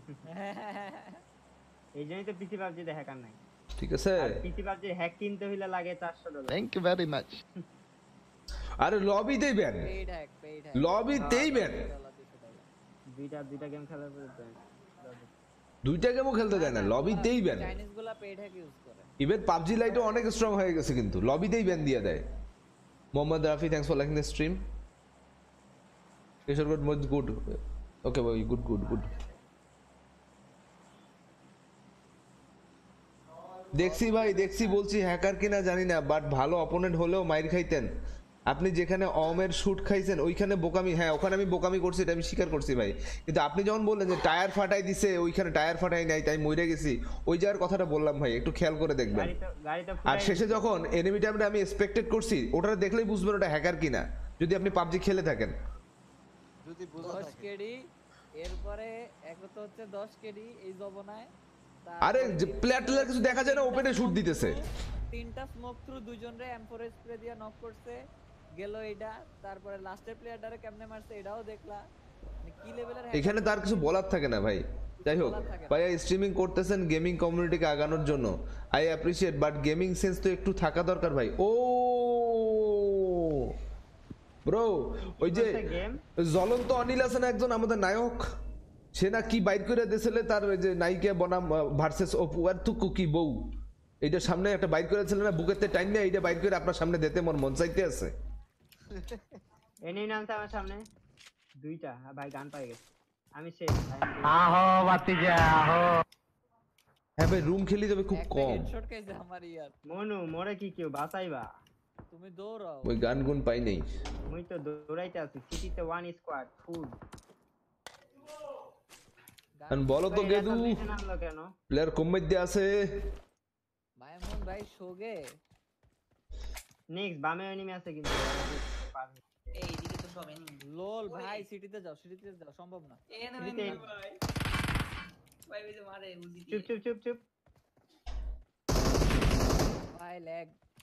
এই জন্যই তো পিসি পাবজিতে হ্যাকার নাই, ঠিক আছে? পিসি পাবজি হ্যাক কিনতে হইলে লাগে $400। Thank you very much. আরে লবিতেই ব্যান, পেইড হ্যাক লবিতেই ব্যান, দুইটা গেম খেলার পরে ব্যান, দুইটা গেমও খেলতে দেয় না, লবিতেই ব্যান। চাইনিজ গুলা পেইড হ্যাক ইউজ করে। ইভেন পাবজি লাইটও অনেক স্ট্রং হয়ে গেছে কিন্তু লবিতেই ব্যান দিয়ে দেয়। Mohammad Rafi, thanks for liking the stream. Kishoreganj মোজ গুড, ওকে ভাই, গুড গুড গুড। দেখছি ভাই দেখছি, বলছি হ্যাকার কিনা জানি না, বাট ভালো অপোনেন্ট হলেও মাইর খাইতেন আপনি। যেখানে অমের শুট খাইছেন ওইখানে বোকামি, হ্যাঁ ওখানে আমি বোকামি করছি, এটা আমি স্বীকার করছি ভাই, কিন্তু আপনি যখন বললেন যে টায়ার ফাটাই দিছে, ওইখানে টায়ার ফাটাই নাই তাই মরে গেছি, ওই যাওয়ার কথাটা বললাম ভাই, একটু খেয়াল করে দেখবেন। আর শেষে যখন এনিমি টাইমটা আমি এক্সপেক্টেড করছি, ওটা দেখলেই বুঝবেন ওটা হ্যাকার কিনা, যদি আপনি পাবজি খেলে থাকেন। যদি 10 কেডি, এরপরে এক তো হচ্ছে 10 কেডি এই জবনায়। আরে প্লেয়ার টেলার কিছু দেখা যায় না, ওপেনে শুট দিতেছে। তিনটা স্মোক থ্রু, দুইজন রে M4 স্প্রে দিয়ে নক করছে গেল এইটা, তারপরে লাস্টের প্লেয়ারটারে কেমনে মারছে এটাও দেখলা, মানে কি লেভেলের। এখানে তার কিছু বলার থাকে না ভাই। যাই হোক ভাইয়া, স্ট্রিমিং করতেছেন গেমিং কমিউনিটিকে আগানোর জন্য, I appreciate, but gaming sense তো একটু থাকা দরকার ভাই। ও ব্রো, ওই যে জ্বলন্ত অনিল আছে না একজন আমাদের নায়ক, সে না কি বাইর করে দিয়েছিলে তার ওই যে নায়িকা বনাম ভার্সেস অপু আর তুকু কি বউ, এইটার সামনে একটা বাইর করেছিল না বুকেতে টাইম নিয়ে, এইটা বাইর করে আপনার সামনে দিতে মন চাইতে আছে। এনি নামতে আমার সামনে দুইটা ভাই, গান পাই গেছে আমি সে। আহো বাতিজা আহো। হ্যাঁ ভাই রুম খেলি তবে খুব কম। হেডশট খাইছে আমার ইয়ার। মনু মোরে কি কেউ বাঁচাইবা? তুমি দৌড়াও। ওই গান গুন পাই নাই। মুই তো দৌড়াইতে আছি, সিটিতে 1 স্কোয়াড ফুল। এখন বলো তো ভাই, গেদু এত নিচে নামলো কেন? প্লেয়ার কম মধ্যে আছে মাইমুন ভাই শোগে নেক্সট বামে এনিমি আছে কিন্তু এইদিকে তো সব enemy। লোল ভাই সিটিতে যাও সম্ভব না। এ নেমেন এদিকে। না ভাই। ভাই ওই যে মারে উজি চুপ দিয়ে। চুপ চুপ চুপ। ভাই ল্যাগ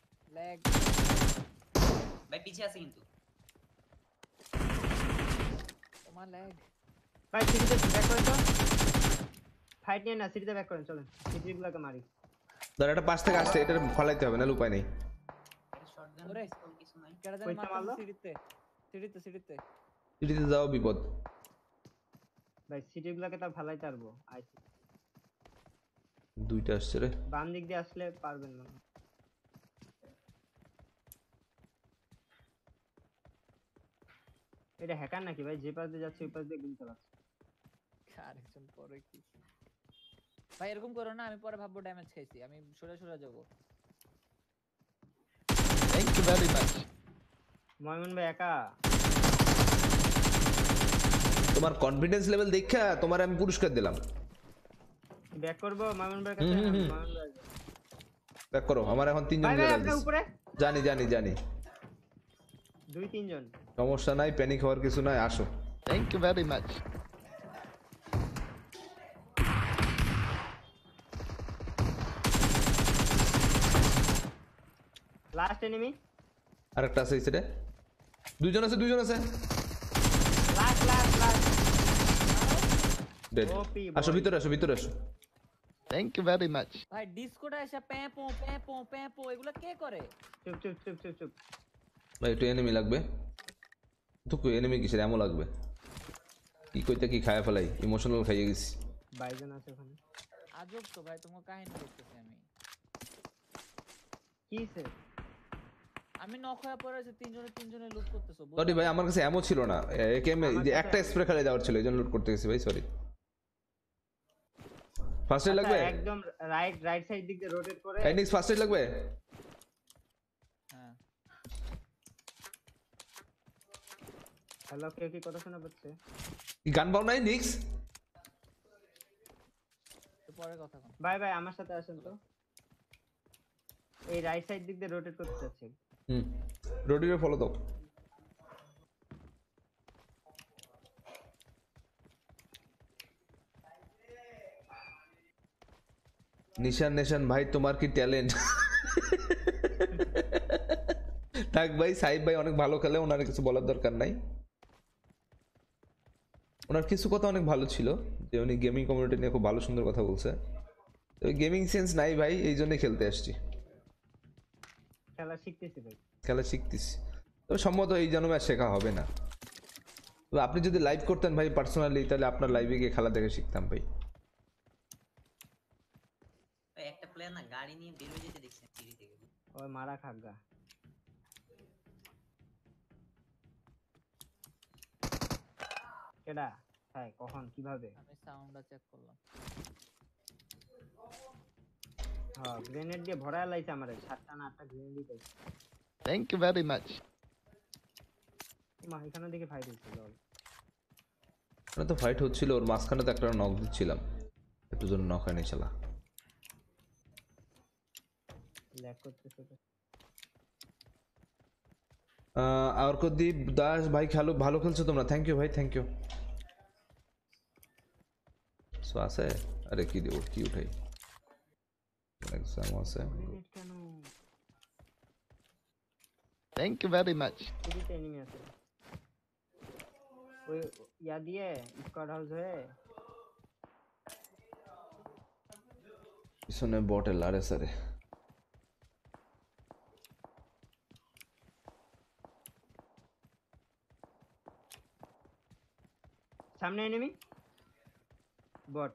ভাই পিছে আছে কিন্তু। তোমার ল্যাগ। ভাই সিটিতে ব্যাক করেন তো। ফাইট নিয়ে না সিটিতে ব্যাক করেন চলেন। সিটিগুলোকে মারি। ধর একটা পাশ থেকে আসছে এটা ফলাইতে হবে না উপায় নেই এটা শটগান ওরে। পিস্তল কিছু নাই। কেডা জানি কইতে মারলো? মারতেছে সিটিতে সিটিতে যাও বিপদ ভাই সিটিগুলোকে তো ফালাইতে পারবো। আইছি। দুইটা আসছে রে বাম দিক দিয়ে আসলে পারবেন না। এটা হ্যাকার নাকি ভাই? যে পাশ দিয়ে যাচ্ছে ওই পাশ দিয়ে গুলি চালাচ্ছে। আরেকজন পরে কি ভাই এরকম করো না, আমি পরে ভাববো ড্যামেজ খাইছি, আমি সরে যাবো। Thank you very much. ময়মন ভাই একা। তোমার কনফিডেন্স লেভেল দেখা তোমার আমি পুরস্কার দিলাম ব্যাক করবো ময়মন ভাইয়ের কাছে। ময়মন ভাই ব্যাক করো আমার এখন তিনজন ভাই ভাই লেভেল আপনার উপরে জানি 2-3 জন। সমস্যা নাই প্যানিক হওয়ার কিছু নাই আসো Thank you very much. Last enemy. আরেকটা আছে এই সাইডে দুইজন আছে লাস্ট ডেড ওপি আসো ভিতরে আসো Thank you very much. ভাই ডিসকোটা এসে প্যাপো এগুলো কে করে? চুপ চুপ চুপ চুপ চুপ। ভাই একটু এনিমি লাগবে তো কই এনিমি কিসের এমন লাগবে কি কইতে কি খায়া ফেলাই ইমোশনাল খাইয়ে গেছি বাইজন আছে ওখানে। আজব তো ভাই, তোমার কাহিনী দেখতেছি আমি। কি স্যার? আমি নক হয়ে পড়ে আছি, তিনজনে লুট করতেছো। সরি ভাই আমার কাছে এমন ছিল না একেএম যে একটা স্প্রে খেলে যাওয়ার ছিল এইজন্য লুট করতে গেছি ভাই সরি ফার্স্ট এড লাগবে একদম রাইট সাইড দিক দিয়ে রোটেট করে। এনিক্স ফার্স্ট এড লাগবে হ্যাঁ হ্যালো কেউ কি কথা শোনা পাচ্ছে? কি গান পাও নাই নিক্স তো পরে কথা বল। ভাই আমার সাথে আসেন তো। এই রাইট সাইড দিক দিয়ে রোটেট করতে যাচ্ছে। রোডিরে ফলো দাও নিশান ভাই তোমার কি ট্যালেন্ট থাক ভাই সাইব ভাই অনেক ভালো খেলে ওনার কিছু বলার দরকার নাই ওনার কিছু কথা অনেক ভালো ছিল যে উনি গেমিং কমিউনিটি নিয়ে খুব ভালো সুন্দর কথা বলছে তো গেমিং সেন্স নাই ভাই এই জন্যই খেলতে আসছি খেলা শিখতেছি ভাই। খেলা শিখতেছি তবে সম্ভবত এই জন্মে আর শেখা হবে না তবে আপনি যদি লাইভ করতেন ভাই পার্সোনালি তাহলে আপনার লাইভে গিয়ে খেলা দেখে শিখতাম ভাই ভাই একটা প্লেয়ার না গাড়ি নিয়ে বের হয়ে যেতে দেখছেন সিঁড়ি থেকে। ওই মারা খাগা। কেডা? হ্যাঁ কখন কিভাবে? আমি সাউন্ডটা চেক করলাম। হ্যাঁ গ্রেনেড দিয়ে ভরায় লাইছে আমারে 7টা না 8টা গ্রেনেডই পাইছে। Thank you very much. মা এখানে দেখে ফাইট হচ্ছে লল। ওখানে তো ফাইট হচ্ছিল ওর মাঝখানে তো একটা নক দিচ্ছিলাম একটু জন্য নক হয়নি শালা ল্যাগ করতেছে তো। অর্কদীপ দাস ভাই খেলো ভালো খেলছো তোমরা থ্যাংক ইউ ভাই থ্যাংক ইউ সো আছে আরে কি দেব কি উঠাই এক্সাম আছে গ্রেনেড কেন? Thank you very much. সিটিতে এনিমি আছে। ওই ইয়া দিয়ে স্কোয়াড হাউস হয়ে পিছনে বটে লারে সারে সামনে এনিমি বট।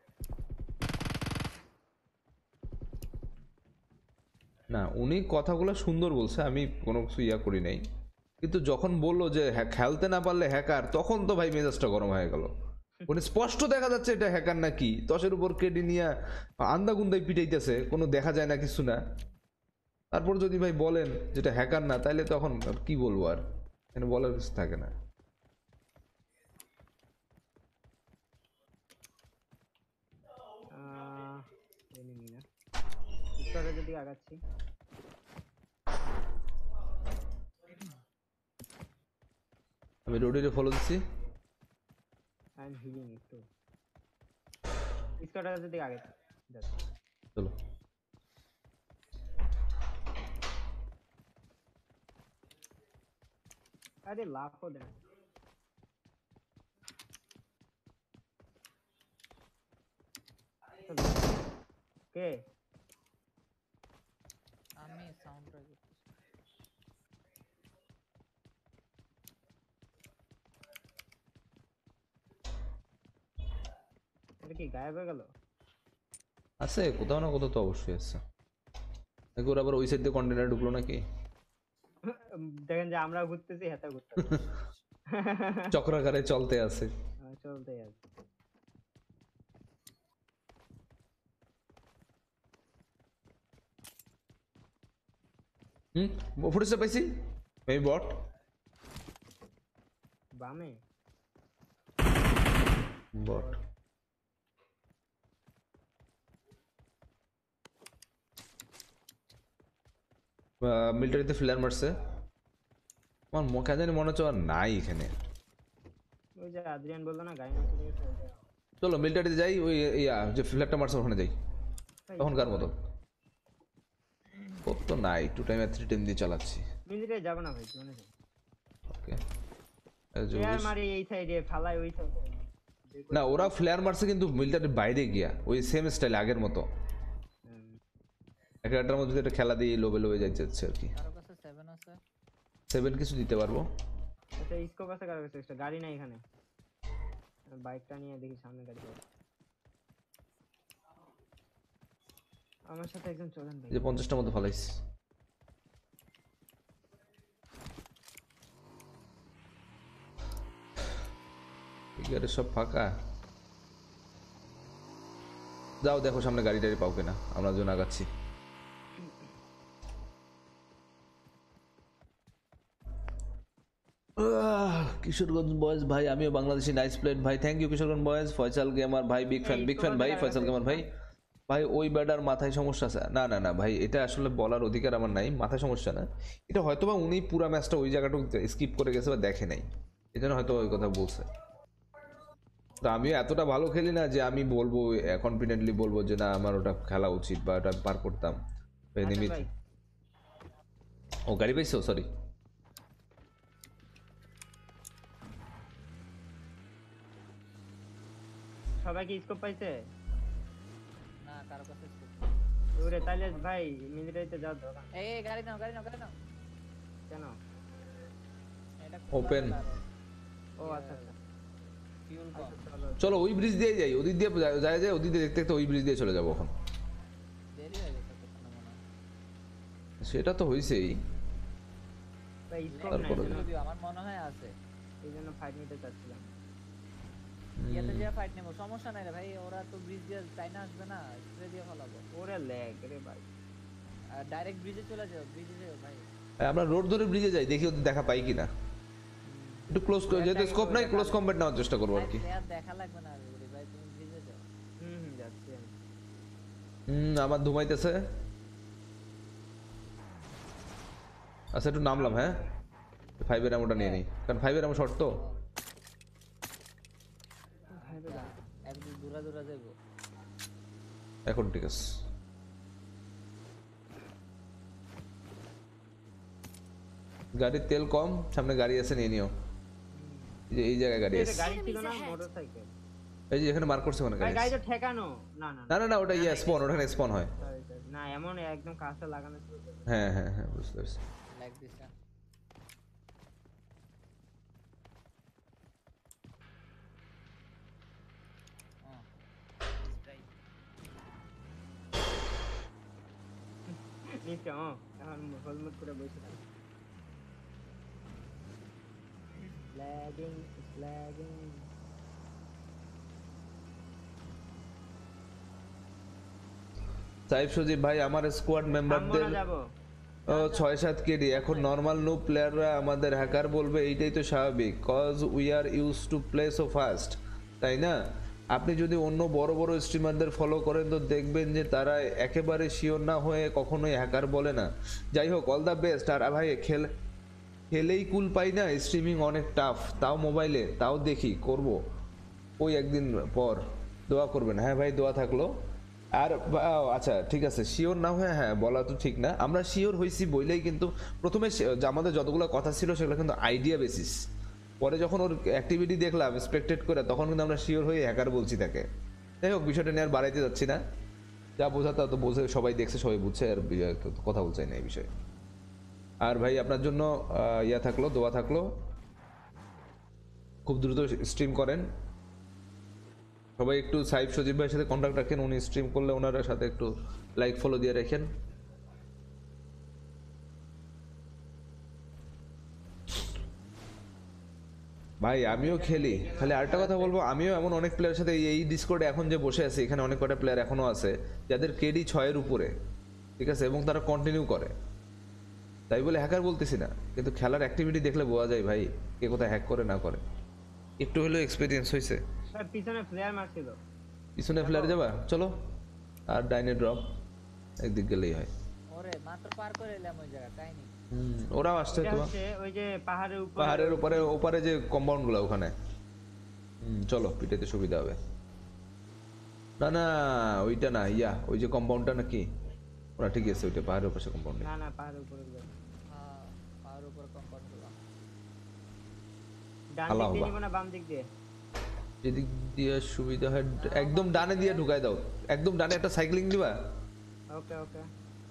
না উনি কথাগুলো সুন্দর বলছে আমি কোনো কিছু ইয়া করি নাই কিন্তু যখন বললো যে খেলতে না পারলে হ্যাকার তখন তো ভাই মেজাজটা গরম হয়ে গেল উনি স্পষ্ট দেখা যাচ্ছে এটা হ্যাকার নাকি দশের উপর কেডি নিয়ে আন্দাগুন্দাই পিটাইতেছে কোনো দেখা যায় না কিছু না তারপর যদি ভাই বলেন যেটা হ্যাকার না তাইলে তখন আর কি বলবো আর এখানে বলার কিছু থাকে না স্টোরেজের দিকে আগাচ্ছি। আমি রোডিরে ফলো দিচ্ছি। আই এম হিলিং একটু। স্টোরেজের দিকে আগাচ্ছি। চলো আরে লাফও দেন। কে আমি সাউন্ড ট্রাই করতেছি। এটা কি গায়েব হয়ে গেল? আছে কোথাও না কোথাও তো অবশ্যই আছে। দেখো ওরা আবার ওই সাইড দিয়ে কন্টেনার ঢুকলো নাকি? দেখেন যে আমরা ঘুরতেছি হেতা ঘুরতে চক্রাকারে চলতে আছে। চলতে আছে। ফুটেজটা পাইছি মেবি বট। বামে বট মিলিটারিতে ফ্লেয়ার মারছে। আমার কেন জানি মনে হচ্ছে আর নাই এখানে। ওই যে আদ্রিয়ান বললো না গাড়ি নিচে দিয়ে চলতে। চলো মিলিটারিতে যাই, ওই ইয়া যে ফ্ল্যাগটা মারছে ওখানে যাই তখনকার মতো। ও তো নাই, 2 টাইম আর 3 টাইম দিয়ে চালাচ্ছি। মিলিটারি যাব না ভাই, মনে হয় ওকে ফ্লেয়ার মারি এই সাইডে ফালাই ওই সাইডে। না ওরা ফ্লেয়ার মারছে কিন্তু মিলিটারির বাইরে গিয়া ওই সেম স্টাইল আগের মতো। একটার মধ্যে একটা খেলা দিয়ে লোবে লোবে যাচ্ছে আর কি। কারো কাছে 7 আছে? 7 কিছু দিতে পারবো। আচ্ছা স্কোপ আছে কারো কাছে? একটা গাড়ি নাই এখানে, বাইকটা নিয়ে দেখি সামনে গাড়ি পাবো। আমার সাথে একজন চলেন ভাই। যে 50টার মতো ফালাইছি। গাড়ি সব ফাঁকা। যাও দেখো সামনে গাড়ি টাড়ি পাও কিনা, আমরা জন আগাচ্ছি। কিশোরগঞ্জ বয়েজ ভাই, আমিও বাংলাদেশি, নাইস প্লেট ভাই, thank you Kishoreganj boys. Faisal gamer ভাই বিগ ফ্যান ভাই, ফয়সাল গেমার ভাই। ভাই ওই ব্যাটার মাথায় সমস্যা আছে। না না না ভাই, এটা আসলে বলার অধিকার আমার নাই। মাথায় সমস্যা না, এটা হয়তোবা উনি পুরো ম্যাচটা ওই জায়গাটুকু স্কিপ করে গেছে বা দেখে নাই, এজন্য হয়তো ওই কথা বলছে। তো আমিও এতটা ভালো খেলি না যে আমি বলবো কনফিডেন্টলি বলবো যে না আমার ওটা খেলা উচিত বা ওটা পার করতাম। ও গাড়ি পাইছো? সরি সবাই কি স্কোপ পাইছে? না কারো কাছে ওরে তাইলে ভাই মিলিটারিতে যাও দরকার। এই গাড়ি নাও গাড়ি নাও গাড়ি নাও। কেন? এটা ওপেন। ও আচ্ছা আচ্ছা ফিউল কম। চলো ওই ব্রিজ দিয়ে যাই, ওদিক দিয়ে যায় ওদিক দিয়ে দেখতে দেখতে ওই ব্রিজ দিয়ে চলে যাবো। এখন দেরি হয়ে গেছে তো মনে হয়। সেটা তো হইছেই। ভাই স্কোপ নাই তারপরে জন্য আমার মনে হয় আছে, এইজন্য ফাইট নিতে চাচ্ছিলাম। ইয়াতে যে ফাইট নেব সমস্যা নাই রে ভাই, ওরা তো ব্রিজ দিয়ে চাইনা আসবে না, স্প্রে দিয়ে ফলাবো। ওরে ল্যাগ রে ভাই, আর ডাইরেক্ট ব্রিজে চলে যাও, ব্রিজে যাও ভাই। আমরা রোড ধরে ব্রিজে যাই, দেখি ওদের দেখা পাই কিনা। একটু ক্লোজ করে, যেহেতু স্কোপ নাই ক্লোজ কমব্যাট নেওয়ার চেষ্টা করবো আর কি। প্লেয়ার দেখা লাগবে না রে ভাই, তুমি ব্রিজে যাও। যাচ্ছি আমি। আমার ধুমাইতেছে। আচ্ছা একটু নামলাম। হ্যাঁ 5 এর আমটা নিয়ে নিই, কারণ 5 এর আম শর্ট তো। একদম দূরা দূরা যাবো এখন ঠিক আছে। গাড়ির তেল কম, সামনে গাড়ি আছে, নিয়ে নিও। এই জায়গায় গাড়ি আছে। গাড়ি ছিল না মোটরসাইকেল? এই যে এখানে মার্ক করছে, ওখানে গাড়ি। গাড়ি তো ঠেকানো। না না না না না ওটা ইয়া স্পন, ওখানে স্পন হয় না, এমন একদম কাছে লাগানো ছিল। হ্যাঁ হ্যাঁ হ্যাঁ বুঝতে পারছি। লাইক দিস না। নিচে এখন হলমুট করে বসে থাকি। Flagging flagging. সাইফ সজীব ভাই, আমার স্কোয়াড মেম্বারদের 6-7 কেডি। এখন নর্মাল নো প্লেয়াররা আমাদের হ্যাকার বলবে, এইটাই তো স্বাভাবিক, cause we are use to play so fast, তাই না? আপনি যদি অন্য বড় বড় স্ট্রিমারদের ফলো করেন তো দেখবেন যে তারা একেবারে শিওর না হয়ে কখনোই হ্যাকার বলে না। যাই হোক, অল দ্য বেস্ট। আর ভাই খেলেই কুল পাই না, স্ট্রিমিং অনেক টাফ, তাও মোবাইলে, তাও দেখি করব ওই একদিন পর। দোয়া করবেন। হ্যাঁ ভাই, দোয়া থাকলো। আর আচ্ছা ঠিক আছে, শিওর না হয়ে হ্যাঁ বলা তো ঠিক না, আমরা শিওর হয়েছি বইলেই কিন্তু প্রথমে আমাদের যতগুলো কথা ছিল সেগুলো কিন্তু আইডিয়া বেসিস, পরে যখন ওর অ্যাক্টিভিটি দেখলাম এক্সপেক্টেড করে তখন কিন্তু আমরা শিওর হয়ে হ্যাকার বলছি তাকে। যাই হোক, বিষয়টা নিয়ে আর বাড়াইতে যাচ্ছি না, যা বোঝা তা তো বোঝে, সবাই দেখছে সবাই বুঝছে, আর কথা বলছে না এই বিষয়ে। আর ভাই আপনার জন্য ইয়া থাকলো, দোয়া থাকলো, খুব দ্রুত স্ট্রিম করেন। সবাই একটু সাইফ সজীব ভাইয়ের সাথে কন্ট্যাক্ট রাখেন, উনি স্ট্রিম করলে ওনার সাথে একটু লাইক ফলো দিয়ে রাখেন। ভাই আমিও খেলি, খালি আরেকটা কথা বলবো, আমিও এমন অনেক প্লেয়ারের সাথে এই ডিসকর্ডে এখন যে বসে আছে এখানে অনেক কটা প্লেয়ার এখনো আছে যাদের কেডি 6-এর উপরে, ঠিক আছে, এবং তারা কন্টিনিউ করে। তাই বলে হ্যাকার বলতেছি না, কিন্তু খেলার অ্যাক্টিভিটি দেখলে বোঝা যায় ভাই কে কোথায় হ্যাক করে না করে। একটু হলেও এক্সপেরিয়েন্স হয়েছে। স্যার পিছনে প্লেয়ার মারছিল। পিছনে প্লেয়ার যাবা, চলো। আর ডাইনে ড্রপ, একদিক গেলেই হয়। ওরে মাত্র পার করে এলাম ওই জায়গা, কাহিনী। ওরাও আসছে তো, ওই যে পাহাড়ের উপরে ওপারে যে কম্পাউন্ড গুলো ওখানে। চলো, পিটাইতে সুবিধা হবে। না না ওইটা না, ইয়া ওই যে কম্পাউন্ডটা নাকি, ওরা ঠিক আছে, ওইটা পাহাড়ের পাশে কম্পাউন্ড। না না পাহাড়ের উপরে গুলো, হ্যাঁ পাহাড়ের উপর কম্পাউন্ড গুলো। ডান দিক দিয়ে নিব না বাম দিক দিয়ে? যেদিক দিয়ে সুবিধা হয় একদম ডানে দিয়ে ঢুকাই দাও, একদম ডানে একটা সাইক্লিং দিবা। ওকে ওকে।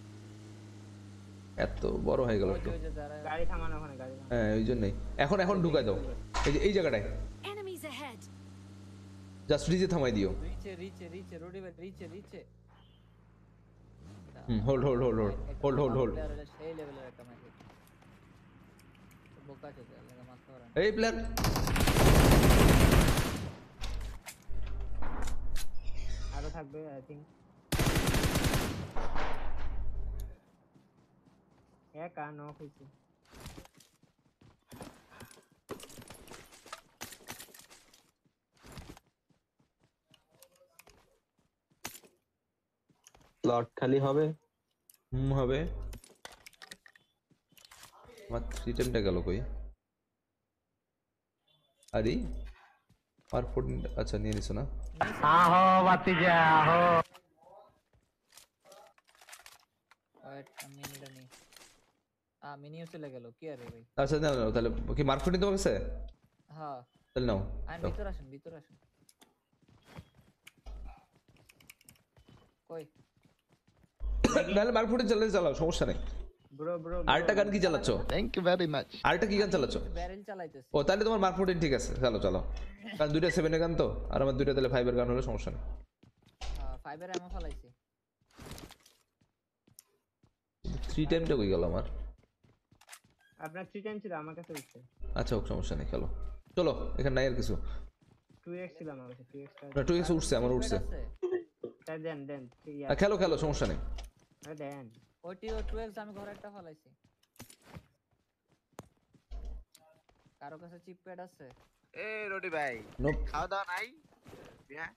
এত বড় হয়ে গেল একটু, গাড়ি থামানো ওখানে, গাড়ি। হ্যাঁ ওই জন্যই এখন ঢুকাই দাও এই যে এই জায়গাটায়, Enemies ahead. জাস্ট রিজে থামাই দিও। রিচে রিচে রিচে রোডে রিচে রিচে। Hold hold hold hold hold hold. সেই লেভেলের একটা ম্যাচ বোকা চলে লাগা মারতে পারে। এই প্লেয়ার আরো থাকবে আই থিং। একা নক হইছে। স্লট খালি হবে? হবে। আমার 3 টাইমটা গেল কই? আরে আর 14, আচ্ছা নিয়ে নিছো না? আহো বাতি যা আহো। ওয়েট মিনিটা নি। মিনিও চলে গেল, কি আরে ভাই? আচ্ছা নাও নাও, তাহলে কি মার্ক 14 তোমার কাছে? হ্যাঁ তাহলে নাও। আইন ভিতর আসেন, ভিতর আসেন। কই? নাহলে মার্ক 14 চালালে চালাও, সমস্যা নেই। ব্রো ব্রো আরেকটা গান কি চালাচ্ছো? Thank you very much. আরেকটা কি গান চালাচ্ছো? ব্যারেল চালাইতেছি। ও তাহলে তোমার মার্ক 14 ঠিক আছে, চালো চালো। কারণ দুইটা 7 এর গান তো, আর আমার দুইটা তাহলে 5 এর গান হলে সমস্যা নেই। হ্যাঁ 5 এর এমন ফলাইছি। 3 টাইমটা কই গেল আমার? আপনার 3 টাইম ছিল আমার কাছে উঠছে। আচ্ছা হোক, সমস্যা নেই, খেলো। চলো, এখানে নাই আর কিছু। 2x ছিল আমার কাছে, 2x টা। না 2x উঠছে, আমার উঠছে। তাই দেন ঠিক আছে। খেলো খেলো, সমস্যা নেই। আরে দেন। ওটি ও 12 আমি ঘরে একটা ফলাইছি। কারো কাছে চিপ প্যাড আছে? এ রডি ভাই, নোপ। খাওয়া দাওয়া নাই? হ্যাঁ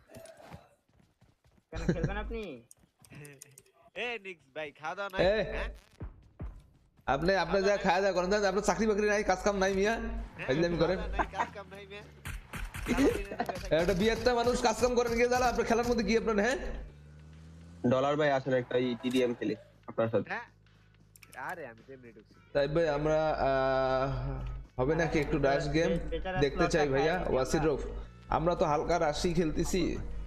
কেন খেলবেন আপনি? এ নিক্স ভাই, খাওয়া দাওয়া নাই? হ্যাঁ আপনি যা খাওয়া দাওয়া করেন, আপনার চাকরি বাকরি নাই, কাজ কাম নাই মিয়া, ফাইজলামি করেন। কাজ কাম নাই মিয়া। একটা বিয়েতে মানুষ কাজ কাম করেন গিয়ে, দাঁড়া আপনার খেলার মধ্যে কি আপনার? হ্যাঁ ডলার ভাই আসলে একটা টিডিএম খেলি আপনার সাথে। হ্যাঁ আরে আমি তেমনি ঢুকছি। তাই ভাই আমরা হবে নাকি একটু ডাশ গেম দেখতে চাই ভাইয়া। ওয়াসির রফ, আমরা তো হালকা রাশি খেলতেছি।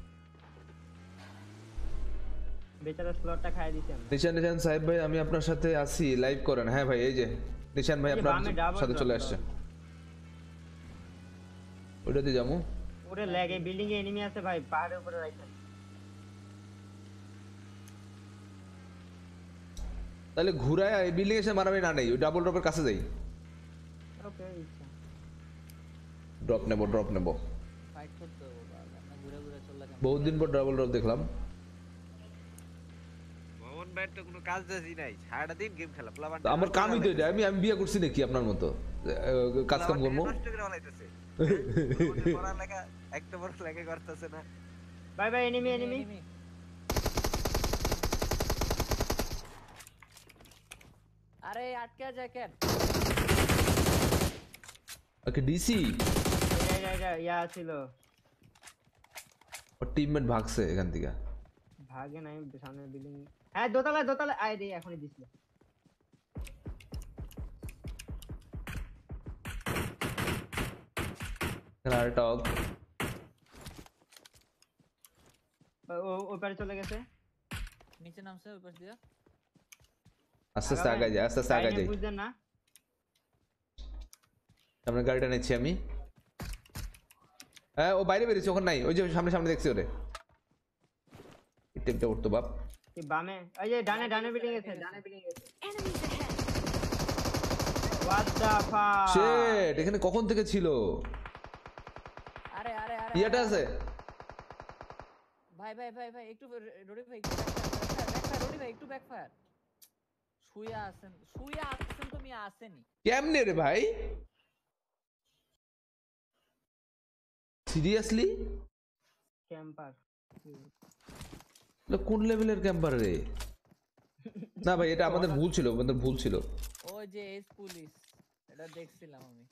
বেচারা স্লটটা খাই দিছি আমি। নিশান সাহেব ভাই, আমি আপনার সাথে আছি, লাইভ করেন। হ্যাঁ ভাই, এই যে নিশান ভাই আপনার সাথে চলে আসছে, ওইটাতে যাবো। ওরে ল্যাগ, এই বিল্ডিং এ এনিমি আছে ভাই, পাহাড়ের উপরে রাখেন। তাহলে ঘুরায় এই বিল্ডিং এসে মারামারি না নেই, ওই ডাবল ড্রপের কাছে যাই। ওকে ইচ্ছা। ড্রপ নেব। ফাইট করতে হবে বাবা, আমরা ঘুরে ঘুরে চললাম। বহুত দিন পর ডাবল ড্রপ দেখলাম। মোহন ভাইয়ের তো কোনো কাজ দাজি নাই, সারাটা দিন গেম খেলা। প্লাবান আমার কামই তো এটা, আমি বিয়ে করছি নাকি আপনার মতো কাজ কাম করবো? পড়ালেখা একটা বড় লেখা করতেছে না। বাই বাই এনিমি এনিমি আরে আটকে যায় কেন? ওকে ডিসি ইয়া ছিল ওর টিমমেট ভাগছে এখান থেকে। ভাগে নাই সামনে বিল্ডিং। হ্যাঁ দোতলা আয় রে এখনই দিছিল। আর টক ও ওপারে চলে গেছে। নিচে নামছে ওই পাশ দিয়ে। আস্তে আস্তে আগে যায়, আস্তে আস্তে আগে যায়। বুঝছেন না? সামনে গাড়িটা নিচ্ছি আমি। হ্যাঁ ও বাইরে বেরিয়েছে, ওখানে নাই। ওই যে সামনে সামনে দেখছি ওরে। টিপটা উঠতো বাপ। কি বামে? এই যে ডানে বিল্ডিং গেছে, ডানে বিল্ডিং গেছে। What the fuck? শিট, এখানে কখন থেকে ছিল? আরে আরে আরে ইয়াটা আছে। ভাই একটু রোডি ভাই একটু ব্যাকফায়ার। শুয়ে আছেন তুমি আসেনি কেমনে রে ভাই? সিরিয়াসলি? ক্যাম্পার। কোন লেভেলের ক্যাম্পার রে? না ভাই এটা আমাদের ভুল ছিল। ওই যে এস পুলিশ, এটা দেখছিলাম আমি।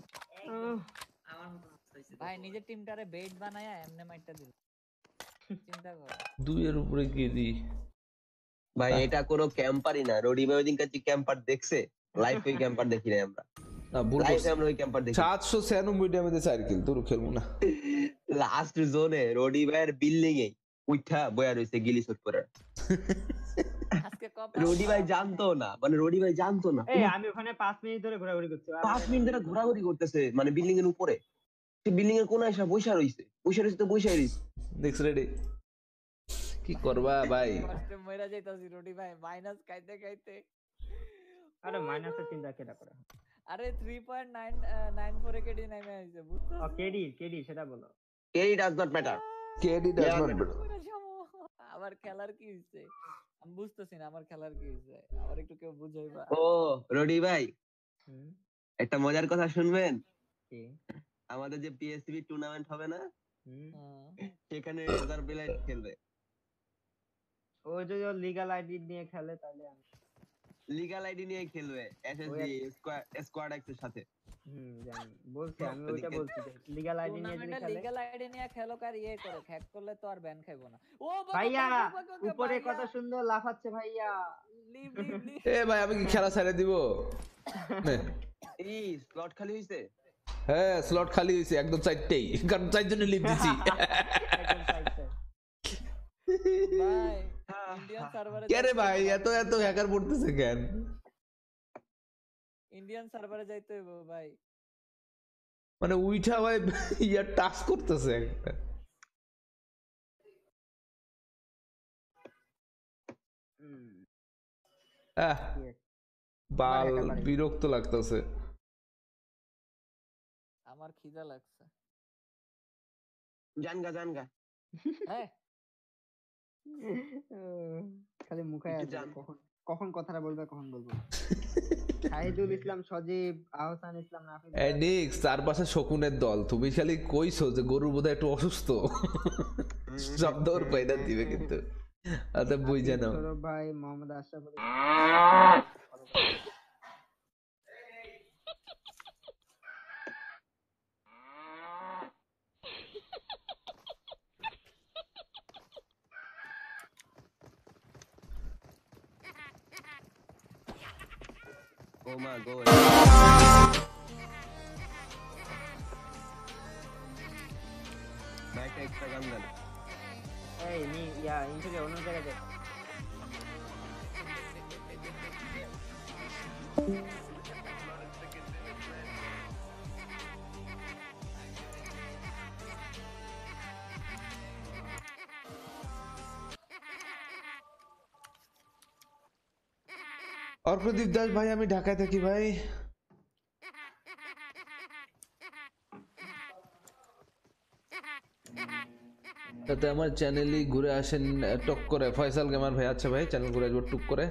ভাই নিজের টিমটারে বেট বানায়া এমনে মাইরটা দিল। চিন্তা কর। 2 এর উপরে গিয়ে দি। ভাই এটা কোনো ক্যাম্পারই না। রোডি ভাই ওইদিন কাছে ক্যাম্পার দেখছে, লাইভ ওই ক্যাম্পার দেখি নাই আমরা। না ভুল লাইভ করছি। আমরা ওই ক্যাম্পার দেখি। 796 ড্যামেজে 4 কিল। তোর খেলবো না। লাস্ট জোনে রোডি ভাইয়ের বিল্ডিং এ উঠা বয়া রইছে গিলি শট করে। আজকে রোডি ভাই জানতো না, মানে রোডি ভাই জানতো না। এই আমি ওখানে 5 মিনিট ধরে ঘোরাঘুরি করছি। 5 মিনিট ধরে ঘোরাঘুরি করতেছে, মানে বিল্ডিং এর উপরে। সে বিল্ডিং এর কোনায় এসে বইসা রইছে তো বইসা রইছে। দেখছ রেডি কি করবা ভাই? কষ্টে মইরা যাইতাছি রোডি ভাই, মাইনাস খাইতে। আরে মাইনাসের চিন্তা কেডা করে? আরে 3.994 কেডি নামে আইছে, বুঝছো? ও কেডি সেটা বলো। KD does not matter. আমার খেলার কি হইছে আমি বুঝতেছি না, আমার খেলার কি হইছে? আমার একটু কেউ বুঝাইবা? ও রোডি ভাই, একটা মজার কথা শুনবেন? কি? আমাদের যে পিএসসিবি টুর্নামেন্ট হবে না, সেখানে রেজার প্লেয়ার খেলবে। ও যদি লিগ্যাল আইডি নিয়ে খেলে তাহলে লিগ্যাল আইডি নিয়ে খেলবে এসএসজি স্কোয়াড এক্স এর সাথে। জানি বলছি, আমি ওইটা বলছি যে লিগ্যাল আইডি নিয়ে যদি খেলে। লিগ্যাল আইডি নিয়ে খেলো কার ইয়ে করে, হ্যাক করলে তো আর ব্যান খাইবো না। ও ভাইয়া উপরে কত সুন্দর লাফাচ্ছে ভাইয়া। লিভ এ ভাই আমি কি খেলা ছেড়ে দিব? এই স্লট খালি হইছে। হ্যাঁ স্লট খালি হইছে একদম 4টেই, কারণ 4 জনে লিভ দিছি। ভাই ইন্ডিয়ান সার্ভারে কে রে ভাই এত হ্যাকার পড়তেছে কেন? ইন্ডিয়ান সার্ভারে যাইতে হইব ভাই। মানে উইঠা ভাই ইয়ার টাস্ক করতেছে একটা। বাল বিরক্ত লাগতেছে। আমার খিদা লাগছে। জানগা হ্যাঁ খালি মুখে আছে, কখন কথাটা বলবে কখন বলবো। শাহিদুল ইসলাম সজীব, আহসান ইসলাম নাফিস। এই নিক্স তার পাশে শকুনের দল। তুমি খালি কইছো যে গরু বোধহয় একটু অসুস্থ, শব্দ ওর পাইনা দিবে কিন্তু আচ্ছা বুঝে নাও। সৌরভ ভাই, মোহাম্মদ আশরাফ আলী। ও মা গো, বাইকটা এক্সট্রা গান দেন। এই নি ইয়া ইনটুকে অন্য জায়গায় যাও। অর্কদীপ দাস ভাই, আমি ঢাকায় থাকি ভাই। তাতে আমার চ্যানেলই ঘুরে আসেন টক করে। ফয়সাল গেমার ভাই, আচ্ছা ভাই চ্যানেল ঘুরে আসবো টুক করে।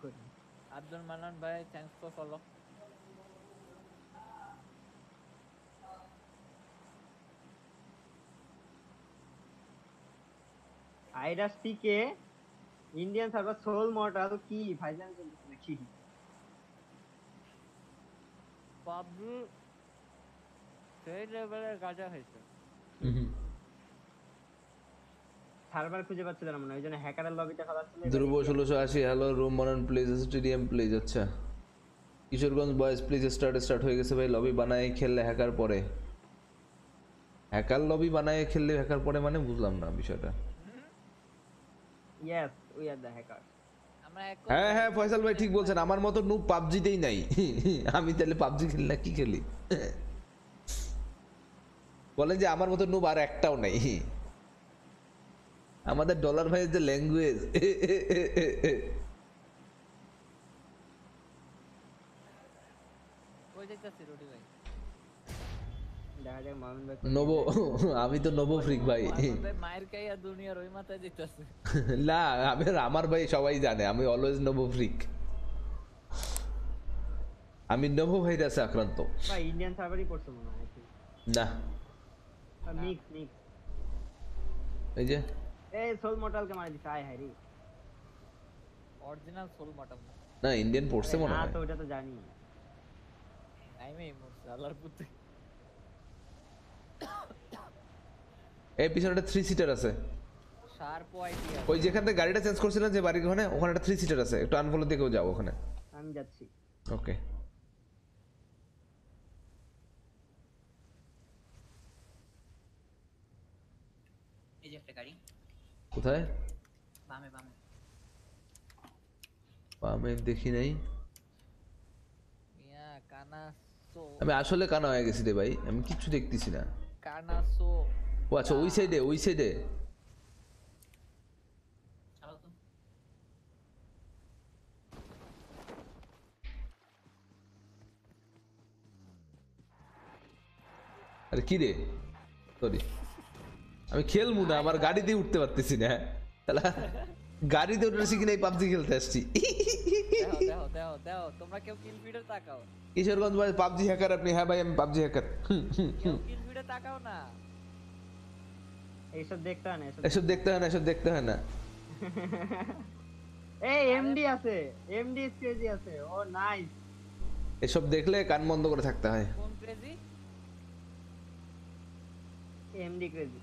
আব্দুল মান্নান ভাই, thanks for follow. Virus PK Indian server soul mortal কি ভাইজান বলতেছে নাকি? পাবজি সেই লেভেলের গাজা হয়েছে। সার্ভার খুঁজে পাচ্ছিল না মনে হয়, ওই জন্য হ্যাকারের লবিটা খালাচ্ছিল। ধ্রুব 1680 হ্যালো রুম বানান প্লিজ স্টেডিয়াম প্লিজ। আচ্ছা কিশোরগঞ্জ বয়েজ প্লিজ স্টার্ট হয়ে গেছে ভাই। লবি বানায় খেললে হ্যাকার পরে, হ্যাকার লবি বানায় খেললে হ্যাকার পরে মানে বুঝলাম না বিষয়টা। Yes we are the hacker. আমরা এক হ্যাঁ হ্যাঁ ফয়সাল ভাই ঠিক বলছেন, আমার মতো নুব পাবজিতেই নাই। আমি তাহলে পাবজি খেলি না কি খেলি? বলেন যে আমার মতো নুব আর একটাও নাই। আমাদের ডলার ভাইয়ের যে ল্যাঙ্গুয়েজ, কই যাইতাছি রোডি ভাই? দেখা যাক মামুন ভাই। নবো আমি তো নবো ফ্রিক ভাই। ভাই মায়ের কাইয়া দুনিয়ার ওই মাথায় যাইতাছে। না আমার ভাই সবাই জানে আমি অলওয়েজ নবো ফ্রিক। আমি নবো ভাইরাসে আক্রান্ত। ভাই ইন্ডিয়ান সার্ভারই পড়ছে মনে হয়। না মিক্স এই যে এই সোল মর্টালকে মারি দিছে। আয় হায় রে, অরিজিনাল সোল মটন না ইন্ডিয়ান পড়ছে মনে না হয়। তো ওটা তো জানি। টাইমেই মরছে আল্লাহর পুতে। এই পিছনে একটা 3 সিটার আছে। Sharp idea. ওই যেখান থেকে গাড়িটা চেঞ্জ করছিলেন যে বাড়ির ওখানে একটা 3 সিটার আছে, একটু আনফলো দিকেও যাও ওখানে। আমি যাচ্ছি। ওকে এই যে একটা গাড়ি কোথায়? বামে বামে। আমি দেখি নাই। মিয়া কানাসো আমি আসলে কানা হয়ে গেছি রে ভাই, আমি কিচ্ছু দেখতেছি না। কানাসো। ও আচ্ছা ওই সাইডে। চালাও তো। আরে কি রে সরি, আমি খেলবো না, আমার গাড়ি দিয়ে উঠতে পারতেছি না। তাহলে গাড়িতে উঠে শিখি নাই, পাবজি খেলতে আসছি। দাও তোমরা কেউ কিল ফিডে তাকাও। কিশোরগঞ্জ ভাই পাবজি হ্যাকার আপনি? হ্যাঁ ভাই আমি পাবজি হ্যাকার। কেউ কিল ফিডে তাকাও না। এইসব দেখতে হয় না, এসব দেখতে হয় না। এই এমডি আছে, এমডি ক্রেজি আছে। ও নাইস। এসব দেখলে কান বন্ধ করে থাকতে হয়। কোন ক্রেজি? এমডি ক্রেজি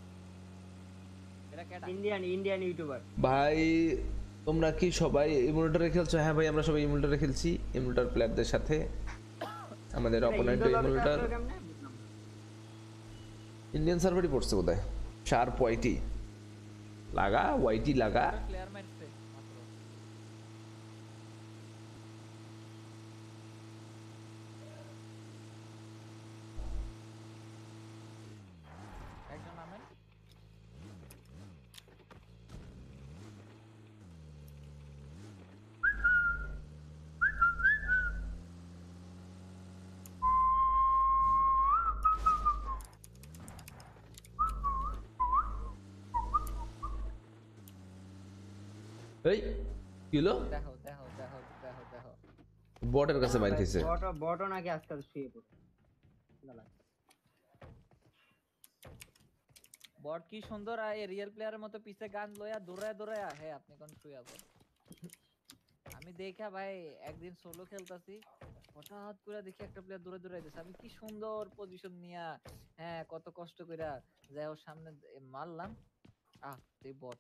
এটা কেডা? Indian youtuber. ভাই তোমরা কি সবাই ইমুলেটরে খেলছো? হ্যাঁ ভাই আমরা সবাই ইমুলেটরে খেলছি, ইমুলেটর প্লেয়ারদের সাথে। আমাদের অপোনেন্ট ইমুলেটর ইন্ডিয়ান সার্ভারই পড়ছে বোধহয়। শার্প ওয়াইটি লাগা। প্লেয়ার মারছে মাত্র। একজন নামেন। এই কি হলো? দেখো বটের কাছে মার খেয়েছে। বট নাকি আজকাল শুয়ে পড়ে। বট কি সুন্দর আর রিয়েল প্লেয়ারের মতো পিছে গান লয়া দৌড়ায় হে আপনি কোন শুয়ে আছেন। আমি দেখা ভাই একদিন সোলো খেলতাছি, হঠাৎ করে দেখি একটা প্লেয়ার দৌড়ায় দিছে। আমি কি সুন্দর পজিশন নিয়া হ্যাঁ কত কষ্ট কইরা যাই ওর সামনে মারলাম। তুই বট।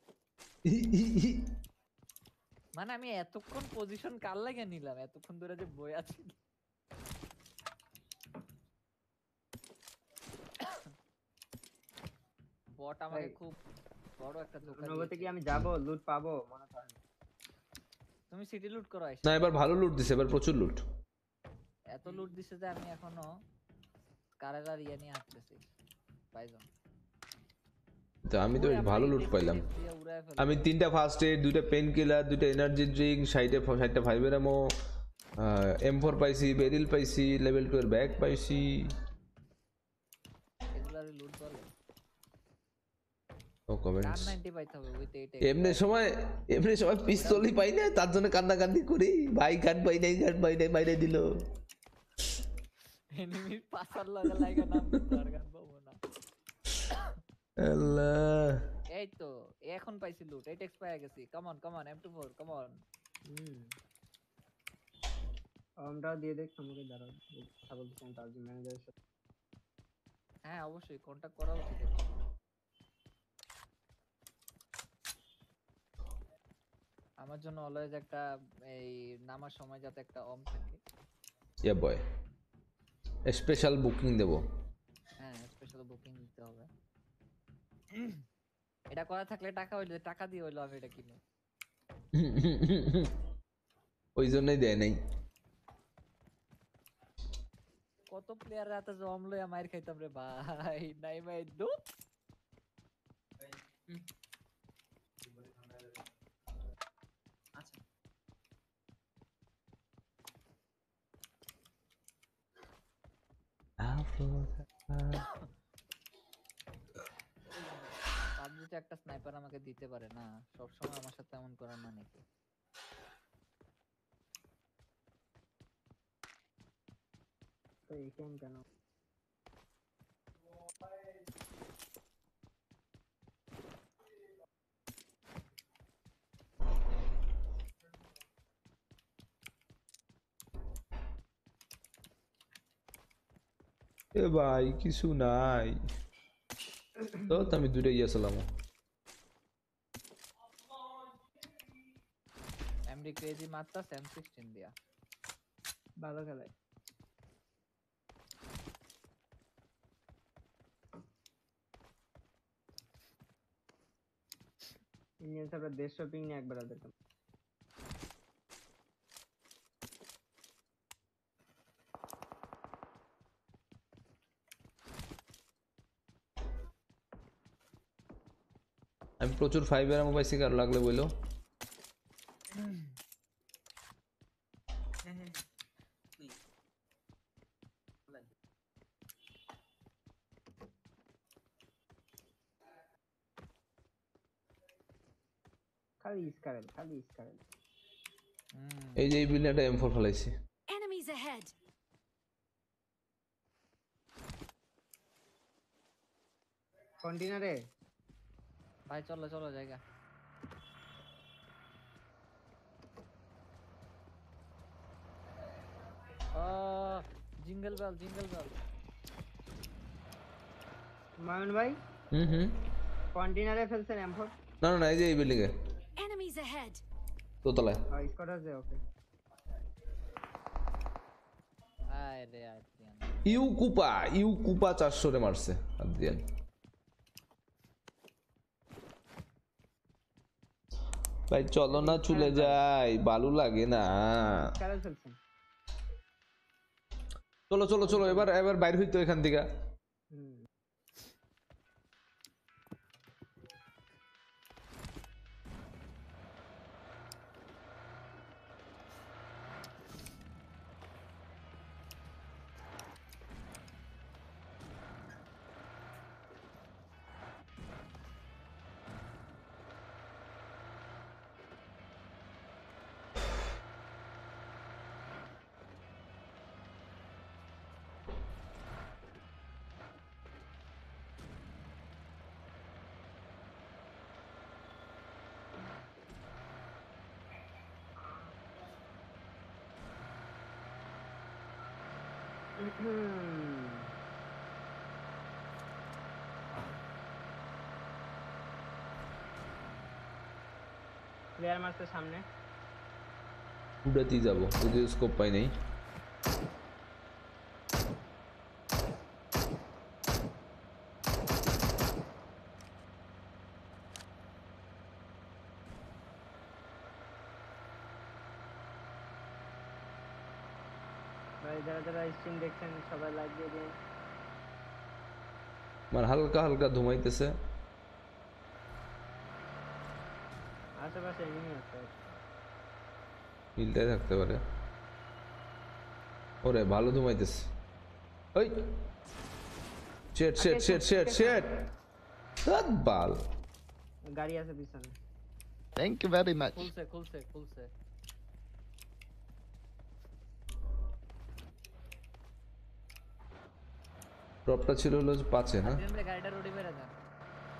মানে আমি এতক্ষণ পজিশন কার লাগে নিলাম, এতক্ষণ ধরে যে বই আছি। বট আমাকে খুব বড় একটা ধোঁকা নবতে কি আমি যাব লুট পাবো মনে হয়। তুমি সিটি লুট করো আইসা। না এবার ভালো লুট দিছে, এবার প্রচুর লুট। এত লুট দিছে যে আমি এখনো কারেলার ইয়া নিয়ে হাঁটতেছি পাইজন। তো আমি তো ভালো লুট পাইলাম। আমি 3টা ফার্স্ট এড, 2টা পেন কিলার, 2টা এনার্জি ড্রিঙ্ক, 60টা 5 এর এমো, M4 পাইছি, বেরিল পাইছি, লেভেল 2 এর ব্যাগ পাইছি। এগুলার লুট করে ও কমেন্টস। কার 90 পাইতে হবে উইথ 8 এমনি সময় পিস্তলই পাই না, তার জন্য কান্নাকান্দি করি ভাই গান পাই নাই বাইরে দিল। এনিমি পাসার লাগা নাম তার গান পাবো না। আল্লাহ এই তো এখন পাইছি লুট, 8x পেয়ে গেছি। Come on M24 come on. আমরাও দিয়ে দেখ আমাকে দাঁড়াও, কথা বলতেছেন তারজি ম্যানেজারের সাথে। হ্যাঁ অবশ্যই কন্টাক্ট করা উচিত এখন। আমার জন্য অলওয়েজ একটা এই নামার সময় যাতে একটা অম থাকে। ইয়া বয় স্পেশাল বুকিং দেব। হ্যাঁ স্পেশাল বুকিং দিতে হবে। এটা করা থাকলে টাকা হইলো, টাকা দিয়ে হইলো আমি এটা কিনি। ওই জন্যই দেয় নাই। কত প্লেয়ার রাতে জম লইয়া মাইর খাইতাম রে ভাই, নাই ভাই দুপ। আচ্ছা পাবজিতে একটা স্নাইপার আমাকে দিতে পারে না, সব সময় আমার সাথে এমন করার মানে কি? তো এখান কেন এ ভাই কিছু নাই তো, আমি দূরে গিয়েছিলাম। এমডি ক্রেজি মারতাস M16 দিয়া, ভালো খেলে। ইন্ডিয়ান সার্ভার 150 পিং নিয়ে একবার ওদের আমি প্রচুর 5 এর মোবাইল শিকার লাগলে বইলো। খালি ইসকারেল খালি ইসকারেল। এই যে এই বিল্ডিংটা M4 ফলাইছি। Enemies ahead. কন্টেনারে ভাই চলো চলো জায়গা। Jingle bell jingle bell. মায়ন ভাই কন্টেনারে ফেলছেন M4? না না না, এই যে এই বিল্ডিং এ Enemies ahead. দোতলায়। স্কোয়াড আছে ওকে। আরে আদিয়ান ইউ কুপা 400 রে মারছে আদিয়ান। ভাই চলো না চলে যাই, ভালো লাগে না। কারা ফেলছেন? চলো চলো চলো এবার এবার বাইরে হইতো এখান থেকে। প্লেয়ার মারছে সামনে। উড়াতেই যাবো, যদি স্কোপ পাই নাই। ভাই যারা যারা স্ট্রিম দেখছেন সবাই লাইক দিয়ে দিন। আমার হালকা হালকা ধুমাইতেছে। আশেপাশে এনিমি আছে, মিলটাই থাকতে পারে। ওরে ভালো ধুমাইতেছে। ওই শেট শেট শেট শেট শেট বাল। গাড়ি আছে পিছনে। Thank you very much. খুলছে খুলছে খুলছে। ড্রপটা ছিল হলো 5 এ না? আদিয়ান রে গাড়িটা রোডে বেরা যান।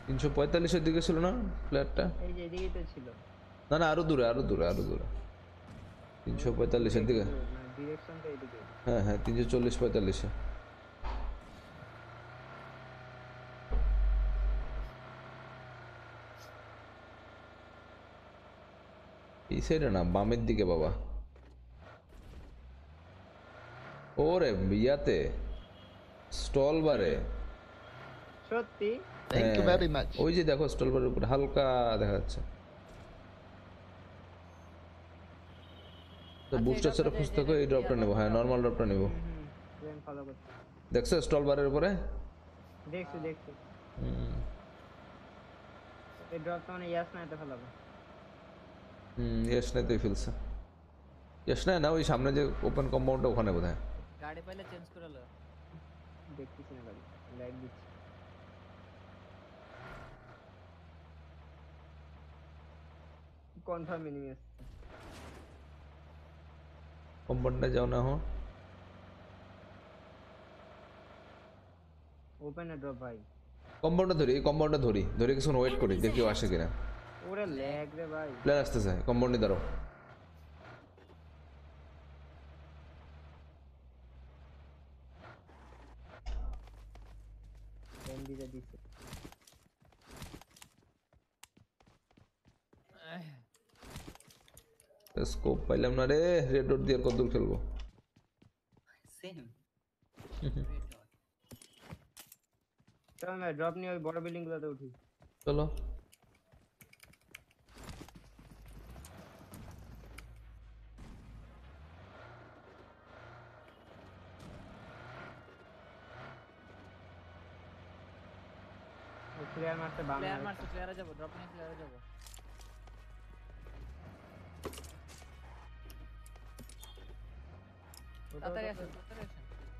345 এর দিকে ছিল না প্লেয়ারটা? এই যে এদিকেই তো ছিল। না না, আরো দূরে, আরো দূরে, আরো দূরে। 345 এর দিকে। ডিরেকশন তো এদিকে। হ্যাঁ হ্যাঁ, 340-45 এই সাইডে না, বামের দিকে বাবা। ওরে ইয়াতে স্টল বারে। সত্যি? Thank you very much. ওই যে দেখো স্টল বারের উপর হালকা দেখা যাচ্ছে। তো বুস্টার সেটা খুঁজতে থাকো, এই ড্রপটা নেবো। হ্যাঁ, নরমাল ড্রপটা নেবো। ট্রেন ফলো করতে। দেখছো স্টল বারের উপরে? দেখছি। এই ড্রপটা মানে ইয়াস না এটা ফেলাবো। ইয়েস নাই ফেলছে। ইয়েস নাই না, ওই সামনে যে ওপেন কম্পাউন্ডটা ওখানে বোধহয়। গাড়ি পাইলে চেঞ্জ করে লো। দেখতেছি না গাড়ি, লাইট দিচ্ছি। কনফার্ম এনিমি আছে। কম্পাউন্ডে যাও না এখন। ওপেন ড্রপ ভাই। কম্পাউন্ডে ধরি, এই কম্পাউন্ডে ধরি, ধরে কিছুক্ষণ ওয়েট করি, দেখি ও আসে কিনা। ওরে ল্যাগ রে ভাই। প্লেয়ার আসতেছে, কম্পাউন্ডে দাঁড়াও। এমডিটা দিছে। স্কোপ পাইলাম না রে, রেড ডট দিয়ে আর কত দূর খেলবো। সেম চল আমরা ড্রপ নিয়ে ওই বড় বিল্ডিং গুলোতে উঠি। চলো। প্লেয়ার মারতে বামে। প্লেয়ার মারছে, প্লেয়ারে যাব, ড্রপ নিয়ে প্লেয়ারে যাব। তাড়াতাড়ি আসেন, তাড়াতাড়ি আসেন।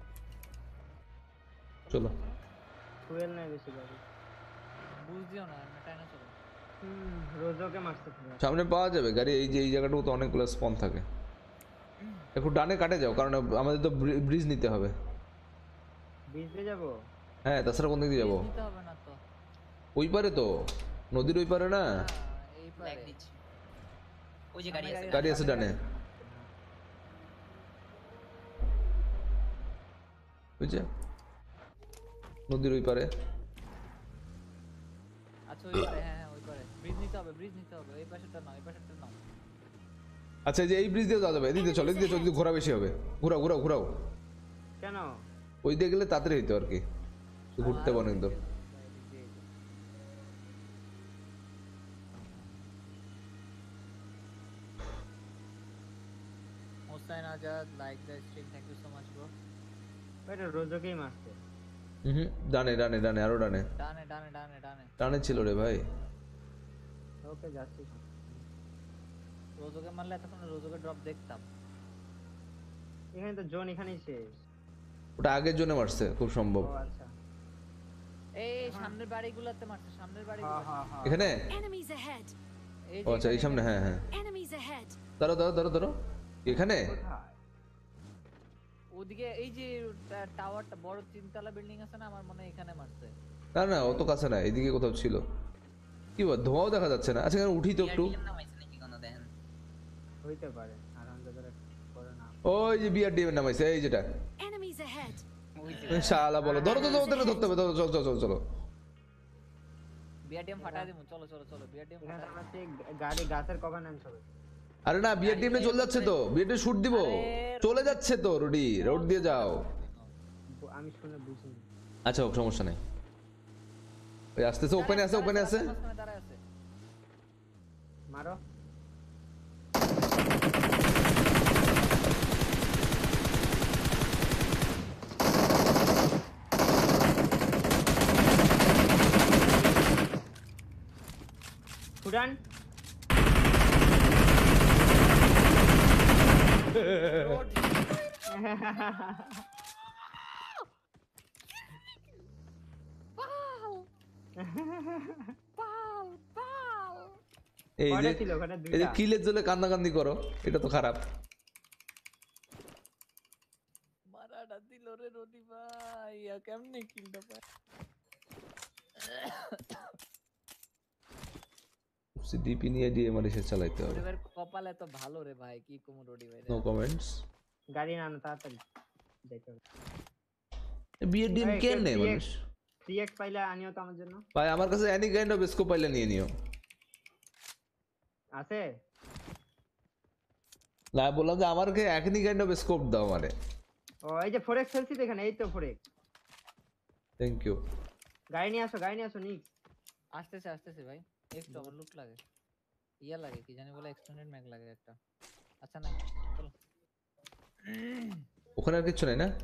চলো। ফুয়েল নাই বেশি গাড়ি। বুঝ দিও না, টাইনা চলো। রোজোকে মারতে হবে। সামনে পাওয়া যাবে গাড়ি, এই যে এই জায়গাটাও তো অনেকগুলো স্পন থাকে। একটু ডানে কাটে যাও, কারণ আমাদের তো ব্রিজ নিতে হবে। ব্রিজ দিয়ে যাব? হ্যাঁ, তাছাড়া কোন দিক দিয়ে যাবো? নিতে হবে না তো। ওই পারে তো, নদীর ওই পারে না? এই লাইট পারে। দিচ্ছি। ওই যে গাড়ি আছে। গাড়ি আছে ডানে। বুঝছে, নদীর ওই পারে। আচ্ছা ওই পারে, হ্যাঁ ওই পারে। ব্রিজ নিতে হবে, ব্রিজ নিতে হবে। এই পাশেরটা নাও, এই পাশেরটা নাও। আচ্ছা, এই যে এই ব্রিজ দিয়ে যাওয়া যাবে, এদিকে চলো, এদিকে চলো, এদিকে ঘোরা বেশি হবে। ঘোরাও ঘোরাও ঘোরাও। কেন? ওই দিয়ে গেলে তাড়াতাড়ি হইতো আর কি, ঘুরতে পারো একদম। Mostain Azad, like the stream, thank you so much bro. এটা রোজোকেই মারছে। ডানে ডানে ডানে, আরো ডানে। ডানে ডানে ডানে ডানে। ডানে ছিল রে ভাই। ওকে যাচ্ছি। রোজোকে মারলে এতক্ষণ রোজোকে ড্রপ দেখতাম। এখানে তো জোন এখানেই শেষ। ওটা আগের জন্য মারছে খুব সম্ভব। ও আচ্ছা। এই সামনের বাড়িগুলোতে মারছে, সামনের বাড়িগুলো। এখানে? Enemies ahead. ও আচ্ছা, এই সামনে। হ্যাঁ হ্যাঁ, Enemies ahead. দাঁড়াও দাঁড়াও দাঁড়াও দাঁড়াও। এখানে? ওদিকে এই যে টাওয়ারটা, বড় তিনতলা বিল্ডিং আছে না, আমার মনে হয় এখানে মারছে। না না, অত কাছে না, এদিকে কোথাও ছিল। কি বল, ধোঁয়াও দেখা যাচ্ছে না। আচ্ছা, এখানে উঠি তো একটু। হইতে পারে, আর আমাদের করে না। ওই যে বিআরডিএম এর নামাইছে, এই যেটা। Enemies ahead. শালা বলো, ধরো তো, ওদের ধরতে হবে। চলো চলো চলো চলো। বিআরডিএম ফাটাই দিমু, চলো চলো চলো, বিআরডিএম এখানে ফাটাই। আমরা গাড়ি গাছের কভার নেন সবাই। আরে না, বিআরডিএম এ চলে যাচ্ছে তো, বিআরডিএম শুট দিব। চলে যাচ্ছে তো, রোডি, রোড দিয়ে যাও। আমি শুনে বুঝিনি। আচ্ছা, সমস্যা নেই। ওই আসতেছে, ওপেনে আছে, ওপেনে আছে। দাঁড়ায় আছে। মারো। উড়ান। এই যে কিলের জন্য কান্নাকান্দি করো, এটা তো খারাপ। মারাটা দিল রে রোদি ভাই, কেমনে কিলটা পায়। ডিপি নিয়ে দিয়ে মানে সে চালাইতে হবে। রোডি ভাইয়ের কপাল এত ভালো রে ভাই, কি কম রোডি ভাই। No comments. গাড়ি না আনো তাড়াতাড়ি দেখো বিয়ের দিন কেন নেই মানুষ 3x পাইলে আনিও তো আমার জন্য। ভাই আমার কাছে এনি কাইন্ড অফ স্কোপ পাইলে নিয়ে নিও। আছে না বললাম যে আমাকে এনি কাইন্ড অফ স্কোপ দাও মানে। ও এই যে 4x ফেলছি দেখেন, এই তো 4x। Thank you. গাড়ি নিয়ে আসো নিক। আসতেছে ভাই, একটু আমার লুট লাগে, ইয়া লাগে কি জানি বলে, এক্সটেন্ডেড ম্যাগ লাগে একটা। আচ্ছা না চলো, ওখানে আর কিছু নাই না?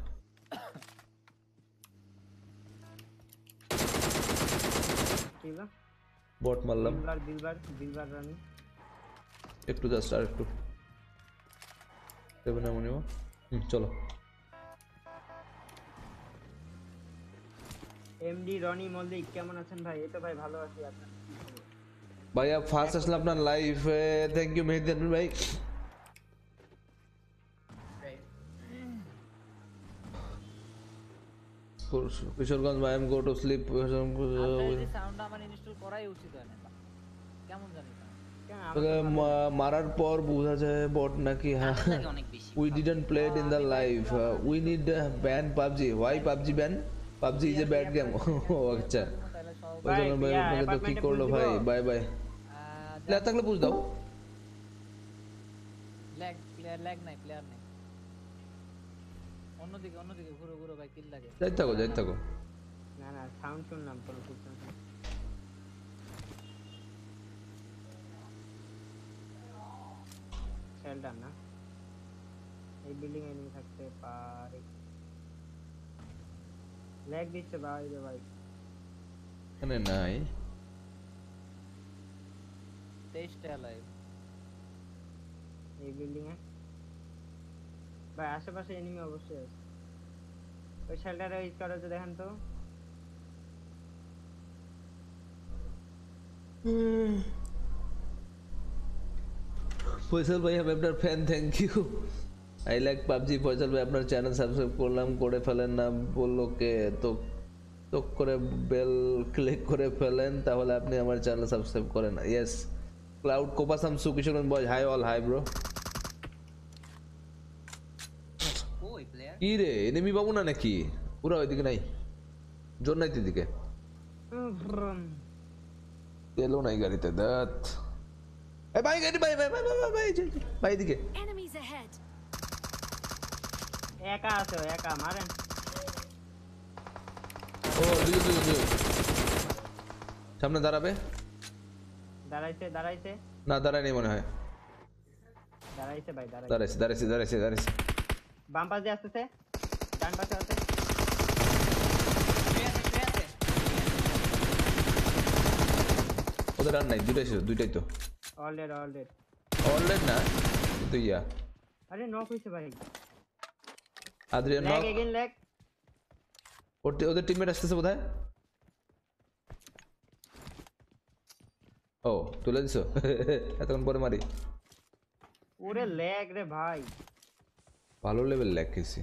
ঠিক আছে বট মারলাম দিলবার রানি। একটু জাস্ট আর একটু দেবে না মনে হয়। চলো এমডি রনি মল্লিক কেমন আছেন ভাই? এই তো ভাই ভালো আছি, আপনার কি খবর? ভাইয়া ফার্স্ট আসলে আপনার লাইফে থ্যাংক ইউ মেহেদি আনবিল ভাই। কিশোরগঞ্জ ভাই am go to sleep. Sound আমার ইনস্টল করাই উচিত হয় না, কেমন জানি না। মারার পর বোঝা যায় বট নাকি। হ্যাঁ we didn't play it in the live, we need ban PUBG. Why PUBG ban? PUBG is a bad game. ও আচ্ছা তো কি করলো ভাই? Bye bye. প্লেয়ার থাকলে বুঝ দাও। ল্যাগ নাই, প্লেয়ার নাই। অন্যদিকে ঘুরো ভাই, কিল লাগে। যাই থাকো। না সাউন্ড শুনলাম কোনো কিছু না। শেল্টার না, এই বিল্ডিং এ নিয়ে থাকতে পারে। ল্যাগ দিচ্ছে ভাই রে ভাই। এখানে নাই। তেইশটা লাইভ এই বিল্ডিং এ ভাই, আশেপাশে এনিমি অবশ্যই আছে। ওই শেল্টারে ইউজ করা হচ্ছে দেখেন তো। ফয়সাল ভাই আমি আপনার fan, thank you. I like PUBG. Faisal ভাই আপনার চ্যানেল সাবস্ক্রাইব করলাম, করে ফেলেন না বললো কে? তো করে বেল ক্লিক করে ফেলেন, তাহলে আপনি আমার চ্যানেল সাবস্ক্রাইব করেন। ইয়েস ক্লাউড কোপাসাম সুকিশোরন boy hi all hi bro. কি রে এনিমি পাবো না নাকি? পুরো ওইদিকে নাই, জোর নাই দিকে, তেলও নাই গাড়িতে। দাঁত ভাই গাড়ি ভাই এদিকে। Enemies ahead. একা আছে, একা মারেন। ও দুই সামনে দাঁড়াবে। দাঁড়াইছে না দাঁড়ায় নেই মনে হয়। দাঁড়াইছে ভাই, দাঁড়াইছে। বাম পাশে আসতেছে, ডান পাশে আছে। ওদের আর নাই, দুইটাই তো অলরেড না তো ইয়া। আরে নক হইছে ভাই। Adrian knock. ল্যাগ ওদের টিমমেট আসতেছে বোধহয়। ও তুলে দিছো। এতক্ষণ পরে মারি। ওরে ল্যাগ রে ভাই, ভালো লেভেল ল্যাগ খেয়েছি।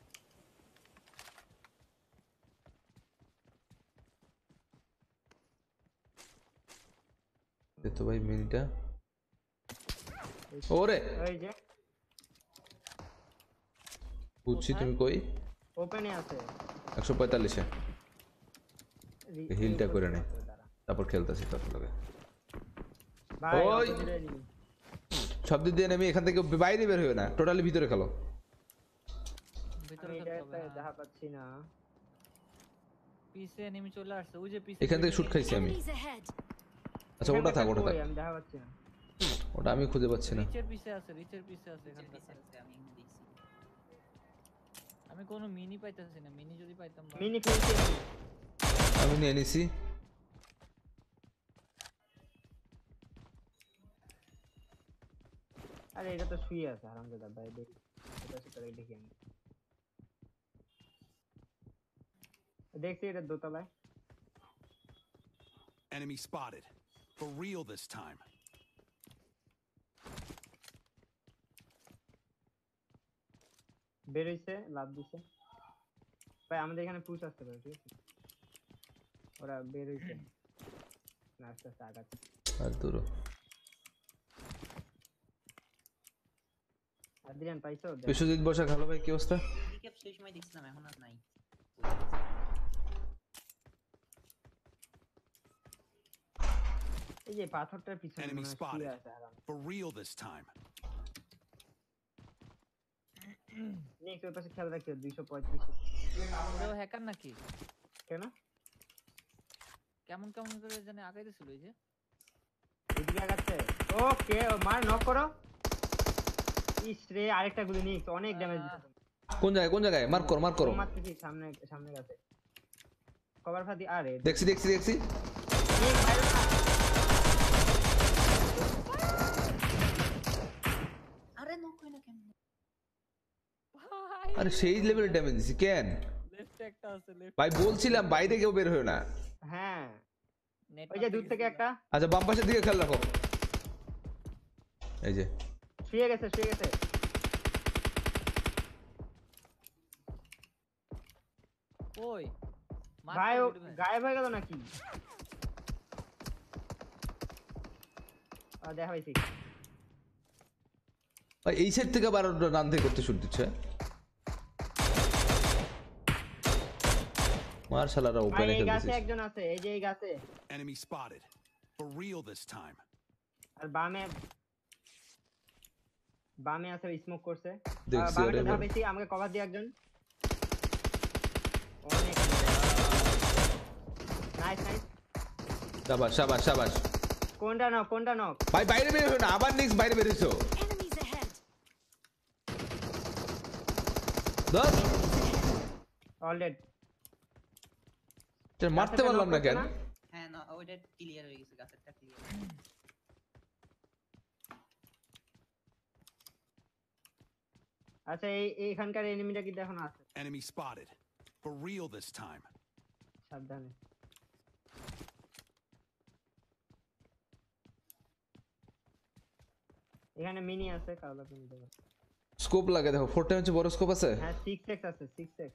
তো ভাই মিনিটা ওরে ওই যে বুঝছি তুমি কই। ওপেনে আছে 145 এ হিলটা করে নে, তারপর খেলতেছি তোর লগে। ভাই ওই সব দিক দিয়ে নেমে এখান থেকে বাইরে বের হইও না, টোটালি ভিতরে খেলো। ভিতরে দেখা পাচ্ছি না। পিছে এনিমি চলে আসছে, ওই যে পিছে এখান থেকে শুট খাইছি আমি। আচ্ছা ওটা থাক। আমি দেখা পাচ্ছি না, ওটা আমি খুঁজে পাচ্ছি না। রিচের পিছে আছে এখানটা। আমি কোনো মিনি পাইতাছি না, মিনি যদি পাইতাম। মিনি খেলছি আমি নিয়ে নিছি। আরে এটা তো শুয়ে আছে আরামদাদা ভাই, দেখি এটা দেখি আমি দেখছি এটা দোতলায়। Enemy spotted. For real this time. বের হইছে, লাভ দিছে ভাই। আমাদের এখানে পুশ আসতে পারে, ঠিক আছে? ওরা বের হইছে না, আস্তে আগাচ্ছে। আর দূর আদ্রিয়ান পাইছো? বিশ্বজিৎ বসা ভালো ভাই কি অবস্থা? রিক্যাপ সেই সময় দেখছিলাম, এখন আর নাই। এই যে পাথরটার পিছনে Enemy মনে হয় spotted. শুয়ে আছে আরাম। For real this time. Next ওর পাশে খেয়াল রাখিও 235। ওও হ্যাকার নাকি? কেন? কেমন কেমন করে জানে আগাইতেছিল এই যে। এদিকে আগাচ্ছে। ওকে মার নক করো। ইস রে আরেকটা গুলি নিস, অনেক ড্যামেজ দিছে। কোন জায়গায় মার্ক করো মারতেছি সামনে গেছে। কভার ফাদি আরে দেখছি আরে নক কই না কেন? আরে সেই লেভেলে ড্যামেজ দিছি কেন লেফট একটা আছে লেফট। ভাই বলছিলাম বাইরে কেউ বের হয় না। হ্যাঁ ওই যে দূর থেকে একটা। আচ্ছা বাম পাশের দিকে খেয়াল রাখো। এই যে শুয়ে গেছে ওই ভাই ও গায়েব হয়ে গেল নাকি? দেখা হয়েছে ভাই এই সাইড থেকে আবার রান থেকে করতে শুরু দিচ্ছে। মার্শালারা ওপেনে এই খেলতেছে। গাছে একজন আছে, এই যে এই গাছে। Enemy spotted. For real this time. আর বামে আছে স্মোক করছে। দেখছি বামে আরে দেখা পেয়েছি, আমাকে কভার দিয়ে একজন। অনেক নাইস। শাবাশ কোনটা নক ভাই বাইরে বের হই না, আবার নেক্সট বাইরে বের হইছো। Enemies ahead. দস অলরেডি মারতে পারলাম না কেন? হ্যাঁ না ওইটা ক্লিয়ার হয়ে গেছে, গাছেরটা ক্লিয়ার। আচ্ছা এইখানকার এনিমিটা কি এখন আছে? Enemy spotted. For real this time. সাবধানে। এখানে মিনি আছে, কাওলা পিন দেব। স্কোপ লাগে দেখো, 4 টাইম বড় স্কোপ আছে। হ্যাঁ 6x আছে 6x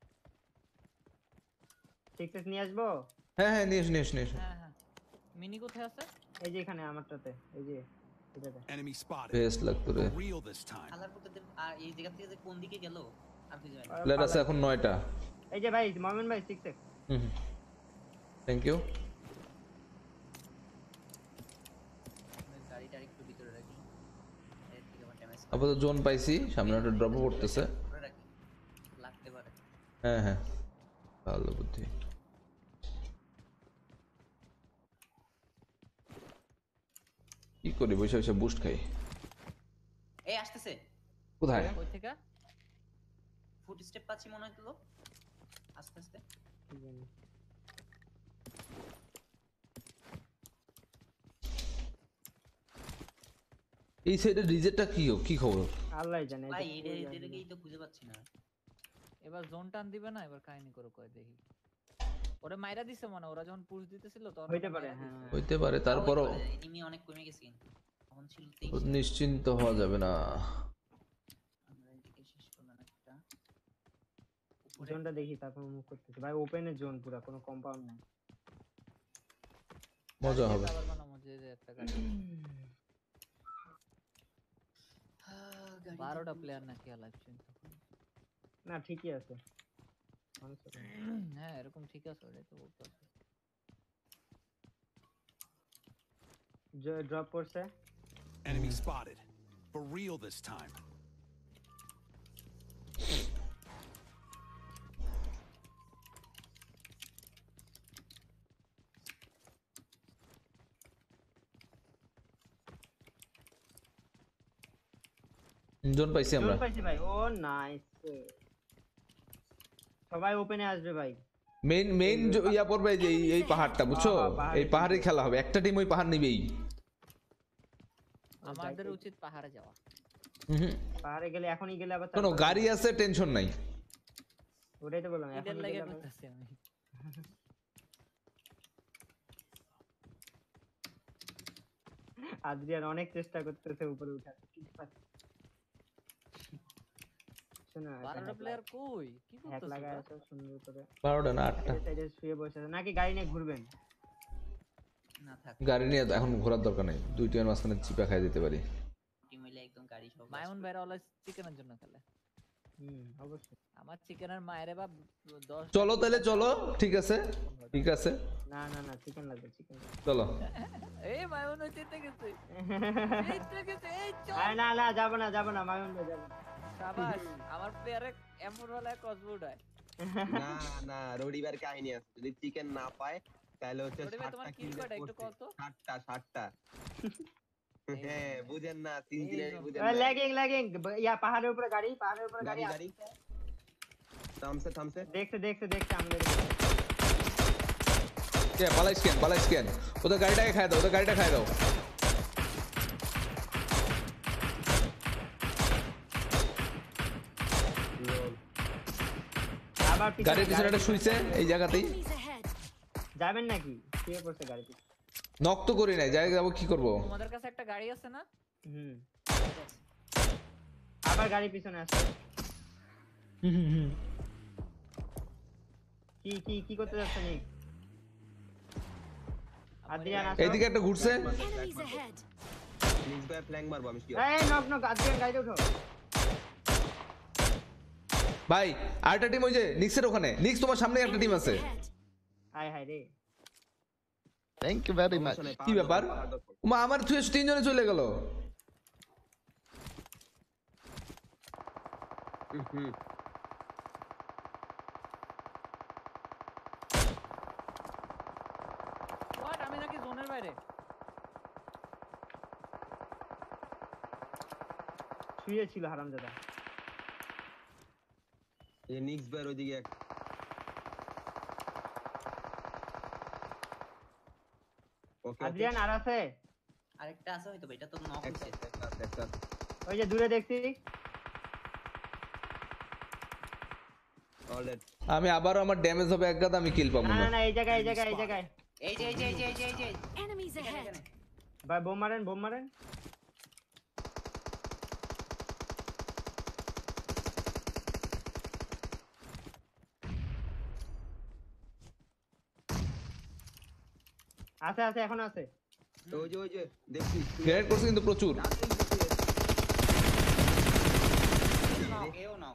নিয়ে আসবো। হ্যাঁ নিয়ে এসো। হ্যাঁ মিনি কোথায় আছে? এই যে এখানে আমারটাতে, এই যে এটাতে। Enemy spotted. বেস্ট লাগতো রে। For real this time. আলার পথে আর এই জায়গা থেকে যে কোন দিকে গেল আর বুঝতে পারি না। প্লেয়ার আছে এখন 9টা। এই যে ভাই মোমেন ভাই 6x। Thank you. গাড়িটা একটু ভিতরে রাখি, এর থেকে আমার ড্যামেজ আপাতত জোন পাইছি, সামনে একটা ড্রপ পড়তেছে। রাখি, লাগতে পারে। হ্যাঁ ভালো বুদ্ধি। কি করি বসে বুস্ট খাই। এই আসতেছে কোথায়? ওই থেকে ফুট স্টেপ পাচ্ছি মনে হলো আস্তে এই সাইডে রিজেটটা কি খবর? আল্লাহই জানে। ভাই এটাকেই তো খুঁজে পাচ্ছি না। এবার জোন টান দিবে না, এবার কাহিনী করো কয় দেখি। ওরে মাইরা দিছে মনে, ওরা যখন পুশ দিতেছিল তখন হইতে পারে। হ্যাঁ হইতে পারে, তারপরও এনিমি অনেক কমে গেছে কিন্তু তখন ছিল 23। নিশ্চিন্ত হওয়া যাবে না। আমরা এদিকে শেষ করলাম একটা জোনটা দেখি, তারপর মুভ করতেছি ভাই। ওপেনের জোন পুরো, কোনো কম্পাউন্ড নাই। মজা হবে। আবার বানাবো যে একটা গাড়ি। 12টা প্লেয়ার নাকি লাগছে না ঠিকই আছে। হ্যাঁ এরকম ঠিক আছে, ওটাই তো বলতে আছে। ড্রপ করছে। Enemy spotted. For real this time. Zone পাইছি আমরা। জোন পাইছি ভাই। ও নাইস। সবাই ওপেনে আসবে ভাই। মেইন ইয়া পড়বে যে এই পাহাড়টা, বুঝছো? এই পাহাড়ে খেলা হবে, একটা টিম ওই পাহাড় নিবেই। আমাদের উচিত পাহাড়ে যাওয়া। পাহাড়ে গেলে এখনই গেলে আবার কোনো গাড়ি আছে, টেনশন নাই। ওটাই তো বললাম, এদের এখনই লাগে গেলে করতেছি আমি। আদ্রিয়ান অনেক চেষ্টা করতেছে উপরে উঠার। শোনা 12টা প্লেয়ার কই কি হ্যাক করতেছ? লাগায় আছে সুন্দর করে। 12টা না 8টা। সাইডে শুয়ে বসে আছে নাকি গাড়ি নিয়ে ঘুরবেন? না থাক, গাড়ি নিয়ে এখন ঘোরার দরকার নেই, দুই টিমের মাঝখানে চিপা খাই দিতে পারি। টিম হইলে একদম গাড়ি সব মায়ুন ভাইরা অলওয়েজ চিকেনের জন্য খেলে। অবশ্যই। আমার চিকেনের মায়েরে বা 10 চলো তাহলে চলো, ঠিক আছে ঠিক আছে না না না, চিকেন লাগবে, চিকেন চলো। এই মায়ুন জিতে গেছে, জিতে গেছে। এই চল। না না, যাবো না মায়ুন ভাই, যাবো না। শাবাশ, আমার প্লেয়ারে এমন হলে ক্রসবোর্ড হয়। না না, রবিবার কাহিনী আছে, যদি চিকেন না পায় তাহলে হচ্ছে রবিবার তোমার 60টা কিল কিল কয়টা একটু কত? 60টা হ্যাঁ, বুঝেন না, সিনসিনারি বুঝেন ওই না। ল্যাগিং ইয়া পাহাড়ের উপরে গাড়ি গাড়ি থামছে দেখছে আমাদের। কে পালাই স্ক্যান ওদের গাড়িটাকে খায় দাও, ওদের গাড়িটা খায় দাও। আবার গাড়ির পিছনে একটা শুইছে এই জায়গাতেই। যাবেন নাকি? কে করছে গাড়িতে? নক তো করি নাই, যাই যাবো কি করব? তোমাদের কাছে একটা গাড়ি আছে না? আবার গাড়ি পিছনে আসছে। কি করতে যাচ্ছে নি? আদ্রিয়ান আসো। এইদিকে একটা ঘুরছে। নিক্স ভাই ফ্ল্যাঙ্ক মারবো আমি। এই নক আদ্রিয়ান গাড়িতে উঠো। ভাই আরেকটা টিম ওই যে নিক্সের ওখানে। নিক্স তোমার সামনে একটা টিম আছে। হাই রে। Thank you very much. কি ব্যাপার? ওমা আমার তুই 3 জনে চলে গেল। হোয়াট, আমি নাকি জোনের বাইরে? শুয়ে ছিল হারামজাদা। এই নিক্স ভাই ওইদিকে এক আদ্রিয়ান আর আছে? আরেকটা আছে হয়তো, এটা তো নক হইছে। ওই যে দূরে দেখছি। অলরেড আমি আবারও আমার ড্যামেজ হবে এক গাদা, আমি কিল পাবো না না। না, এই জায়গায় এই যে Enemies ahead. ভাই বোম মারেন। আছে এখন আছে। ওই যে দেখছি গ্রেনেড করছে কিন্তু প্রচুর। কেউ নাও।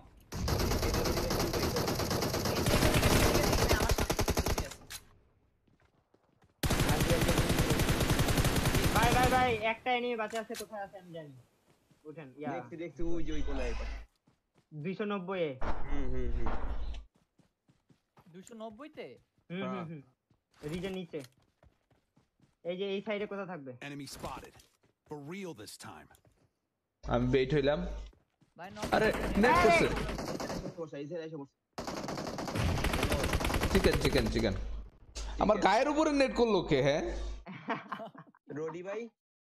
ভাই একটা এনিমি বাঁচা আছে, কোথায় আছে আমি জানি। উঠেন ইয়া। দেখছি ওই যে ওই কোনায় 290 এ। 290 তে? রিজেন নিচে। এই যে এই সাইডে কোথা থাকবে? Enemy spotted. For real this time. আমি বেট হইলাম। ভাই নক। আরে নেট করছে। চিকেন আমার গায়ের উপরে নেট করলো কে? হ্যাঁ রোডি ভাই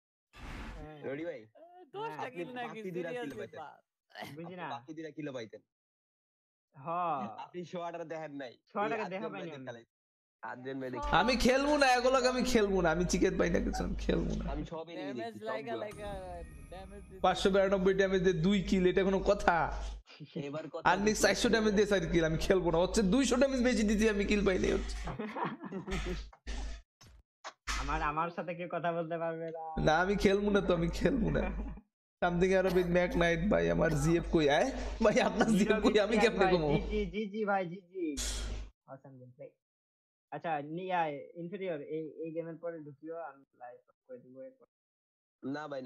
দোষটা কিল নাকি সিরিয়াসলি পা। বুঝি না। বাকি দিরা কিলো পাইতেন। হ্যাঁ আপনি 100 টাকা দেখেন নাই। 100 টাকা দেখা পাইনি আমি। আদ্রিয়ান ভাই আমি খেলবো না এগুলোকে, আমি খেলবো না, আমি চিকেন পাই না কিছু, আমি খেলবো না। আমি সবই নিয়ে ড্যামেজ দেখছি লাইকা ড্যামেজ 592 ড্যামেজ দিয়ে 2 কিল, এটা কোনো কথা? এবার কথা আর নিক্স 400 ড্যামেজ দিয়ে 4 কিল, আমি খেলবো না। হচ্ছে 200 ড্যামেজ বেশি দিতে আমি কিল পাই নাই হচ্ছে। আমার সাথে কেউ কথা বলতে পারবে না। না আমি খেলবো না তো, আমি খেলবো না। Something are with Mac Knight ভাই, আমার জিএফ কই আয় ভাই, আপনার জিএফ কই, আমি কেমনে কমো? জি ভাই জি। Awesome game play. আচ্ছা নিয়া ইনফেরিয়র এই গেমের পরে ঢুকিও, আমি লাইভ করে দিব এরপর। না ভাই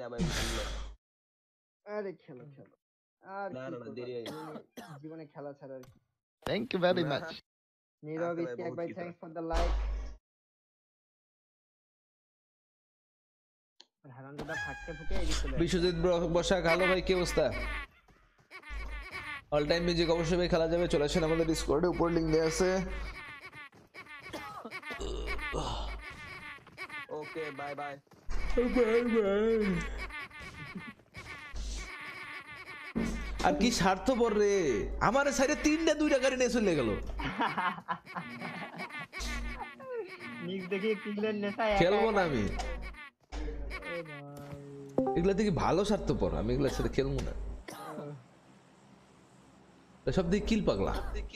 আরে খেলো আর না দেরি হয়ে জীবনে খেলা ছাড়া আর কি। Thank you very much. নীরব ইস্তিয়াক ভাই, থ্যাঙ্কস ফর দ্য লাইক। হারামজাদা ফাটকে ফুকে এদিকে চলে। বিশ্বজিৎ বর্ষা ভালো ভাই, কি অবস্থা? অল টাইম মিউজিক অবশ্যই ভাই খেলা যাবে, চলে আসেন আমাদের ডিসকর্ডে, উপর লিংক দেয়া আছে। ওকে বাই আর কি স্বার্থপর রে, আমার সাইডে 3টা 2টা গাড়ি নিয়ে চলে গেল। নিক্স দেখি কিলের নেশায় খেলবো না আমি এগুলা থেকে, ভালো স্বার্থপর, আমি এগুলার সাথে খেলবো না। সব দিকে কিল পাগলা।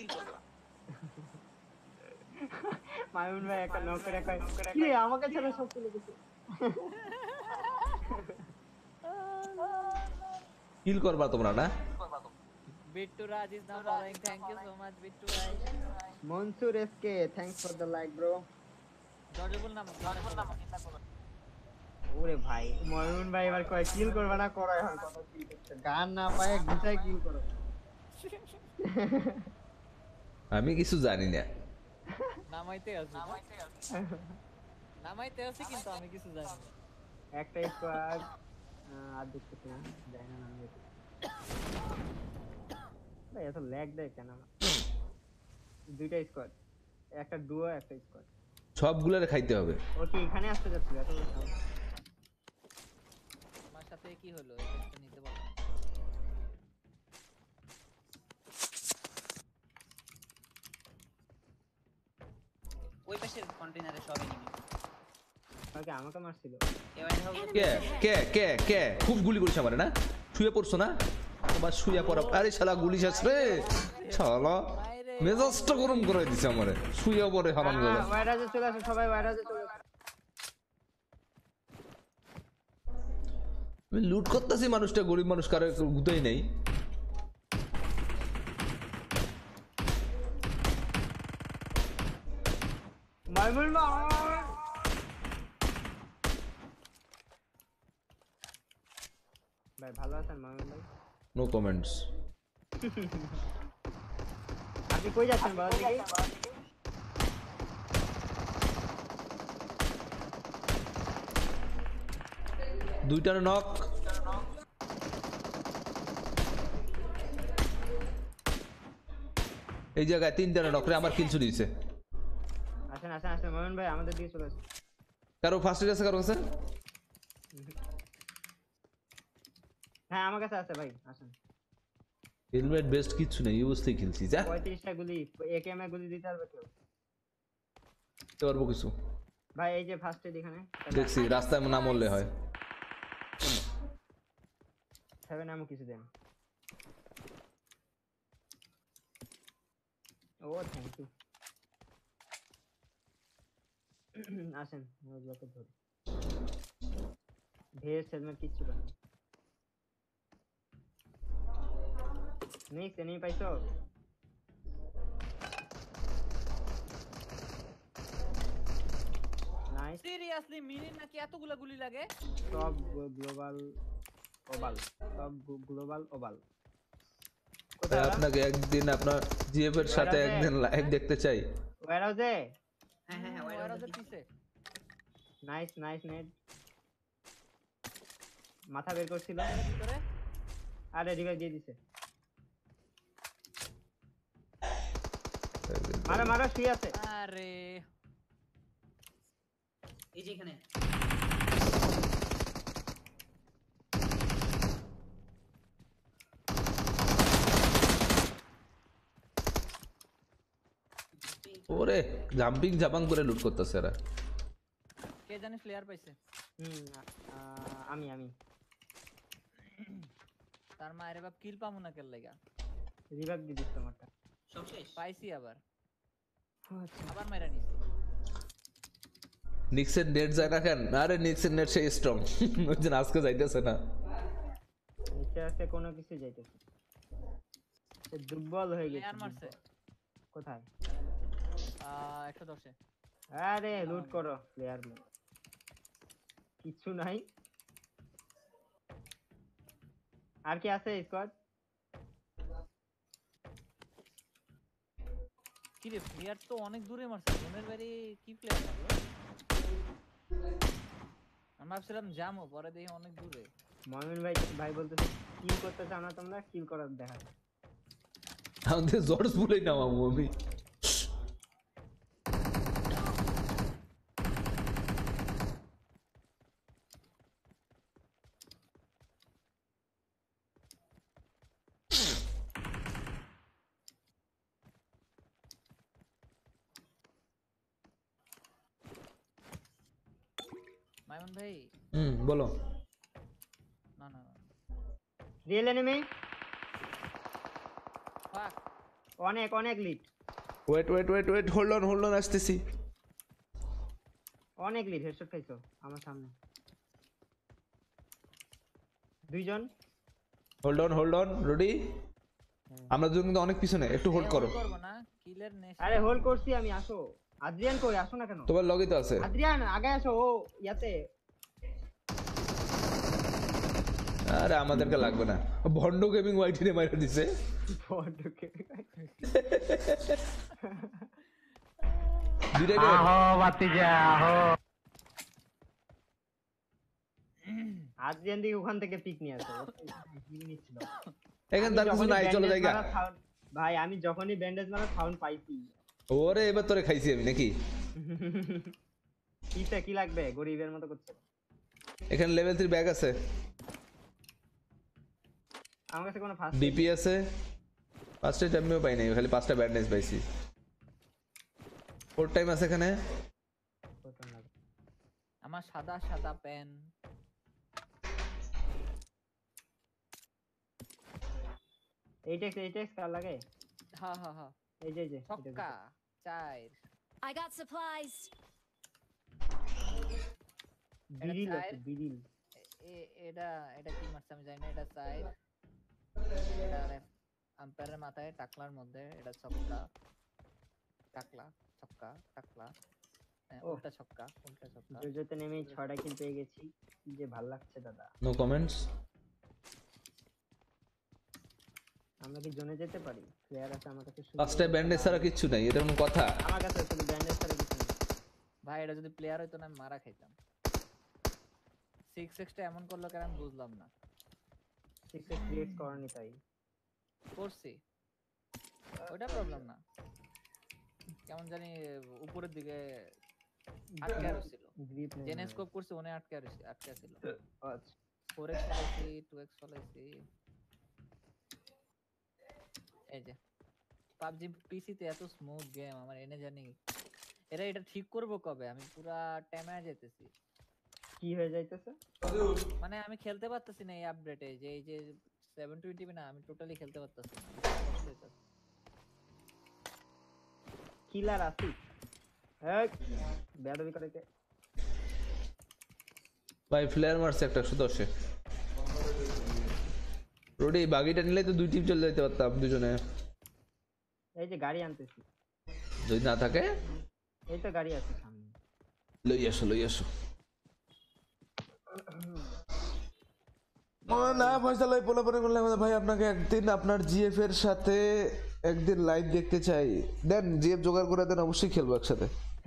মায়ুন ভাই একটা নক করে কয় কি আমাকে ছেড়ে সব চলে গেছে। কিল করবা তোমরা না? Bittu Raj is now following. Thank you so much, Bittu Raj. Mansur SK thanks for the like bro. জর্জবুল নাম ওরে ভাই ময়মুন ভাই এবার কয় কিল করবে না করো এখন কত কিল করছে গান না পায় গুছাই কিল করো। আমি কিছু জানি না। নামাইতে আছি কিন্তু আমি কিছু জানি না। একটা স্কোয়াড আর দেখতেছি না জানি না নাম দেখি ভাই এত ল্যাগ দেয় কেন আমার? দুইটা স্কোয়াড একটা ডুও একটা স্কোয়াড সবগুলোরে খাইতে হবে। ওকে এখানে আসতে যাচ্ছিল এত আমার সাথে কি হলো এটা নিতে পারবো ওই পাশের কন্টেইনারে সব এনিমি। ওকে আমাকে মারছিল। কে কে কে কে খুব গুলি করিস আমারে না? শুয়ে পড়ছো না? তোমার শুয়ে পড়া আরে শালা গুলি শেষ রে শালা মেজাজটা গরম করে দিছে আমারে শুয়ে পড়ে হারাম গেল। ওয়াইরাজে চলে আসো সবাই ওয়াইরাজে চলে আসো। আমি লুট করতেছি মানুষটা গরিব মানুষ কারো গুতাই নেই। মাইমুল ভাই ভালো আছেন মাইমুল ভাই? No comments. আপনি কই যাচ্ছেন বল দেখি? দুইটার নক। এই জায়গায় তিনটার নক রে আমার কিল চুরি হইছে। আসেন আসেন আসেন মাইমুল ভাই আমাদের দিকে চলে আসেন। কারো ফার্স্ট এড আছে কারো কাছে? হ্যাঁ আমার কাছে আছে ভাই আসেন। হেলমেট বেস্ট কিছু নেই ইউজতেই খেলছি যা। 35টা গুলি একেএম এ গুলি দিতে পারবে কেউ? দিতে পারবো কিছু। ভাই এই যে ফার্স্ট এড এখানে দেখছি রাস্তায় না মরলে হয়। 7 নামও কিছু দেন। ও থ্যাংক ইউ। আসেন ওগুলোকে ধরি। ভেজ হেলমেট কিচ্ছু পাই না। নেক্সট এনিমি পাইছো? নাইস। সিরিয়াসলি মিনিট নাকি এতগুলা গুলি লাগে? সব গ্লোবাল ওভাল সব গ্লোবাল ওভাল। কোথায় আপনাকে একদিন আপনার জিএফ এর সাথে একদিন লাইভ দেখতে চাই। ওয়ারহাউসে? হ্যাঁ হ্যাঁ ওয়ারহাউসে পিছে। Nice nice net. মাথা বের করছিল ভিতরে। আরে রিভাইভ দিয়ে দিছে। মারো মারো শুয়ে আছে। আরে এই যে এখানে ওরে জাম্পিং জাপাং করে লুট করতেছে এরা। কে জানি ফ্লেয়ার পাইছে? আমি আমি তার মায়ের বাপ কিল পামু না কেন লাগা? রিভাইভ দিয়ে দিছ তোমারটা। সব শেষ পাইছি আবার আবার মাইরা নিছি। নিক্সের নেট যায় না কেন? আরে নিক্সের নেট সেই স্ট্রং ওই জন্য আজকে যাইতেছে না। নিচে আছে কোনো কিছু যাইতেছে। সে দুর্বল হয়ে গেছে। প্লেয়ার মারছে কোথায়? 110 এ। আরে লুট করো প্লেয়ার মে কিছু নাই। আর কি আছে স্কোয়াড? কি রে প্লেয়ার তো অনেক দূরে মারছে। জোনের বাইরে কি প্লেয়ার মারলো? আমি ভাবছিলাম জামো পরে দেখি অনেক দূরে। ময়মুন ভাই ভাই বলতেছে কিল করতে চাও না তোমরা? কিল করার দেখা। আমাদের জর্জ বলেই নামাবো আমি। মাইমুন ভাই বলো। না না না রিয়েল এনিমি ফাক অনেক অনেক lead. Wait wait wait wait hold on আসতেছি। অনেক লিড হেডশট খাইছো আমার সামনে। দুইজন হোল্ড অন রুডি, আমরা দুজন কিন্তু অনেক পিছনে, একটু হোল্ড করো। করব না কিলের নেশা। আরে হোল্ড করছি আমি, আসো। আদ্রিয়ান কই, আসো না কেন? তোমার লগই তো আছে। আদ্রিয়ান আগে আসো, ও ইয়াতে। আরে আমাদেরকে লাগবে না, ভন্ড গেমিং ওয়াইটিনে মাইরা দিছে। বড়কে আদ্রিয়ান দিকে ওখান থেকে পিক নিয়ে আসো। এখানে তার কিছু নাই, চলো জায়গা। ভাই আমি যখনই ব্যান্ডেজ মারা সাউন্ড পাইছি। ওরে এবার তোরে খাইছি আমি নাকি? কিতে কি লাগবে, গরিবের মতো করছে। এখানে লেভেল 3 ব্যাগ আছে, আমার কাছে কোনো ফার্স্ট ডিপি আছে, ফার্স্ট এড আমিও পাই নাই, খালি 5টা ব্যান্ডেজ পাইছি। 4 টাইম আছে এখানে। আমার সাদা সাদা পেন। এইটেক্স কার লাগে? হ্যাঁ হ্যাঁ হ্যাঁ, এই যে ছক্কা 4। I got supplies. বিরিল আছে, বিরিল। এটা কি মারছে আমি জানি না, এটা 4। এটা আম্পায়ারের মাথায় টাকলার মধ্যে, এটা ছক্কা টাকলা ছক্কা টাকলা, উল্টা ছক্কা। জোজোতে নেমে 6টা কিল পেয়ে গেছি, কি যে ভালো লাগছে দাদা। No comments. আমরা কি জোনে যেতে পারি? প্লেয়ার আছে আমার কাছে, 5টা ব্যান্ডেজ ছাড়া কিছু নাই, এটা কোনো কথা? আমার কাছে শুধু ব্যান্ডেজ ছাড়া কিছু নেই ভাই। এটা যদি প্লেয়ার হইতো না আমি মারা খাইতাম। 6x টা এমন করলো কেন আমি বুঝলাম না। 6x ক্রিয়েট করনি তাই করছি, ওটা প্রবলেম না। কেমন জানি উপরের দিকে আটকে রইছিল, গ্রিপ নেই। জেনেস্কোপ করছি ওনে আটকে ছিল। আচ্ছা 4x ফলাইছি, 2x ফলাইছি। এই যে পাবজি পিসি তে এত স্মুথ গেম, আমার এনে জানি এটা ঠিক করব কবে? আমি পুরা ট্যামায় যেতেছি। কি হয়ে যাইতেছে? মানে আমি খেলতে পারতেছি না এই আপডেটে, যে এই যে 720p না, আমি টোটালি খেলতে পারতেছি না। কিলার আসি এই ব্যাডবি করে কে ভাই ফ্লেয়ার মারছে একটা 110 এ। রোডি বাগিটা নিলে তো 2 টিম চলে যেতে পারতাম দুজনে। এই যে গাড়ি আনতেছি, যদি না থাকে এই তো গাড়ি আছে সামনে, লই আসো। না পয়সা লই পোলা পরে করলে ভাই আপনাকে একদিন আপনার জিএফ এর সাথে একদিন লাইভ দেখতে চাই। দেন জিএফ জোগাড় করে দেন, অবশ্যই খেলবো একসাথে।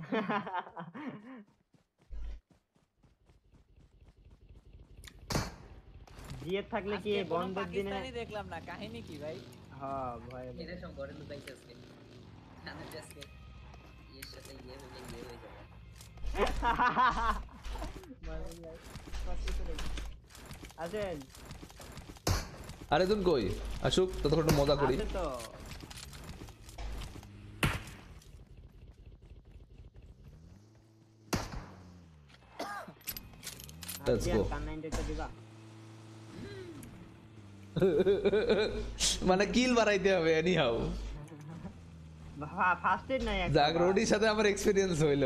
জিএফ থাকলে কি এই বন্ধের দিনে পাকিস্তানি দেখলাম না, কাহিনী কি ভাই? হ্যাঁ ভাই এটা সব ঘরে লুকাইছে আজকে, আমি আজকে এর সাথে ইয়ে হয়ে যাবে। আছেন? আরে তুমি কই? আসুক ততক্ষণ একটু মজা করি। আছে তো। Let's go. মানে কিল বাড়াইতে হবে এনি হাউ। ফার্স্ট এড নাই একটা। জাগ রোডির সাথে আমার এক্সপেরিয়েন্স হইলো।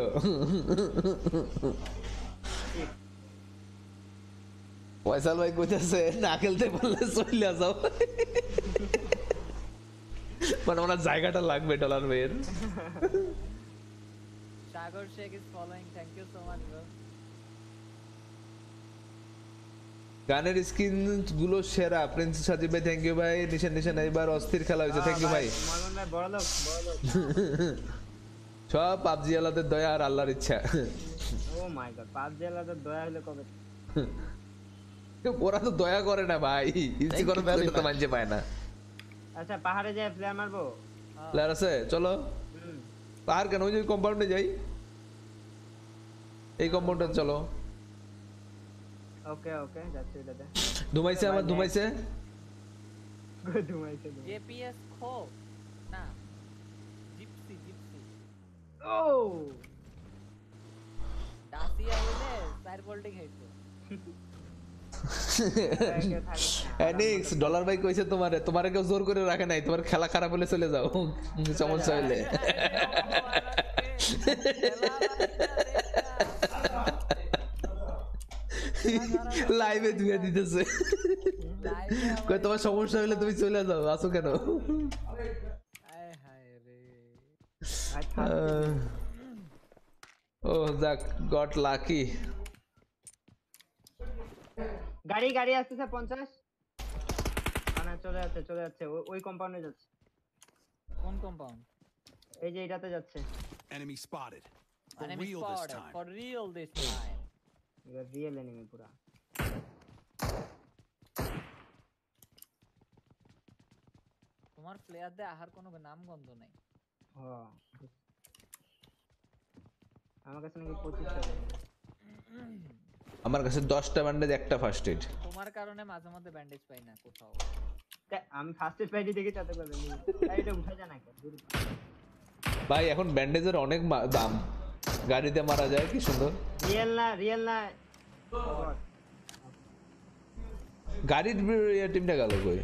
ফয়সাল ভাই কইতাছে না খেলতে পারলে চলে যাও। মানে ওনার জায়গাটা লাগবে ডলার ভাইয়ের। Sagar Sheikh is following, thank you so much bro. গানের স্কিন গুলো সেরা। প্রিন্স সাজিব ভাই থ্যাংক ইউ ভাই। নিশান এবার অস্থির খেলা হয়েছে, থ্যাংক ইউ ভাই। মলন ভাই বড় লোক। সব পাবজি আলাদের দয়া আর আল্লাহর ইচ্ছা। ও মাই গড, পাবজি আলাদের দয়া হলে কবে? ওরা তো দয়া করে না ভাই, ইজি করে তো মানতে পায় না। আচ্ছা পাহাড়ে যাই প্লেয়ার মারবো? প্লেয়ার আছে চলো। পাহাড় কেন? ওই যে কম্পাউন্ডে যাই, এই কম্পাউন্ডে চলো। ওকে ওকে যাচ্ছি এটাতে। ধুমাইছে আমার, ধুমাইছে। জেপিএস খো না, জিপসি। ও দাসিয়া হইলে সাইর বোল্টিং হইতো। এনিক্স ডলার ভাই কইছে তোমারে কেউ জোর করে রাখে নাই, তোমার খেলা খারাপ হলে চলে যাও, সমস্যা হইলে। লাইভে ধুয়ে দিতেছে। কই তোমার সমস্যা হলে তুমি চলে যাও, আসো কেন? আয় হায় রে। ও যাক, গট লাকি। গাড়ি গাড়ি আসতেছে 50। না চলে যাচ্ছে ওই কম্পাউন্ডে যাচ্ছে। কোন কম্পাউন্ড? এই যে এটাতে যাচ্ছে। Enemy spotted. For Enemy real this spotted. time. For real this time. এবার রিয়েল এনিমি পুরা। তোমার প্লেয়ারদের আহার কোনো নাম গন্ধ নাই। হ্যাঁ আমার কাছে নাকি 25টা। আমার কাছে 10টা ব্যান্ডেজ, একটা ফার্স্ট এড। তোমার কারণে মাঝে মধ্যে ব্যান্ডেজ পাই না কোথাও। আমি ফার্স্ট এড পাইছি দেখি তাতে করে এটা উঠে যায় না কেন? ভাই এখন ব্যান্ডেজের অনেক দাম, গাড়িতে মারা যায়, কি সুন্দর। রিয়েল না গাড়ির টিমটা গেল কই?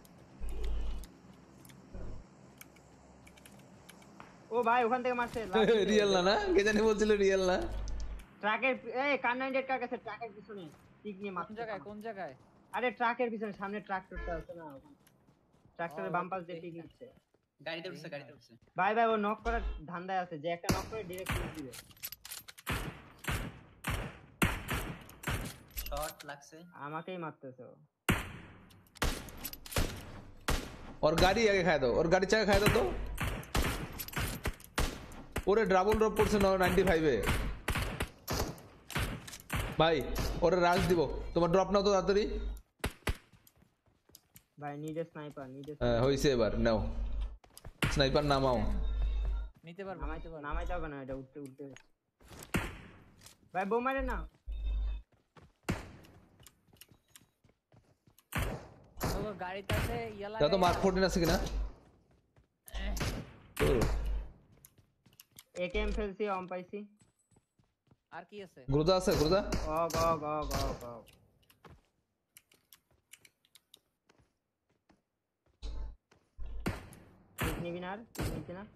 ও ভাই ওখান থেকে মারছে। রিয়েল না, না কে জানি বলছিল রিয়েল না। ট্রাকের কার 98 কার কাছে, ট্রাকের পিছনে ঠিক নিয়ে মারছে। কোন জায়গায়? আরে ট্রাকের পিছনে, সামনে ট্রাক্টরটা আছে না, ট্রাক্টরের বাম পাশ দিয়ে ঠিক নিচ্ছে। গাড়িতে উঠছে। ভাই ও নক করার ধান্দায় আছে, যে একটা নক করে ডাইরেক্ট কিল দিবে। শট লাগছে, আমাকেই মারতেছে ও। ওর গাড়ি আগে খায় দাও, ওর গাড়ি চাকা খায় দাও তো। ওরে ডাবল ড্রপ করছে 95 এ। ভাই ওরে রাশ দিব, তোমার ড্রপ নাও তো তাড়াতাড়ি। ভাই নিড স্নাইপার। হ্যাঁ হইছে, এবার নাও স্নাইপার নামাও। নিতে পারবো। নামাইতে হবে না, এটা উঠতে ভাই বোম মারে না। ও গাড়িটাতে ইয়ালা দাও তো, মার্ক 14 আছে কিনা? তো একেএম ফেলছি, অম পাইছি। আর কি আছে? গ্রুদা আছে, গ্রুদা। গ নিবি না, আর নিবি না।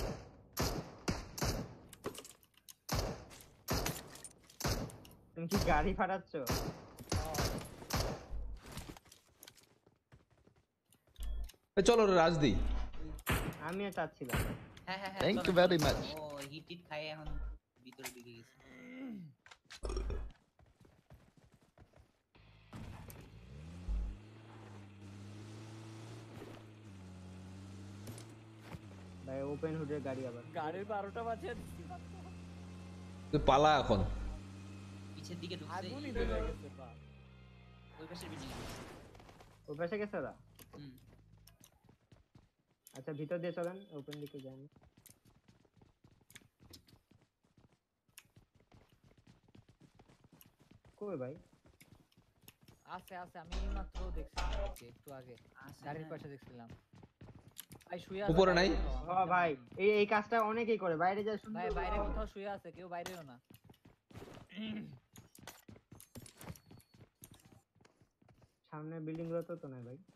তুমি কি গাড়ি ফাটাচ্ছ? চলো রাজ দিই। আমিও চাচ্ছিলাম। হ্যাঁ Thank you very much. ও হিট খায় এখন ভিতরে ঢুকে গেছে। ভাই ওপেন হুডের গাড়ি, আবার গাড়ির 12টা বাজে। তুই পালা এখন। পিছের দিকে ঢুকছে। আগুনই ধরে গেছে পা। ওই পাশের বিল্ডিং। ওই পাশে গেছে ওরা। আচ্ছা ভিতর দিয়ে চলেন, ওপেন দিকে যান। কই ভাই? আছে আমি মাত্র দেখছিলাম একটু আগে, গাড়ির পাশে দেখছিলাম। ভাই শুয়ে আছে উপরে নাই? ও ভাই এই কাজটা অনেকেই করে, বাইরে যায় শুনতে। ভাই বাইরে কোথাও শুয়ে আছে, কেউ বাইরেও না। সামনে বিল্ডিং গুলো তো নাই ভাই।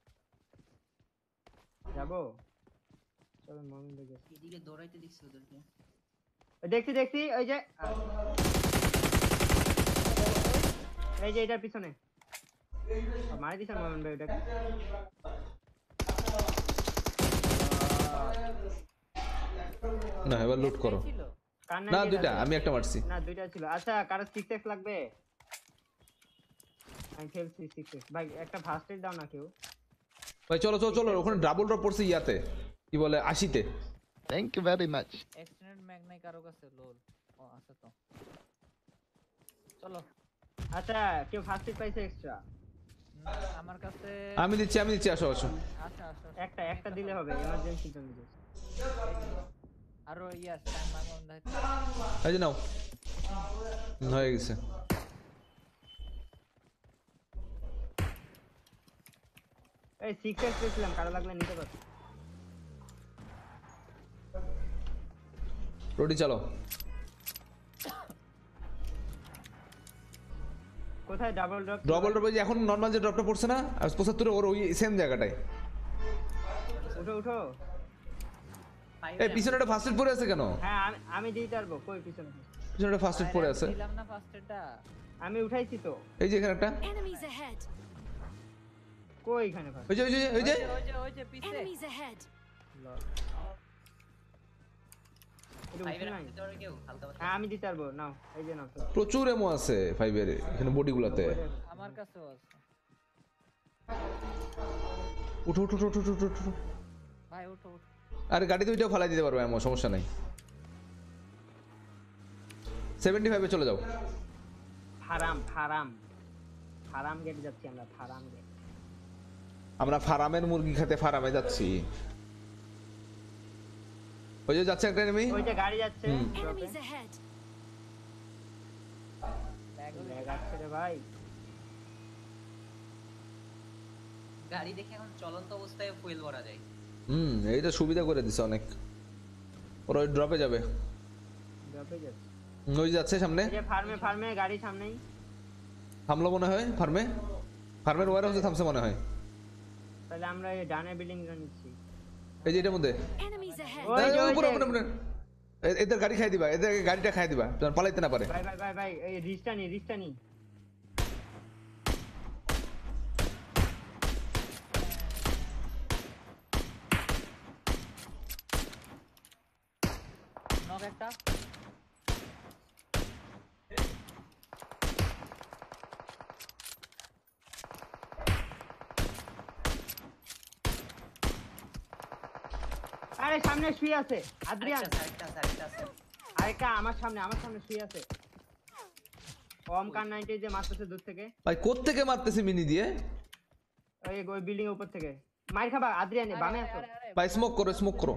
যাবো চলো মমিন দেখে। এদিকে দৌড়াইতে দেখছি ওদেরকে। দেখছি ওই যে এটার পিছনে মারি দিছেন মমিন ভাই ওটাকে। না এবার লুট করো। না দুইটা, আমি একটা মারছি। না দুইটা ছিল। আচ্ছা কারো 6x লাগবে? আমি ফেলছি 6x। ভাই একটা ফার্স্ট এড দাও না কেউ। ভাই চলো ওখানে ডাবল ড্রপ পড়ছে ইয়াতে, কি বলে 80 তে। Thank you very much. Extended mag নাই কারো কাছে? লোল ও আছে তো, চলো। আচ্ছা কেউ ফার্স্ট এড পাইছে এক্সট্রা? আমার কাছে আমি দিচ্ছি, আসো। আচ্ছা একটা দিলে হবে, এমার্জেন্সি জন্য। আরো ইয়াস টাইম মামন দাইতে। এই যে নাও, হয়ে গেছে। এই 6x পেয়েছিলাম, কারো লাগলে নিতে পারো। রোডি চলো। কোথায় ডাবল ড্রপ? যে এখন নরমাল যে ড্রপটা পড়ছে না 75 ওর ওই সেম জায়গাটায়। উঠো এই পিছনেটা ফার্স্ট এড পড়ে আছে কেন? হ্যাঁ আমি দিতে পারবো। কই পিছনেটা ফার্স্ট এড পড়ে আছে। দিলাম না ফার্স্ট এডটা, আমি উঠাইছি তো। Enemies ahead! এই যে এখানে একটা। Enemies ahead! আচ্ছা, আচ্ছা। এই যে নাও। আচ্ছা, কই এখানে ভাই? ওই যে ওই যে পিছে Enemies ahead. এটা ফাইভের উঠে নাই। দিতে পারবে কেউ হালকা পাতলা? হ্যাঁ আমি দিতে পারবো, নাও এই যে নাও। প্রচুর এমো আছে 5 এর এখানে বডিগুলোতে। আমার কাছেও আছে উঠো ভাই, ওঠো। আরে গাড়িতে ওইটাও ফালাই দিতে পারবো, এমন সমস্যা নাই। 75 এ চলে যাও। ফার্ম গেট যাচ্ছি আমরা, ফার্ম গেট। আমরা ফার্মের মুরগি খেতে ফার্মে যাচ্ছি। ওই যে যাচ্ছে একটা এনিমি, ওই যে গাড়ি যাচ্ছে। Enemies ahead. ল্যাগ আসছে রে ভাই। গাড়ি দেখে এখন চলন্ত অবস্থায় ফুয়েল ভরা যায়। এইটা সুবিধা করে দিছে অনেক। ওরা ওই ড্রপে যাবে। ড্রপে যাচ্ছে। ওই যে যাচ্ছে সামনে। এই যে ফার্মে গাড়ি সামনেই। থামলো মনে হয় ফার্মের ওয়ার হাউসে থামছে মনে হয়। তাহলে আমরা এই ডানে বিল্ডিং নিচ্ছি। এই যে এটার মধ্যে Enemies ahead. উপরে এদের গাড়ি খাই দিবা, এদের গাড়িটা খাই দিবা, তোমার পালাইতে না পারে। ভাই এই রিস্টা নি। নক একটা। আরে সামনে শুয়ে আছে আদ্রিয়ান। আরেকটা আছে। আরেকটা আমার সামনে শুয়ে আছে। ওম কার 90 যে মারতেছে দূর থেকে। ভাই কোত্থেকে মারতেছে মিনি দিয়ে? ওই বিল্ডিং এর উপর থেকে। মার খাবা আদ্রিয়ান, বামে আসো। ভাই স্মোক করো।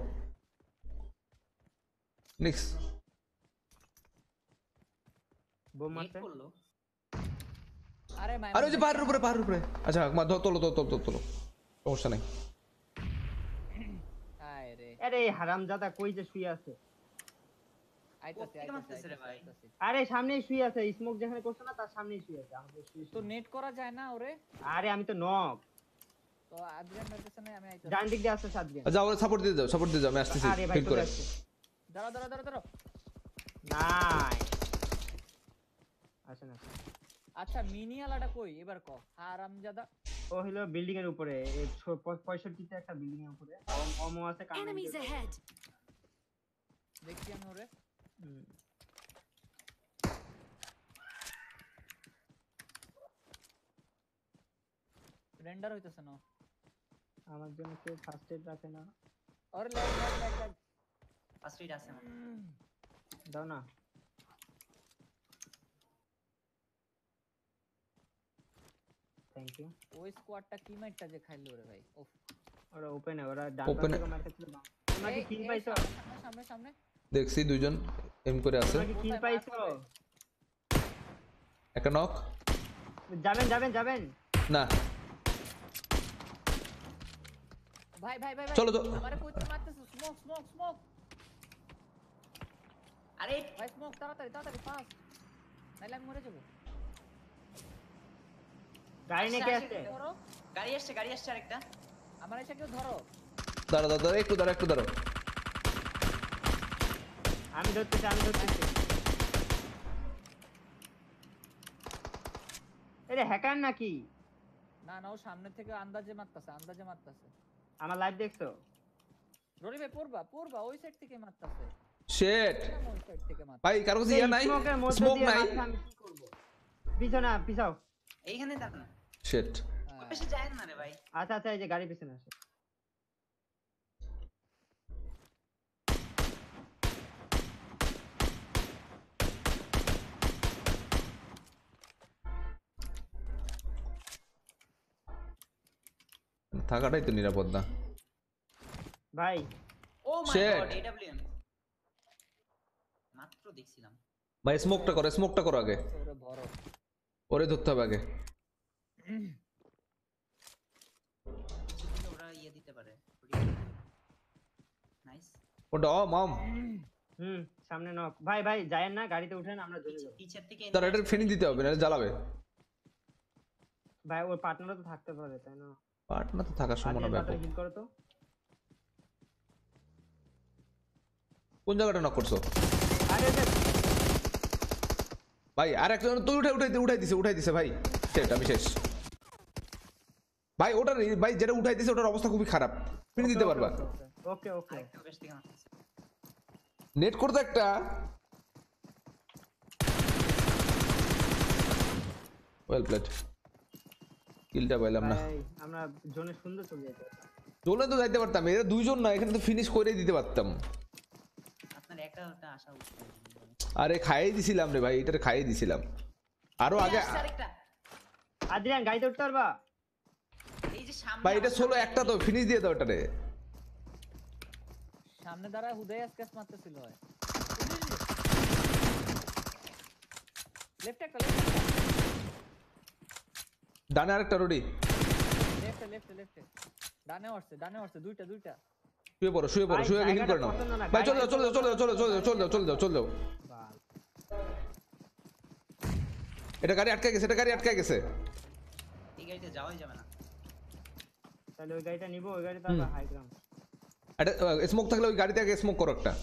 নিক্স বোম মারছে। আরে ওই যে পাহাড়ের উপরে। আচ্ছা তোলো সমস্যা নাই। আরে হারামজাদা কই যে শুয়ে আছে। আইতাছে রে ভাই। আরে সামনেই শুয়ে আছে, স্মোক যেখানে করছ না তার সামনেই শুয়ে আছে। আমাদের তো নেট করা যায় না ওরে? আরে আমি তো নক। তো আদ্রিয়ান মেরেছে না, আমি আইতাছি। ডান দিক দিয়ে আসছে আদ্রিয়ান। যাও ওরে সাপোর্ট দিয়ে যাও আমি আসতেছি। আরে ভাই হিল করে দাঁড়াও। নাই আসেন। আচ্ছা মিনিয়ালাটা কই এবার ক হারামজাদা? ও হলো বিল্ডিং এর উপরে, 65 তে একটা বিল্ডিং এর উপরে। ওমো আছে কানে। Enemies ahead. দেখছি আমি ওরে। রেন্ডার হইতেছে না। আমার জন্য কেউ ফার্স্ট এড রাখে না। ওরে ল্যাগ। ফার্স্ট এড আছে আমার। দাও না। Thank you. ওই স্কোয়াডটা কি মাইটটা যে খাইলো রে ভাই। ওফ ওরা ওপেনে, ওরা ডান Open এ। পাশে মারতেছিল। তোমরা কি কিল পাইছো? সামনে দেখছি দুইজন এম করে আছে। তোমরা কি কিল পাইছো? একটা নক। যাবেন না ভাই চলো আমারে কইতে মারতেছে। স্মোক। আরে ভাই স্মোক তাড়াতাড়ি ফাস্ট, নাইলে আমি মরে যাব। গাড়ি নিয়ে কে আসছে? গাড়ি আসছে আরেকটা। আমার এসে কেউ ধরো। দাঁড়া একটু দাঁড়াও। আমি ধরতেছি। এটা হ্যাকার নাকি? না ও সামনে থেকে আন্দাজে মারতাছে। আমার লাইভ দেখছো? রনি ভাই পড়বা ওই সাইড থেকে মারতাছে। শিট ওই সাইড থেকে মারতাছে। ভাই কারো কাছে ইয়া নাই, স্মোক নাই। আমি কি করব? পিছাও। এইখানে দাঁড়ান। শিট বেশি যায় না রে ভাই। আচ্ছা এই যে গাড়ি পিছনে আসে। থাকাটাই তো নিরাপদ না ভাই। Oh my Shit. God AWM মাত্র দেখছিলাম। ভাই স্মোকটা করো আগে। ওরে ধরতে হবে আগে। ওরা ইয়ে দিতে পারে। নাইস। ওটা মাম। সামনে নক। ভাই যায়েন না, গাড়িতে উঠেন, আমরা চলে যাব। পিছের থেকে তার এটা ফিনিশ দিতে হবে না, জ্বালাবে। ভাই ওর পার্টনারও তো থাকতে পারে, তাই না? পার্টনার তো থাকার সম্ভাবনা ব্যাপক। হিল করো তো। কোন জায়গাটা নক করছো? আরে ভাই আর একজন তুই উঠাই দিছে ভাই। সেট আমি শেষ। ভাই ওটা ভাই যেটা উঠাই দিছে ওটার অবস্থা খুবই খারাপ, ফিরে দিতে পারবা? ওকে ওকে আরেকটা বেশ দিকে মারতেছে। নেট করতে একটা ওয়েল প্লেড, কিলটা পাইলাম না। ভাই আমরা জোনে সুন্দর চলে যেতে চলে তো যাইতে পারতাম, এরা দুইজন না, এখানে তো ফিনিশ করে দিতে পারতাম। আপনার একটা ওটা আসা উচিত। আরে খাইয়ে দিছিলাম রে ভাই, এটা খাইয়ে দিছিলাম আরো আগে। আরেকটা আদ্রিয়ান গাড়িতে উঠতে পারবা? এই যে সামনে ভাই এটা ষোলো একটা তো ফিনিশ দিয়ে দাও এটারে। সামনে দাঁড়ায় হুদাই স্কেচ মারতেছিল হয়। লেফট একটা ডানে আরেকটা রোডি, লেফটে ডানে আসছে দুইটা শুয়ে পড়ো শুয়ে হিল করে নাও ভাই। চলে যাও এটা গাড়ি আটকে গেছে, এই গাড়িতে যাওয়াই যাবে না। তাহলে ওই গাড়িটা নিব, ওই গাড়িতে আমরা হাই গ্রাউন্ড। এটা স্মোক থাকলে ওই গাড়িতে আগে স্মোক করো একটা।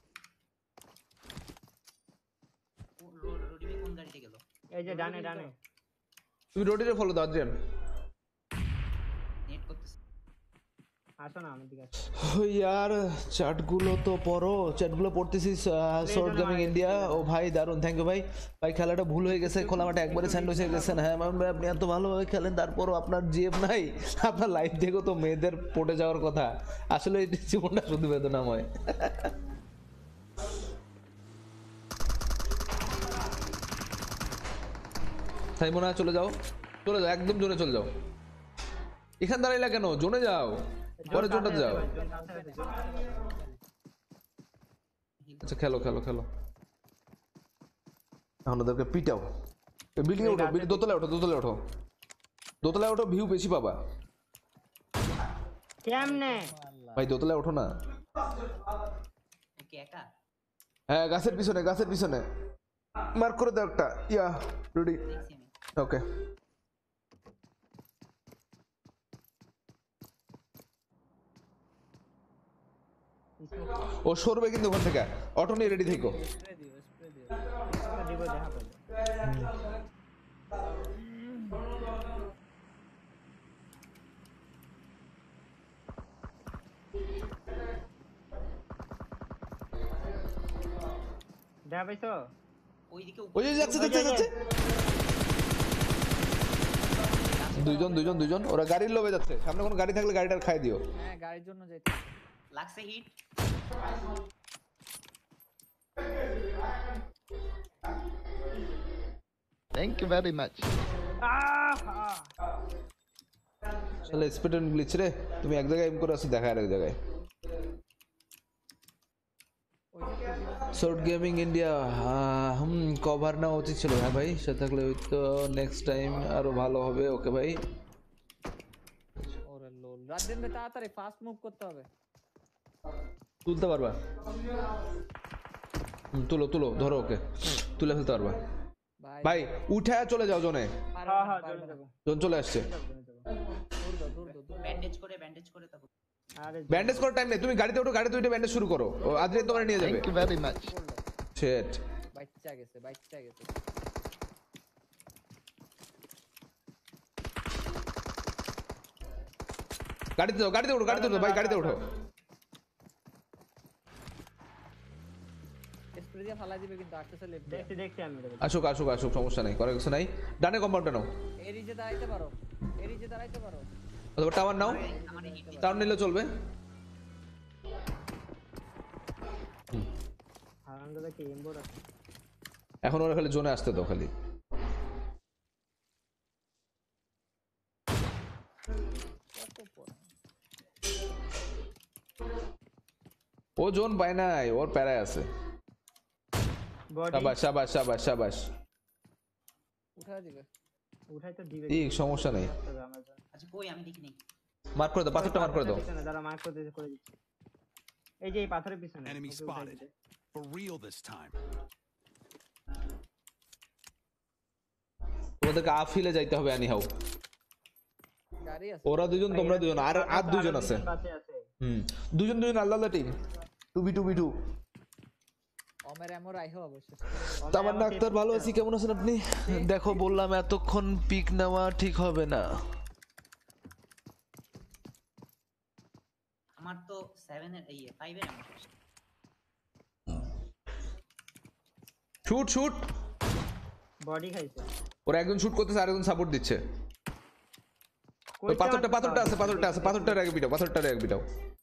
রোডিবে কোন গাড়িতে গেল? এই যে ডানে তুমি রোডিরে ফলো দাও আদ্রিয়ান। নেট করতেছে। আসো না আমার দিকে আসো। यार চ্যাটগুলো তো পড়ো, চ্যাটগুলো পড়তেছি। শর্ট গেমিং ইন্ডিয়া, ও ভাই দারুন, থ্যাংক ইউ ভাই। ভাই খেলাটা ভুল হয়ে গেছে, খোলা মাঠে একবারে স্যান্ডউইচ হয়ে গেছেন। হ্যাঁ মামুন ভাই আপনি এত ভালোভাবে খেলেন, তারপরও আপনার জিএফ নাই। আপনার লাইফ দেখো তো মেয়েদের পড়ে যাওয়ার কথা, আসলে এই জীবনটা শুধু বেদনাময়। তাই মনে হয় চলে যাও একদম জোনে চলে যাও। এখান দাঁড়াইলা কেন? জোনে যাও, পরে জোনটাতে যাও। আচ্ছা খেলো এখন ওদেরকে পিটাও। বিল্ডিং এ ওঠো, দোতলায় ওঠো, ভিউ বেশি পাবা। কেমনে ভাই দোতলায় ওঠো না। কি একা? হ্যাঁ গাছের পিছনে মার্ক করে দাও একটা। ইয়া রেডি, ওকে। ও সরবে কিন্তু ওখান থেকে, অটো নিয়ে রেডি থেকো। দিব দেখা পাবে। দেখা পাইছো? ওইদিকে ওই যে যাচ্ছে দুইজন ওরা গাড়ির লোভে যাচ্ছে। সামনে কোনো গাড়ি থাকলে গাড়িটা খাই দিও। হ্যাঁ গাড়ির জন্য যাইতে লাগছে hit. Thank you very much. চলে স্পিড এন্ড গ্লিচ রে, তুমি এক জায়গায় এম করে আসো, দেখা আর এক জায়গায়। শর্ট গেমিং ইন্ডিয়া কভার না উচিত ছিল। হ্যাঁ ভাই সে থাকলে ওই তো নেক্সট টাইম আরো ভালো হবে। ওকে ভাই। ওরে লোল রাতদিন রে তাড়াতাড়ি ফাস্ট মুভ করতে হবে। তুলতে পারবা? তুলো ধরো, ওকে তুলে ফেলতে পারবা ভাই। উঠে চলে যাও জোনে। হ্যাঁ চলে যাব। জোন চলে আসছে। ব্যান্ডেজ করে তারপর। আরে ব্যান্ডেজ করার টাইম নেই, তুমি গাড়িতে ওঠো, গাড়িতে উঠে ব্যান্ডেজ শুরু করো। আদ্রিয়ান তোমার নিয়ে যাবে। Thank you very much. Shit, বাচ্চা গেছে গাড়িতে ওঠো ভাই, গাড়িতে ওঠো। স্প্রে দিয়ে ফালাই দিবে কিন্তু আসতেছে লেফট। দেখছি আমি এটা। আসুক সমস্যা নাই, করার কিছু নাই। ডানে কম্পাউন্ডে নাও, এরিজে দাঁড়াইতে পারো। অথবা টাওয়ার নাও, টাওয়ার নিলে চলবে। হারান্দাদা কি এমবোর আছে? এখন ওরা খালি জোনে আসতে দাও খালি। ও জোন পায় নাই, ওর প্যারায় আছে। শাবাশ। উঠাই তো দিবে। এই সমস্যা নেই, আচ্ছা কই আমি দেখি নাই। মার্ক করে দাও, পাথরটা মার্ক করে দাও। দাঁড়া মার্ক করে দিচ্ছি। এই যে এই পাথরের পিছনে। Enemy spotted. For real this time. তোমাদেরকে আফিলে যাইতে হবে এনিহাউ। গাড়ি আছে। ওরা দুজন, তোমরা দুজন, আর দুজন আছে। দুজন আল্লাহ টিম 2v2 ওমের এমন রাইহো অবশ্য। তামান্না আক্তার ভালো আছি, কেমন আছেন আপনি? দেখো বললাম এতক্ষণ পিক নেওয়া ঠিক হবে না। আমার তো 7 এর 5 এর এমন শুট শুট, বডি খাইছে ওরা একজন শুট করতেছে আর একজন সাপোর্ট দিচ্ছে। ওই পাথরটা আছে, পাথরটার আগে পিটাও।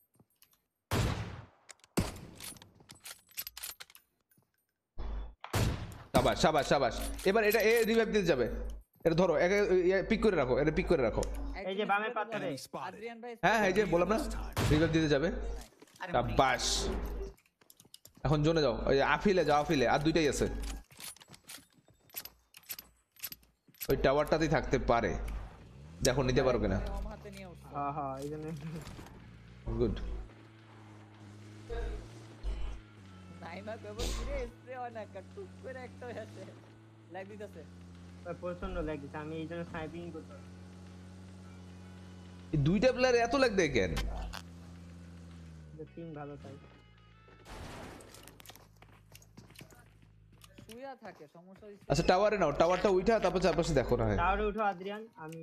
শাবাশ। এবার এটা রিভাইভ দিতে যাবে, এটা ধরো, পিক করে রাখো। এই যে বামের পাথরে Enemy spotted. আদ্রিয়ান ভাই হ্যাঁ এই যে বললাম না, রিভাইভ দিতে যাবে। শাবাশ, এখন জোনে যাও, ওই আফিলে আর দুইটাই আছে। ওই টাওয়ারটাতেই থাকতে পারে, দেখো নিতে পারো কিনা। ওম হাতে নিয়ে উঠছে। হ্যাঁ এই জন্য গুড। নাইমা কেবল ফিরে স্প্রে হয় না, টুক করে একটা হয়ে আছে, লাগ দিতেছে। প্রচন্ড লাগছে, আমি এই জন্য স্নাইপিং করতাম। এই দুইটা প্লেয়ার এত লাগ দেয় কেন? টিম ভালো তাই। শুয়া থাকে, সমস্যা হইছে। আচ্ছা টাওয়ারে নাও, টাওয়ারটা উঠা তারপর চারপাশে দেখো না হয়। টাওয়ারে উঠো আদ্রিয়ান, আমি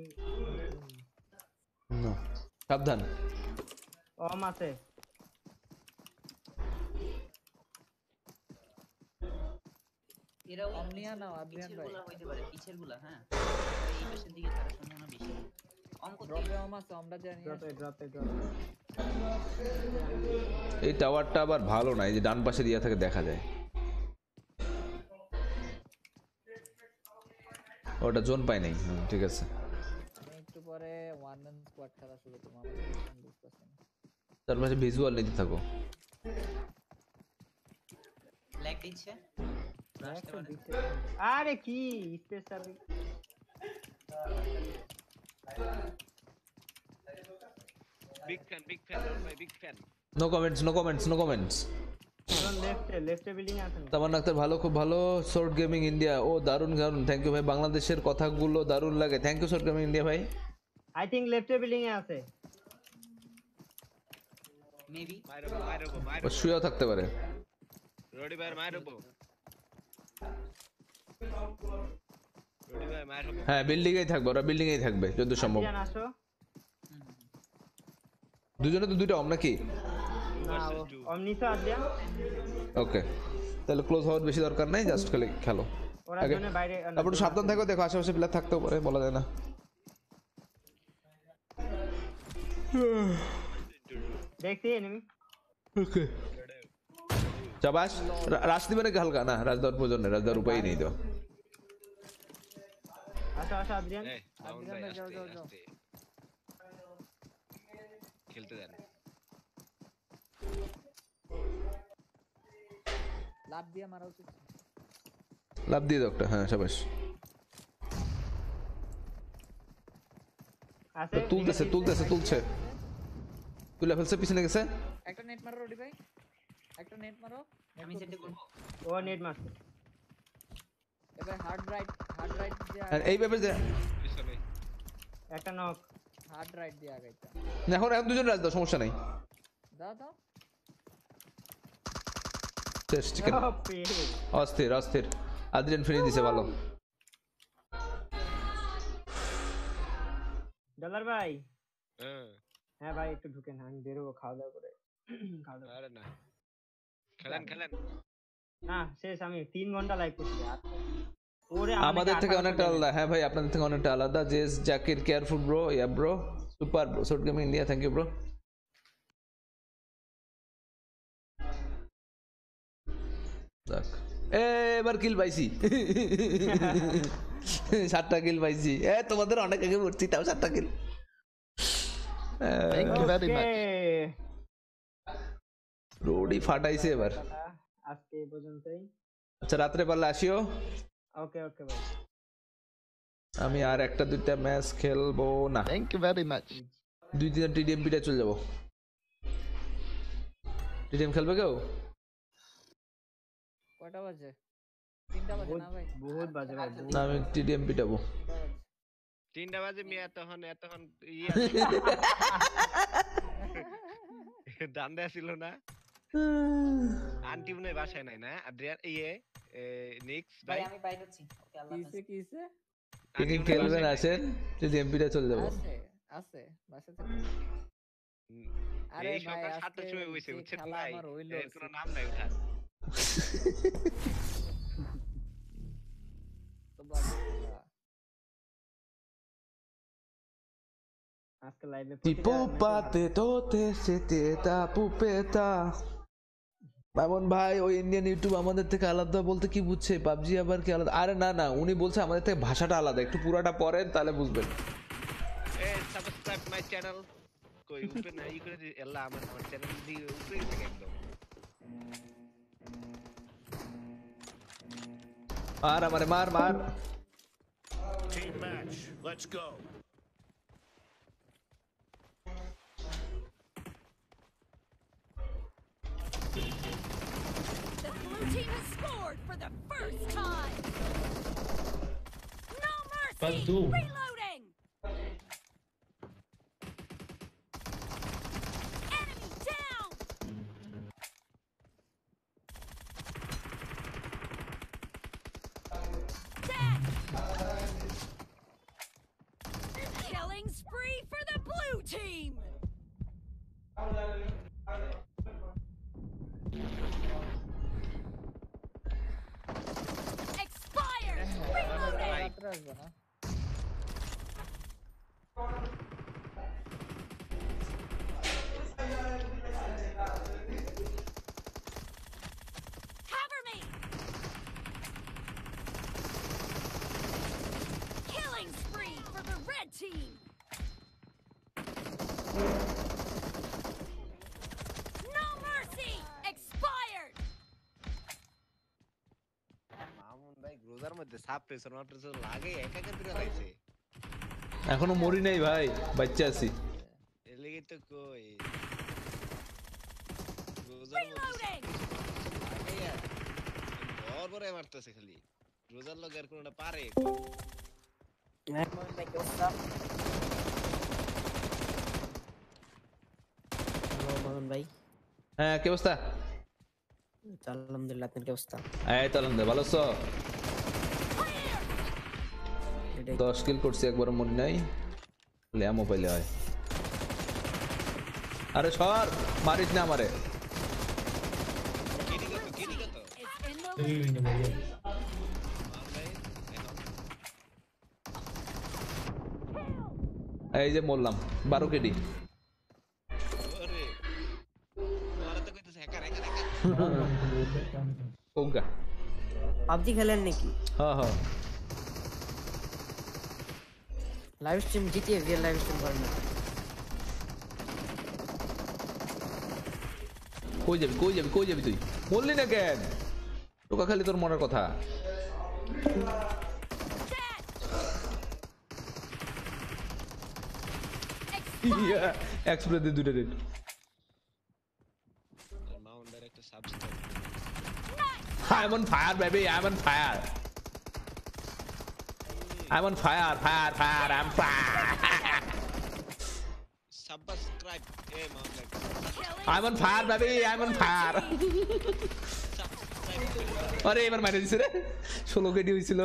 না, সাবধান। ওম আছে। এরাও অমনিয়া নাও আদ্রিয়ান ভাই। পিছেরগুলা হইতে পারে, পিছেরগুলা, হ্যাঁ এই পাশের দিকে তার সম্ভাবনা বেশি। ড্রপে ওম আছে, আমরা জানি। ড্রপে এই টাওয়ারটা আবার ভালো না, এই যে ডান পাশে দিয়া থেকে দেখা যায়। ওটা জোন পাই নাই, ঠিক আছে। আমি একটু পরে ওয়ান ম্যান স্কোয়াড খেলা শুরু করব, আমার বুঝতেছি না। তার পাশে ভিজুয়াল নিতে থাকো। ল্যাগ দিচ্ছে। আসতে পারে। আরে কি স্পেশাল বিগ ফ্যান ভাই, বিগ ফ্যান। No comments. লেফটে বিল্ডিং আছে। তামান্না আক্তার ভালো, খুব ভালো। শর্ট গেমিং ইন্ডিয়া, ও দারুন, থ্যাংক ইউ ভাই। বাংলাদেশের কথাগুলো দারুন লাগে, thank you short gaming India ভাই। আই থিংক লেফটে বিল্ডিং এ আছে। মেবি ও শুয়েও থাকতে পারে। রডি ভাই মারবো। হ্যাঁ বিল্ডিং এই থাকবে, ওরা বিল্ডিং এই থাকবে যত সম্ভব। আদ্রিয়ান আসো। দুজনে তো দুইটা অম নাকি? না অমনিসো আদ্রিয়ান। ওকে, তাহলে ক্লোজ হওয়ার বেশি দরকার নাই, জাস্ট খালি খেলো। ওরা জন্য বাইরে। তারপর একটু সাবধান থাকো, দেখো আশেপাশে প্লেয়ার থাকতেও পারে, বলা যায় না। দেখছি এনিমি। ওকে চাবাস, রাশ দিবে নাকি হালকা? না, রাজ দেওয়ার প্রয়োজন নেই, রাজ দেওয়ার উপায় নেই তো। আসো আদ্রিয়ান। যাও। খেলতে দেন। লাভ দিয়ে মারা উচিত। লাভ দিয়ে দাও একটা, হ্যাঁ সাবাস। আছে তুলছে তুলে ফেলছে, পিছনে গেছে। একটা নেট মারো রডি ভাই, একটা নেট মারো। আমি সেটা করব। ও নেট মারছে। এবার হার্ড রাইট দিয়ে আর এই ব্যাপারে পিছনে একটা নক। হার্ড রাইট দিয়ে আগাইতা। এখন দুজন রাজ দাও, সমস্যা নাই। দাও শেষ চিকেন। অস্থির। আদ্রিয়ান ফিনিশ দিছে, ভালো। ডলার ভাই। হ্যাঁ ভাই একটু ঢুকেন, আমি বেরোবো খাওয়া দাওয়া করে। আরে না, খেলেন। না শেষ, আমি 3 ঘন্টা লাইভ করছি। আমাদের থেকে অনেকটা আলাদা। হ্যাঁ ভাই, আপনাদের থেকে অনেকটা আলাদা। জেস Zakir careful bro, yeah bro, super bro, short gaming India, thank you bro. এবার কিল পাইছি, 7টা কিল পাইছি। তোমাদের অনেক আগে পড়ছি, তাও 7টা কিল। Thank you very much. রোডই ফাটাইছে এবার। আজকে এই পর্যন্তই। আচ্ছা রাত্রে পারলে আসিও। ওকে ভাই। আমি আর একটা দুইটা ম্যাচ খেলবো না। Thank you very much. 2-3 টিডিএমপিটা চলে যাবো। টিডিএম খেলবে কেউ? কয়টা বাজে? 3টা বাজে না ভাই? বহুত বাজে ভাই। না আমি টিডিএম পিটাবো। 3টা বাজে মিয়া, তখন দান্দা ছিল না। আন্টি মনে বাসায় নাই না? আদ্রিয়ান নিক্স ভাই ভাই আমি বাইরে আছি। ওকে আল্লাহ হাফেজ। কিসে কে খেলবেন আসেন, টিডিএমপিটা চলে যাবো। আছে বাসা থেকে। আরে এই ভাই সকাল আজকে 7টার সময় হইছে যে বুঝছেন খেলা ভাই আমার হইলো এর কোনো নাম নাই ওঠার তো বাজে খেলা। আজকে লাইভে Tipupate tote seteta pupeta Mamun ভাই ওই ইন্ডিয়ান ইউটিউব আমাদের থেকে আলাদা বলতে কি বুঝছে পাবজি আবার কি আলাদা আরে না না উনি বলছে আমাদের থেকে ভাষাটা আলাদা একটু পুরাটা পড়েন তাহলে বুঝবেন এ সাবস্ক্রাইব মাই চ্যানেল কই উপরে না ই করে এলা আমার চ্যানেল দি উপরে থেকে একদম আর আমারে মার মার Team match. Let's go. The blue team has scored for the first time. No mercy. Reloading. Enemy down. Dead. Killing spree for the blue team. Expired. Reloading. রাত্রে আসবে না Cover me. Killing spree for the red team. No mercy. Expired. Mamun ভাই গ্রোজার মধ্যে সাপ pressure not pressure লাগে একা একা করে লাইছে এখনো মরি নাই ভাই বাচ্চা আছি এর লাগি তো কই গ্রোজার মধ্যে লাগে বড় বড় মারতেছে খালি গ্রোজার লগে আর কোনটা পারে হ্যাঁ কি অবস্থা আলহামদুলিল্লাহ আপনার কি অবস্থা এই তো আলহামদুলিল্লাহ ভালো আছো 10 কিল করছি একবার মনে নাই লে মোবাইলে হয় আরে সর মারিস না আমারে It's in the এই যে বললাম 12 কেডি ওরে ওরা তো কইতেছে হ্যাকার হ্যাকার হ্যাকার কোগা পাবজি খেলেন নাকি হ্যাঁ হ্যাঁ live stream GTA real live stream করেন না কই যাবি তুই বললি না কেন তোকা খালি তোর মনের কথা এক্সপ্রেস দিয়ে দুটো red mount direct subscribe I'm on fire baby I'm on fire I'm on fire I'm fire subscribe এ mount I'm on fire baby I'm on fire আরে এবার মাইরে দিছে রে 16 কেডি হইছিল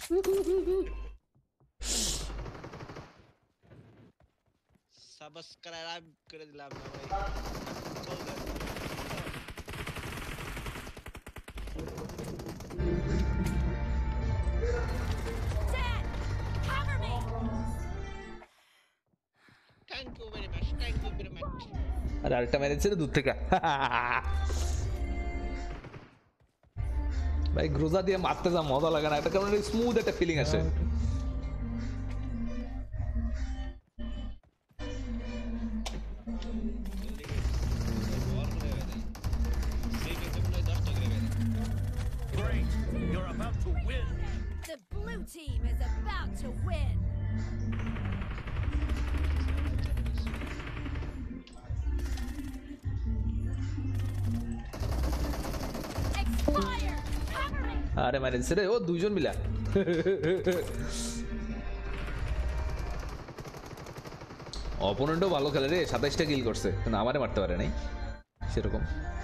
সাবস্ক্রাইব করে দিলাম না ভাই থ্যাংক ইউ ভেরি মাচ আরে আরেকটা মেরেছে রে দূর থেকে ভাই গ্রোজা দিয়ে মারতে যা মজা লাগে না এটা কেমন স্মুথ একটা ফিলিং আসে Great. You're about to win. The blue team is about to win. Expired. Cover me. আরে মারেছে রে ও দুইজন মিলা অপোনেন্টও ভালো খেলে রে 27টা কিল করছে কিন্তু আমারে মারতে পারে নাই সেরকম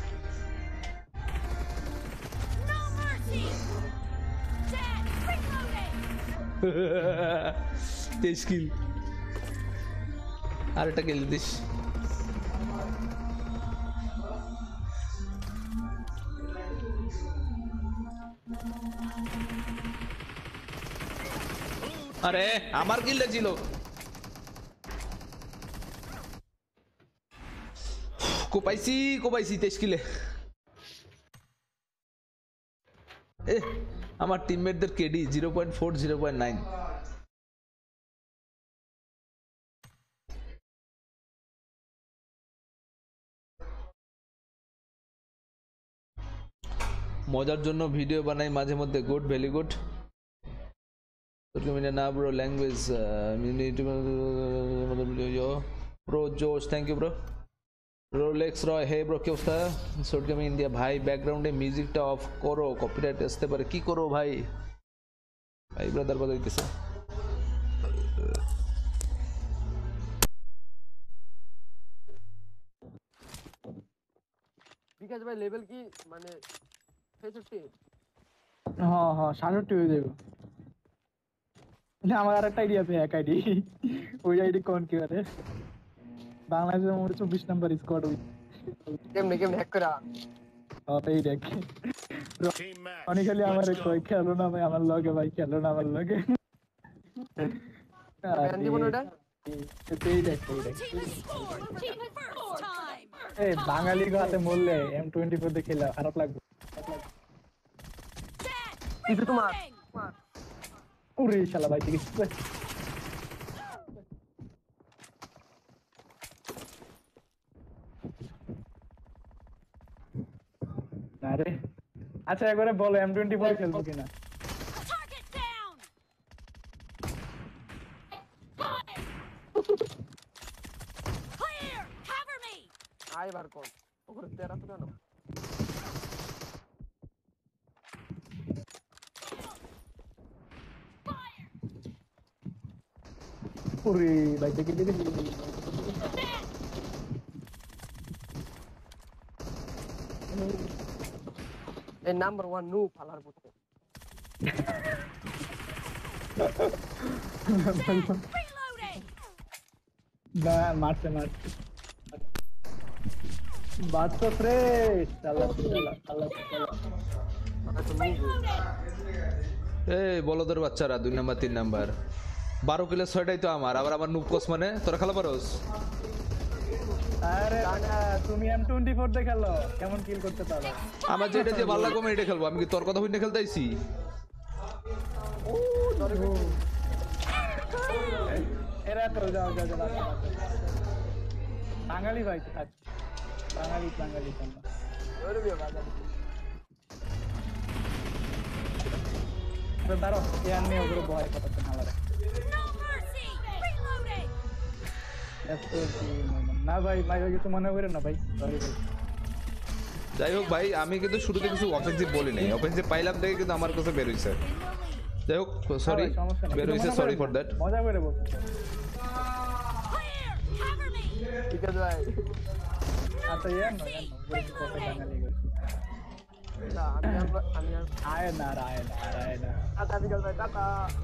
No mercy. Dead. Reloading. 23 কিল আর একটা কিল দিস আরে আমার কিলটা ছিল। কোপাইছি 23 কিলে। আমার টিমমেটদের কেডি 0.4 0.9। মজার জন্য ভিডিও বানাই মাঝে মধ্যে, গুড, ভেরি গুড। না ব্রো, ল্যাঙ্গুয়েজ ব্রো জোশ, thank you bro. Rolex Roy, hey bro কি অবস্থা? শর্ট গেমিং ইন্ডিয়া ভাই, ব্যাকগ্রাউন্ডে মিউজিকটা অফ করো, কপিরাইট আসতে পারে। কি করো ভাই? ভাই ব্রাদার বাজাইতেছে। বিকাশ ভাই লেভেল কি মানে 66? হ্যাঁ হ্যাঁ 67 হয়ে যাবে। না আমার আরেকটা আইডি আছে, এক আইডি। ওই আইডি কোন কি করে? বাংলাদেশের মধ্যে 24 নাম্বার স্কোয়াড। কেমনে হ্যাক করা? এই দেখ অনেক খালি আমার কই খেলো না ভাই আমার লগে, ভাই খেলো না আমার লগে। এই বাঙালি গাতে মরলে M24 দিয়ে খেলা খারাপ লাগবে। কিছু তোমার ওরে শালা ভাই ঠিক আছে। আরে আচ্ছা একবারে বলো M24 খেলবো কিনা? আই বার কোন ওরে তেরা তো কেন? ওরে ভাই দেখি দেখি এই নাম্বার 1 নু ফালার পুত্র। না মারছে বাত তো ফ্রেশ। আল্লাহ আল্লাহ। এই বলদের বাচ্চারা 2 নাম্বার 3 নাম্বার 12 কিলো 6টাই তো আমার, আবার আমার নুকস মানে তোরা খেলা পারোস? আরে তুমি M24 দিয়ে খেলো, কেমন কিল করতে পারো? আমার যেটা যে ভালো লাগবে আমি এটা খেলবো। আমি কি তোর কথা হইনা খেলতে আইছি? এরা তো যাও বাঙালি ভাই তো থাক, বাঙালি ওরে বিয়ে বাঙালি। দাঁড়ো ইয়ার নিয়ে ওগুলো ভয় করতে না লাগে। না ভাই কিছু মনে করেন না ভাই, সরি ভাই। যাই হোক ভাই, আমি কিন্তু শুরুতে কিছু অফেন্সিভ বলি নাই, অফেন্সিভ পাইলাম দেখে কিন্তু আমার কাছে বের হইছে। যাই হোক সরি, বের হইছে, সরি ফর দ্যাট। মজা করে বল। ঠিক আছে ভাই। আচ্ছা ইয়ার না কথা বাঙালি করে। না আমি আয় না টাটা বিকাশ ভাই, টাটা।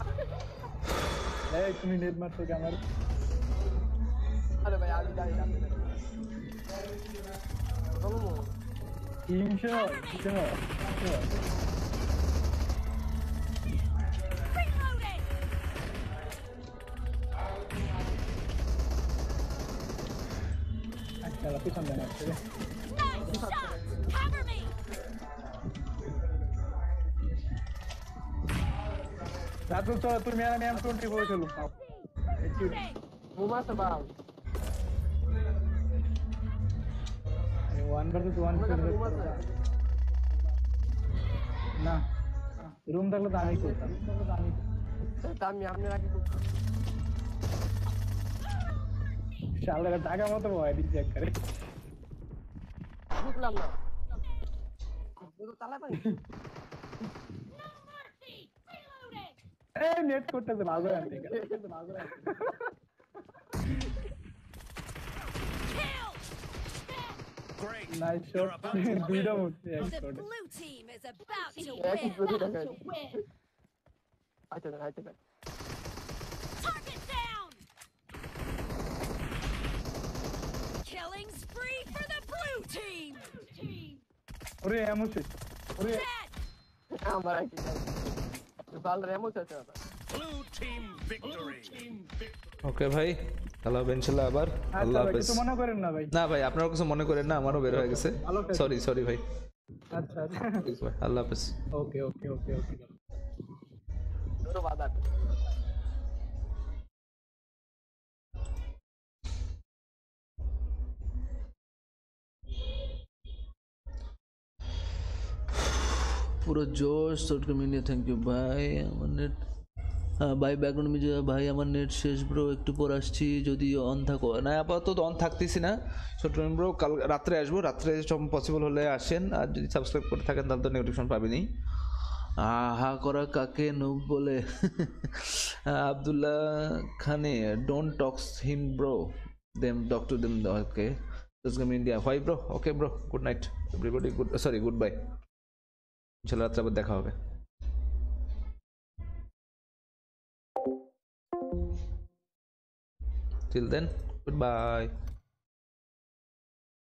এই তুমি নেট মারছো কি আমার? আরে ভাই আমি যাই না। তিনশো আচ্ছা পিছন দেন আসছে রে। রাতুল তো তুমি আর আমি M24 খেলুম। মুমা তো বাল 1 versus 1 না রুম থাকলে তো আমি করতাম। আমি আপনার আগে শালার টাকা মতো ভয় দিচ্ছে এক করে। বুঝলাম না তো তালা পাই। এই নেট করতেছে ভালো আনতে গেল। Nice shot. দুইটা মধ্যে এক The shot. blue team is about to একই win. প্রতি টাকা আইতে Target down. Killing spree for the blue team. ওরে এমন ওরে আমার একই বাল রেমো চাচা। Blue team victory. ওকে ভাই, হ্যালো ইনশাল্লাহ আবার। আচ্ছা আল্লাহ ভাই, হাফেজ। কিছু মনে করেন না ভাই। না ভাই, আপনারাও কিছু মনে করেন না, আমারও বের হয়ে গেছে। ভালো থাকবেন। সরি সরি ভাই। আচ্ছা আচ্ছা, ঠিক ভাই, আল্লাহ হাফেজ। ওকে ওকে ওকে ওকে। ধন্যবাদ। পুরো জোশ শর্ট মিলিয়ে থ্যাংক ইউ ভাই। আমার নেট, হ্যাঁ ভাই ব্যাকগ্রাউন্ড মিউজিক, ভাই আমার নেট শেষ ব্রো, একটু পর আসছি যদি অন থাকো। না আপাতত অন থাকতেছি না ছোট ব্রো, কাল রাত্রে আসবো, রাত্রে সব পসিবল হলে আসেন, আর যদি সাবস্ক্রাইব করে থাকেন তাহলে তো নোটিফিকেশন পাবেনি। আহা করা কাকে নুব বলে? আব্দুল্লাহ খানে, don't talks him bro, them talk to them. Okay, just come India. Why bro? Okay bro, good night everybody, good sorry good bye. ইনশাল্লাহ রাত্রে আবার দেখা হবে। Till then, goodbye.